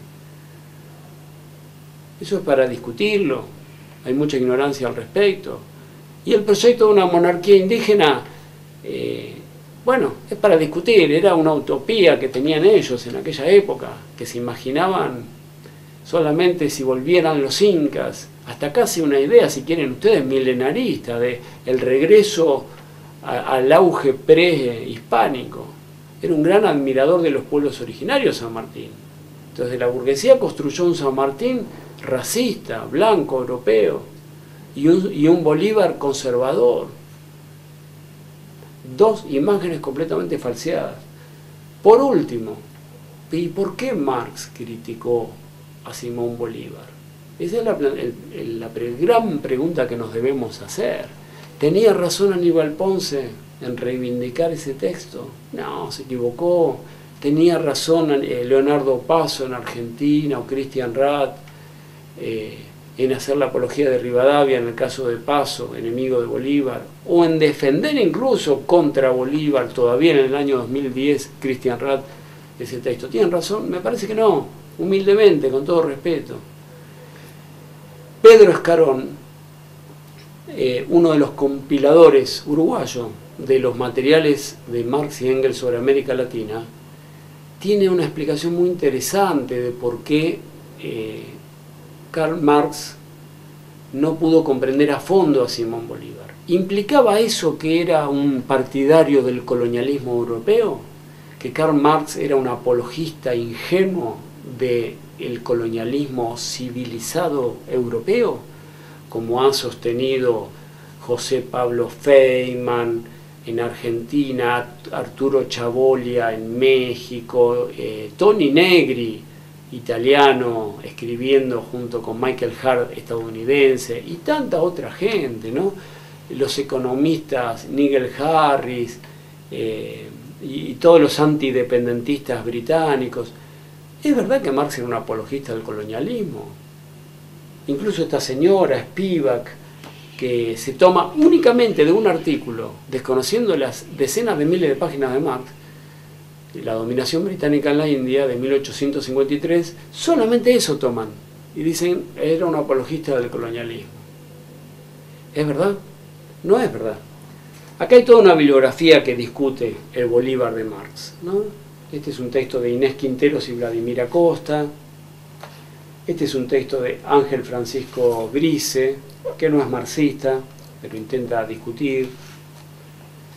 Eso es para discutirlo, hay mucha ignorancia al respecto. Y el proyecto de una monarquía indígena, eh, bueno, es para discutir, era una utopía que tenían ellos en aquella época, que se imaginaban solamente si volvieran los incas, hasta casi una idea, si quieren ustedes, milenarista, de el regreso a, al auge prehispánico. Era un gran admirador de los pueblos originarios San Martín. Entonces la burguesía construyó un San Martín racista, blanco, europeo, y un, y un Bolívar conservador. Dos imágenes completamente falseadas. Por último, ¿y por qué Marx criticó a Simón Bolívar? Esa es la, el, la gran pregunta que nos debemos hacer. ¿Tenía razón Aníbal Ponce en reivindicar ese texto? No, se equivocó. Tenía razón eh, Leonardo Paso en Argentina, o Christian Rath eh, en hacer la apología de Rivadavia en el caso de Paso, enemigo de Bolívar, o en defender incluso contra Bolívar, todavía en el año dos mil diez, Christian Rath, ese texto. ¿Tienen razón? Me parece que no, humildemente, con todo respeto. Pedro Escarón, eh, uno de los compiladores uruguayos de los materiales de Marx y Engels sobre América Latina, tiene una explicación muy interesante de por qué eh, Karl Marx no pudo comprender a fondo a Simón Bolívar. ¿Implicaba eso que era un partidario del colonialismo europeo? ¿Que Karl Marx era un apologista ingenuo del colonialismo civilizado europeo? Como han sostenido José Pablo Feynman en Argentina, Arturo Chabolia en México, eh, Tony Negri, italiano, escribiendo junto con Michael Hart, estadounidense, y tanta otra gente, ¿no? Los economistas Nigel Harris eh, y, y todos los antidependentistas británicos. ¿Es verdad que Marx era un apologista del colonialismo? Incluso esta señora Spivak, que se toma únicamente de un artículo, desconociendo las decenas de miles de páginas de Marx, la dominación británica en la India de mil ochocientos cincuenta y tres, solamente eso toman y dicen era un apologista del colonialismo. ¿Es verdad? No es verdad. Acá hay toda una bibliografía que discute el Bolívar de Marx, ¿no? Este es un texto de Inés Quinteros y Vladimir Acosta. Este es un texto de Ángel Francisco Grise, que no es marxista, pero intenta discutir.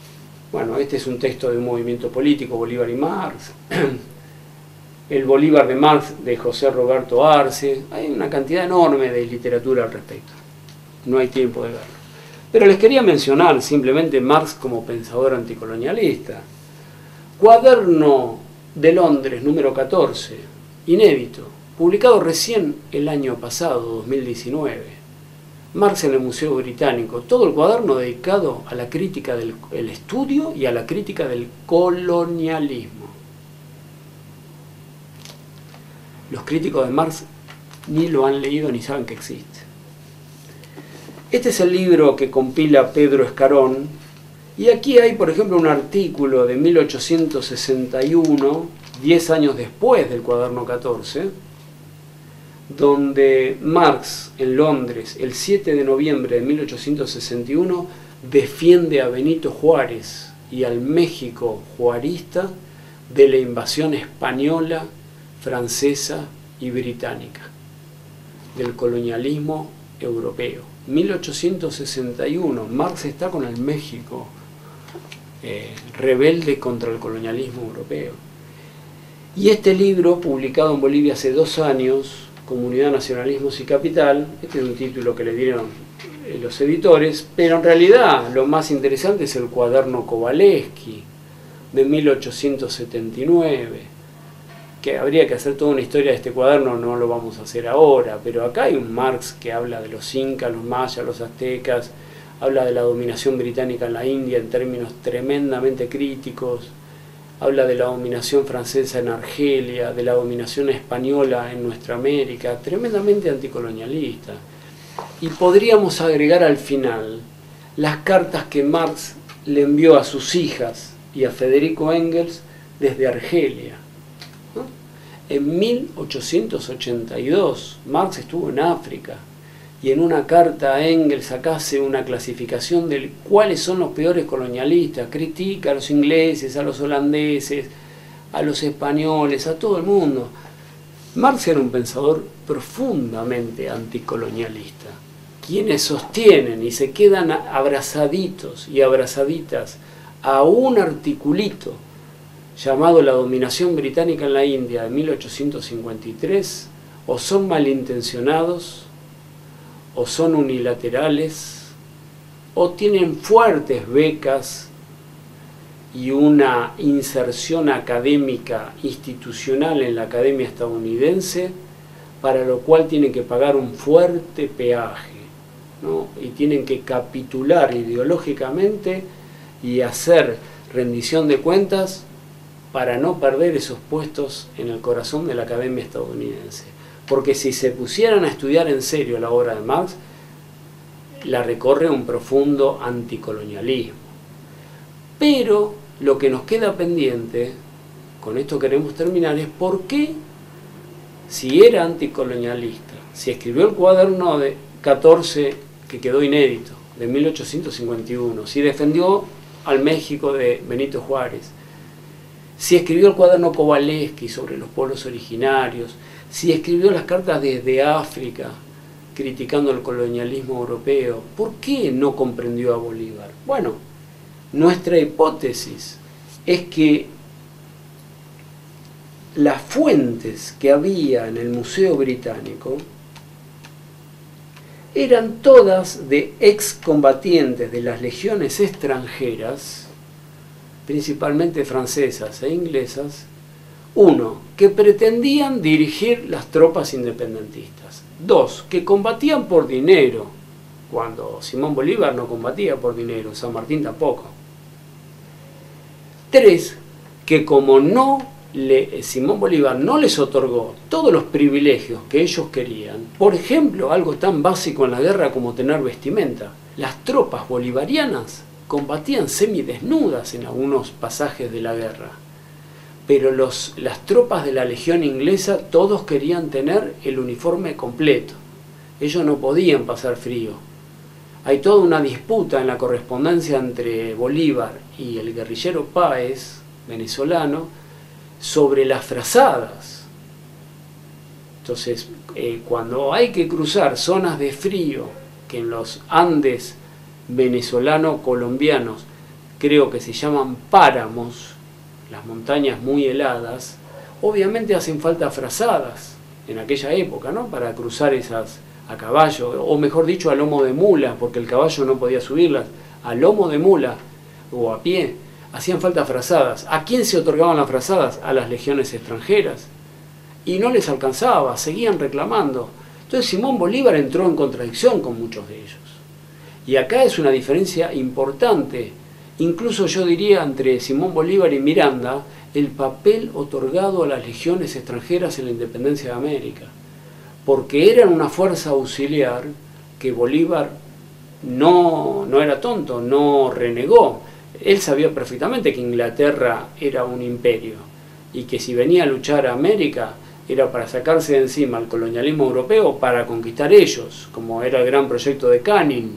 Bueno, este es un texto de un movimiento político, Bolívar y Marx. El Bolívar de Marx, de José Roberto Arce. Hay una cantidad enorme de literatura al respecto. No hay tiempo de verlo. Pero les quería mencionar simplemente Marx como pensador anticolonialista. Cuaderno de Londres, número catorce, inédito, publicado recién el año pasado, dos mil diecinueve. Marx en el Museo Británico, todo el cuaderno dedicado a la crítica del el estudio y a la crítica del colonialismo. Los críticos de Marx ni lo han leído ni saben que existe. Este es el libro que compila Pedro Escarón, y aquí hay, por ejemplo, un artículo de mil ochocientos sesenta y uno, diez años después del cuaderno catorce, donde Marx en Londres, el siete de noviembre de mil ochocientos sesenta y uno, defiende a Benito Juárez y al México juarista de la invasión española, francesa y británica, del colonialismo europeo. mil ochocientos sesenta y uno, Marx está con el México eh, rebelde contra el colonialismo europeo. Y este libro, publicado en Bolivia hace dos años, Comunidad, Nacionalismos y Capital, este es un título que le dieron eh, los editores, pero en realidad lo más interesante es el cuaderno Kowalewski de mil ochocientos setenta y nueve, que habría que hacer toda una historia de este cuaderno, no lo vamos a hacer ahora, pero acá hay un Marx que habla de los incas, los mayas, los aztecas, habla de la dominación británica en la India en términos tremendamente críticos, habla de la dominación francesa en Argelia, de la dominación española en nuestra América, tremendamente anticolonialista. Y podríamos agregar al final las cartas que Marx le envió a sus hijas y a Federico Engels desde Argelia. ¿No? En mil ochocientos ochenta y dos, Marx estuvo en África, y en una carta a Engels acá hace una clasificación de cuáles son los peores colonialistas, critica a los ingleses, a los holandeses, a los españoles, a todo el mundo. Marx era un pensador profundamente anticolonialista. Quienes sostienen y se quedan abrazaditos y abrazaditas a un articulito llamado La dominación británica en la India de mil ochocientos cincuenta y tres, o son malintencionados, o son unilaterales, o tienen fuertes becas y una inserción académica institucional en la academia estadounidense, para lo cual tienen que pagar un fuerte peaje, ¿no? Y tienen que capitular ideológicamente y hacer rendición de cuentas para no perder esos puestos en el corazón de la academia estadounidense. Porque si se pusieran a estudiar en serio la obra de Marx, la recorre un profundo anticolonialismo. Pero lo que nos queda pendiente, con esto queremos terminar, es por qué, si era anticolonialista, si escribió el cuaderno de catorce que quedó inédito, de mil ochocientos cincuenta y uno, si defendió al México de Benito Juárez, si escribió el cuaderno Kowalewski sobre los pueblos originarios, si escribió las cartas desde África criticando el colonialismo europeo, ¿por qué no comprendió a Bolívar? Bueno, nuestra hipótesis es que las fuentes que había en el Museo Británico eran todas de excombatientes de las legiones extranjeras, principalmente francesas e inglesas. Uno, que pretendían dirigir las tropas independentistas. Dos, que combatían por dinero, cuando Simón Bolívar no combatía por dinero, San Martín tampoco. Tres, que como no le, Simón Bolívar no les otorgó todos los privilegios que ellos querían, por ejemplo, algo tan básico en la guerra como tener vestimenta, las tropas bolivarianas combatían semidesnudas en algunos pasajes de la guerra. Pero los, las tropas de la Legión Inglesa todos querían tener el uniforme completo. Ellos no podían pasar frío. Hay toda una disputa en la correspondencia entre Bolívar y el guerrillero Páez, venezolano, sobre las frazadas. Entonces, eh, cuando hay que cruzar zonas de frío, que en los Andes venezolano-colombianos creo que se llaman páramos, las montañas muy heladas, obviamente hacen falta frazadas en aquella época, ¿no? Para cruzar esas a caballo, o mejor dicho a lomo de mula, porque el caballo no podía subirlas, a lomo de mula o a pie, hacían falta frazadas. ¿A quién se otorgaban las frazadas? A las legiones extranjeras. Y no les alcanzaba, seguían reclamando. Entonces Simón Bolívar entró en contradicción con muchos de ellos. Y acá es una diferencia importante, incluso yo diría entre Simón Bolívar y Miranda, el papel otorgado a las legiones extranjeras en la independencia de América. Porque eran una fuerza auxiliar que Bolívar no, no era tonto, no renegó. Él sabía perfectamente que Inglaterra era un imperio y que si venía a luchar a América era para sacarse de encima el colonialismo europeo, para conquistar ellos, como era el gran proyecto de Canning.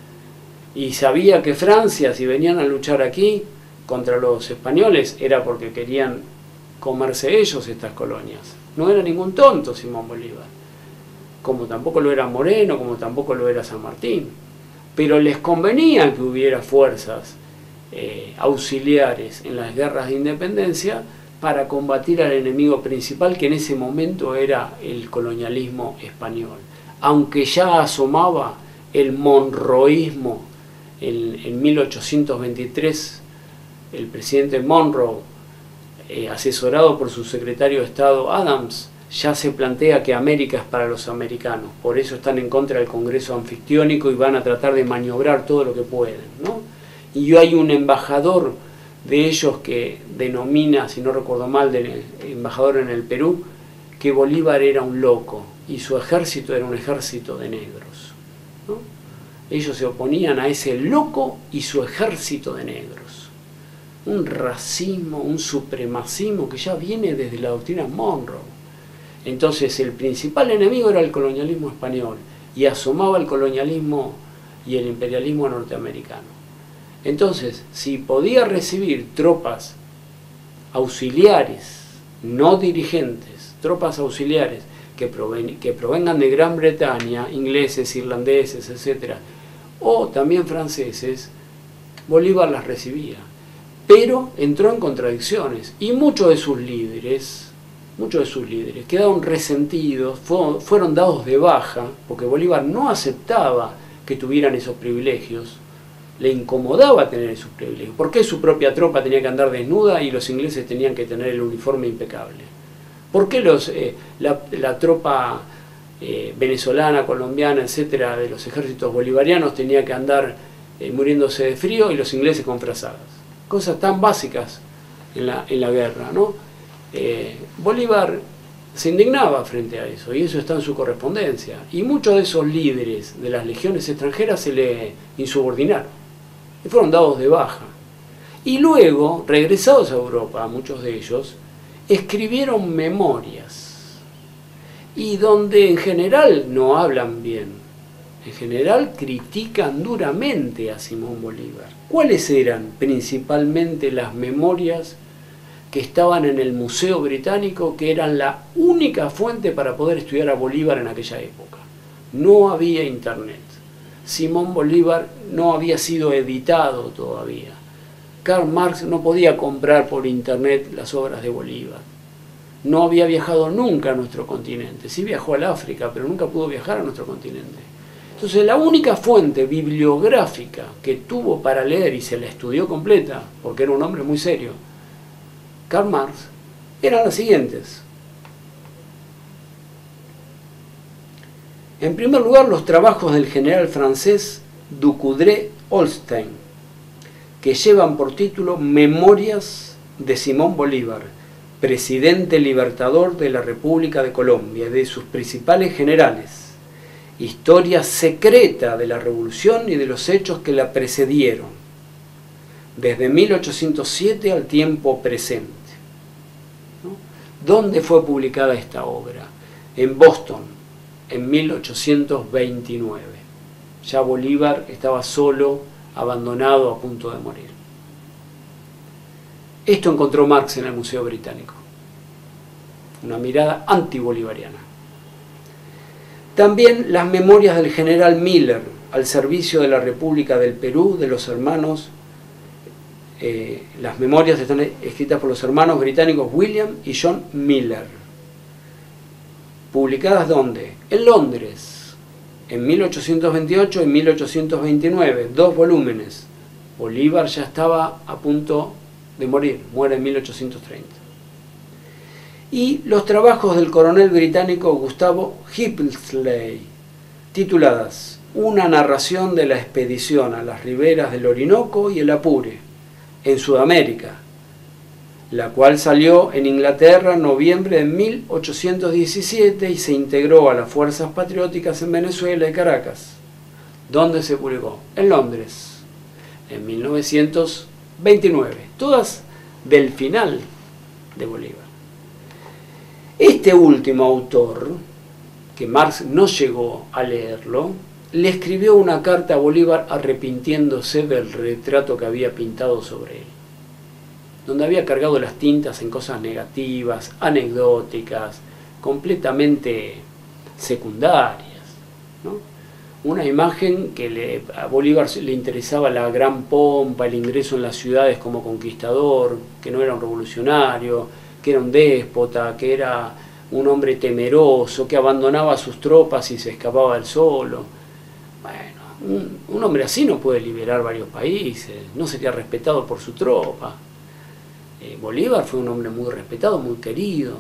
Y sabía que Francia, si venían a luchar aquí contra los españoles, era porque querían comerse ellos estas colonias. No era ningún tonto Simón Bolívar, como tampoco lo era Moreno, como tampoco lo era San Martín. Pero les convenía que hubiera fuerzas eh, auxiliares en las guerras de independencia para combatir al enemigo principal, que en ese momento era el colonialismo español. Aunque ya asomaba el monroísmo en, en mil ochocientos veintitrés, el presidente Monroe, eh, asesorado por su secretario de Estado Adams, ya se plantea que América es para los americanos. Por eso están en contra del Congreso anfictiónico y van a tratar de maniobrar todo lo que pueden, ¿no? Y hay un embajador de ellos que denomina, si no recuerdo mal, del embajador en el Perú, que Bolívar era un loco y su ejército era un ejército de negros, ¿no? Ellos se oponían a ese loco y su ejército de negros. Un racismo, un supremacismo que ya viene desde la doctrina Monroe. Entonces el principal enemigo era el colonialismo español y asomaba el colonialismo y el imperialismo norteamericano. Entonces, si podía recibir tropas auxiliares, no dirigentes, tropas auxiliares que, proven, que provengan de Gran Bretaña, ingleses, irlandeses, etcétera, o también franceses, Bolívar las recibía. Pero entró en contradicciones y muchos de sus líderes, muchos de sus líderes quedaron resentidos, fueron, fueron dados de baja, porque Bolívar no aceptaba que tuvieran esos privilegios. Le incomodaba tener esos privilegios. ¿Por qué su propia tropa tenía que andar desnuda y los ingleses tenían que tener el uniforme impecable? ¿Por qué los, eh, la, la tropa eh, venezolana, colombiana, etcétera, de los ejércitos bolivarianos tenía que andar eh, muriéndose de frío y los ingleses con frazadas? Cosas tan básicas en la, en la guerra, ¿no? Eh, Bolívar se indignaba frente a eso, y eso está en su correspondencia. Y muchos de esos líderes de las legiones extranjeras se le insubordinaron y fueron dados de baja. Y luego, regresados a Europa, muchos de ellos, escribieron memorias, y donde en general no hablan bien, en general critican duramente a Simón Bolívar. ¿Cuáles eran principalmente las memorias que estaban en el Museo Británico, que eran la única fuente para poder estudiar a Bolívar en aquella época? No había internet. Simón Bolívar no había sido editado todavía. Karl Marx no podía comprar por internet las obras de Bolívar. No había viajado nunca a nuestro continente. Sí viajó al África, pero nunca pudo viajar a nuestro continente. Entonces la única fuente bibliográfica que tuvo para leer, y se la estudió completa, porque era un hombre muy serio, Karl Marx, eran las siguientes. En primer lugar, los trabajos del general francés Ducoudray-Holstein, que llevan por título Memorias de Simón Bolívar, presidente libertador de la República de Colombia, de sus principales generales, historia secreta de la revolución y de los hechos que la precedieron, desde mil ochocientos siete al tiempo presente. ¿No? ¿Dónde fue publicada esta obra? En Boston, en mil ochocientos veintinueve. Ya Bolívar estaba solo, abandonado, a punto de morir. Esto encontró Marx en el Museo Británico. Una mirada antibolivariana. También las memorias del general Miller, al servicio de la República del Perú, de los hermanos Eh, las memorias están escritas por los hermanos británicos William y John Miller. ¿Publicadas dónde? En Londres, en mil ochocientos veintiocho y mil ochocientos veintinueve, dos volúmenes. Bolívar ya estaba a punto de morir, muere en mil ochocientos treinta. Y los trabajos del coronel británico Gustavo Hippisley, tituladas Una narración de la expedición a las riberas del Orinoco y el Apure, en Sudamérica, la cual salió en Inglaterra en noviembre de mil ochocientos diecisiete y se integró a las fuerzas patrióticas en Venezuela y Caracas. ¿Dónde se publicó? En Londres, en mil novecientos veintinueve, todas del final de Bolívar. Este último autor, que Marx no llegó a leerlo, le escribió una carta a Bolívar arrepintiéndose del retrato que había pintado sobre él, donde había cargado las tintas en cosas negativas, anecdóticas, completamente secundarias, ¿no? Una imagen que le, a Bolívar le interesaba la gran pompa, el ingreso en las ciudades como conquistador, que no era un revolucionario, que era un déspota, que era un hombre temeroso, que abandonaba a sus tropas y se escapaba él solo. Bueno, un, un hombre así no puede liberar varios países, no sería respetado por su tropa. Eh, Bolívar fue un hombre muy respetado, muy querido.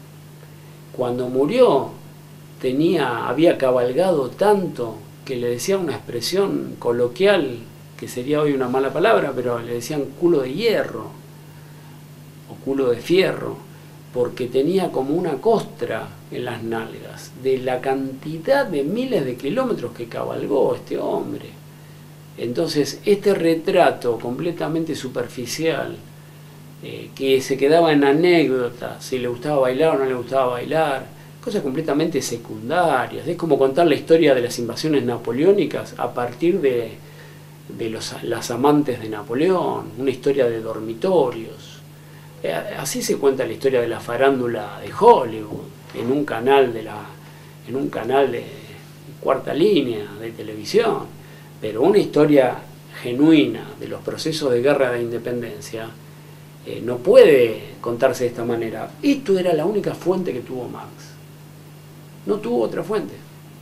Cuando murió, tenía, había cabalgado tanto que le decían una expresión coloquial, que sería hoy una mala palabra, pero le decían culo de hierro o culo de fierro, porque tenía como una costra en las nalgas de la cantidad de miles de kilómetros que cabalgó este hombre. Entonces, este retrato completamente superficial, eh, que se quedaba en anécdotas, si le gustaba bailar o no le gustaba bailar, cosas completamente secundarias. Es como contar la historia de las invasiones napoleónicas a partir de, de los, las amantes de Napoleón, una historia de dormitorios. Así se cuenta la historia de la farándula de Hollywood, en un canal de la, en un canal de cuarta línea de televisión. Pero una historia genuina de los procesos de guerra de independencia eh, no puede contarse de esta manera. Esto era la única fuente que tuvo Marx. No tuvo otra fuente.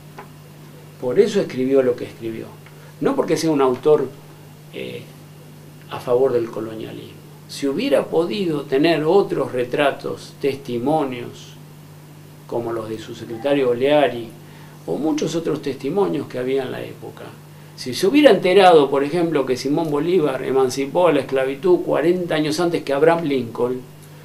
Por eso escribió lo que escribió. No porque sea un autor eh, a favor del colonialismo. Si hubiera podido tener otros retratos, testimonios, como los de su secretario Oleari, o muchos otros testimonios que había en la época, si se hubiera enterado, por ejemplo, que Simón Bolívar emancipó a la esclavitud cuarenta años antes que Abraham Lincoln,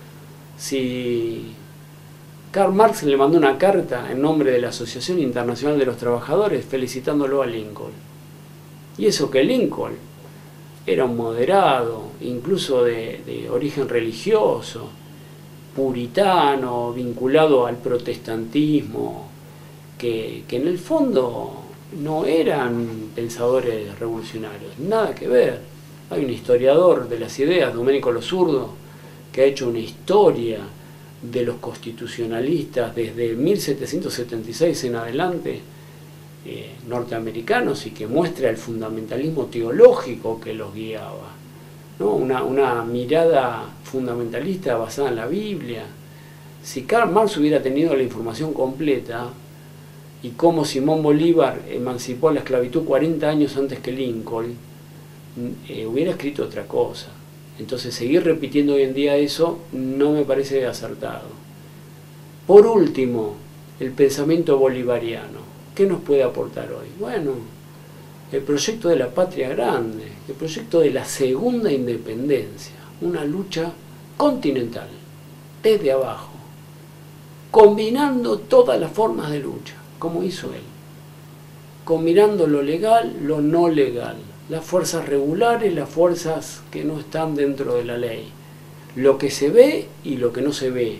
si Karl Marx le mandó una carta en nombre de la Asociación Internacional de los Trabajadores felicitándolo a Lincoln, y eso que Lincoln era un moderado, incluso de, de origen religioso, puritano, vinculado al protestantismo, que, que en el fondo no eran pensadores revolucionarios, nada que ver. Hay un historiador de las ideas, Domenico Lo Zurdo, que ha hecho una historia de los constitucionalistas desde mil setecientos setenta y seis en adelante, Eh, norteamericanos, y que muestra el fundamentalismo teológico que los guiaba, ¿no? Una, una mirada fundamentalista basada en la Biblia. Si Karl Marx hubiera tenido la información completa y cómo Simón Bolívar emancipó la esclavitud cuarenta años antes que Lincoln, eh, hubiera escrito otra cosa. Entonces seguir repitiendo hoy en día eso no me parece acertado. Por último, el pensamiento bolivariano. ¿Qué nos puede aportar hoy? Bueno, el proyecto de la patria grande, el proyecto de la segunda independencia, una lucha continental, desde abajo, combinando todas las formas de lucha, como hizo él, combinando lo legal, lo no legal, las fuerzas regulares, las fuerzas que no están dentro de la ley, lo que se ve y lo que no se ve.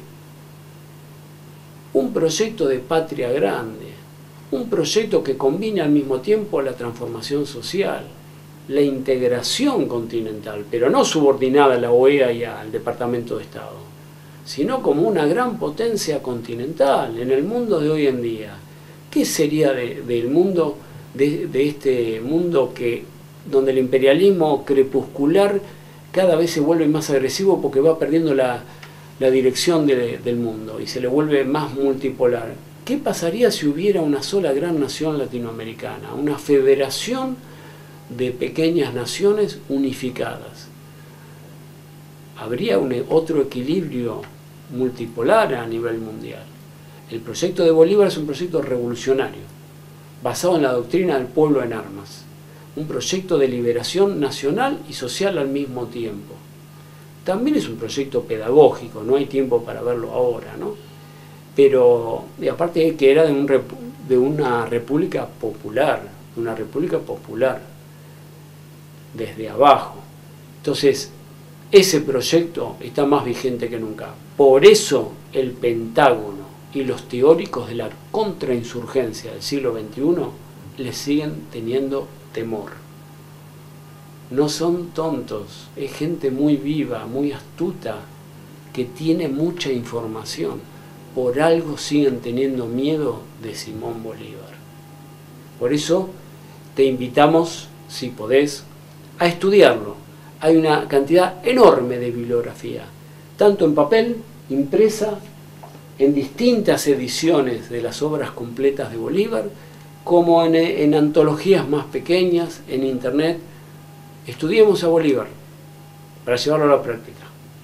Un proyecto de patria grande, un proyecto que combina al mismo tiempo la transformación social, la integración continental, pero no subordinada a la O E A y al Departamento de Estado, sino como una gran potencia continental en el mundo de hoy en día. ¿Qué sería de, del mundo, de, de este mundo que, donde el imperialismo crepuscular cada vez se vuelve más agresivo porque va perdiendo la, la dirección de, del mundo y se le vuelve más multipolar. ¿Qué pasaría si hubiera una sola gran nación latinoamericana, una federación de pequeñas naciones unificadas? Habría un, otro equilibrio multipolar a nivel mundial. El proyecto de Bolívar es un proyecto revolucionario, basado en la doctrina del pueblo en armas. Un proyecto de liberación nacional y social al mismo tiempo. También es un proyecto pedagógico, no hay tiempo para verlo ahora, ¿no? Pero, y aparte que era de, un, de una república popular, una república popular, desde abajo. Entonces, ese proyecto está más vigente que nunca. Por eso el Pentágono y los teóricos de la contrainsurgencia del siglo veintiuno le siguen teniendo temor. No son tontos, es gente muy viva, muy astuta, que tiene mucha información. Por algo siguen teniendo miedo de Simón Bolívar. Por eso te invitamos, si podés, a estudiarlo. Hay una cantidad enorme de bibliografía, tanto en papel, impresa, en distintas ediciones de las obras completas de Bolívar, como en, en antologías más pequeñas, en internet. Estudiemos a Bolívar para llevarlo a la práctica.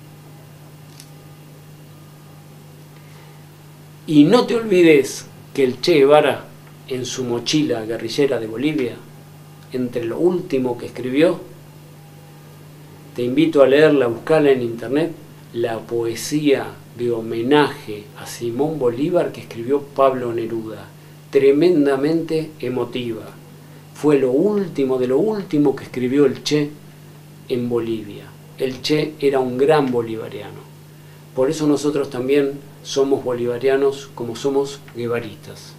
Y no te olvides que el Che Guevara, en su mochila guerrillera de Bolivia, entre lo último que escribió, te invito a leerla, a buscarla en internet, la poesía de homenaje a Simón Bolívar que escribió Pablo Neruda, tremendamente emotiva. Fue lo último de lo último que escribió el Che en Bolivia. El Che era un gran bolivariano. Por eso nosotros también somos bolivarianos como somos guevaristas.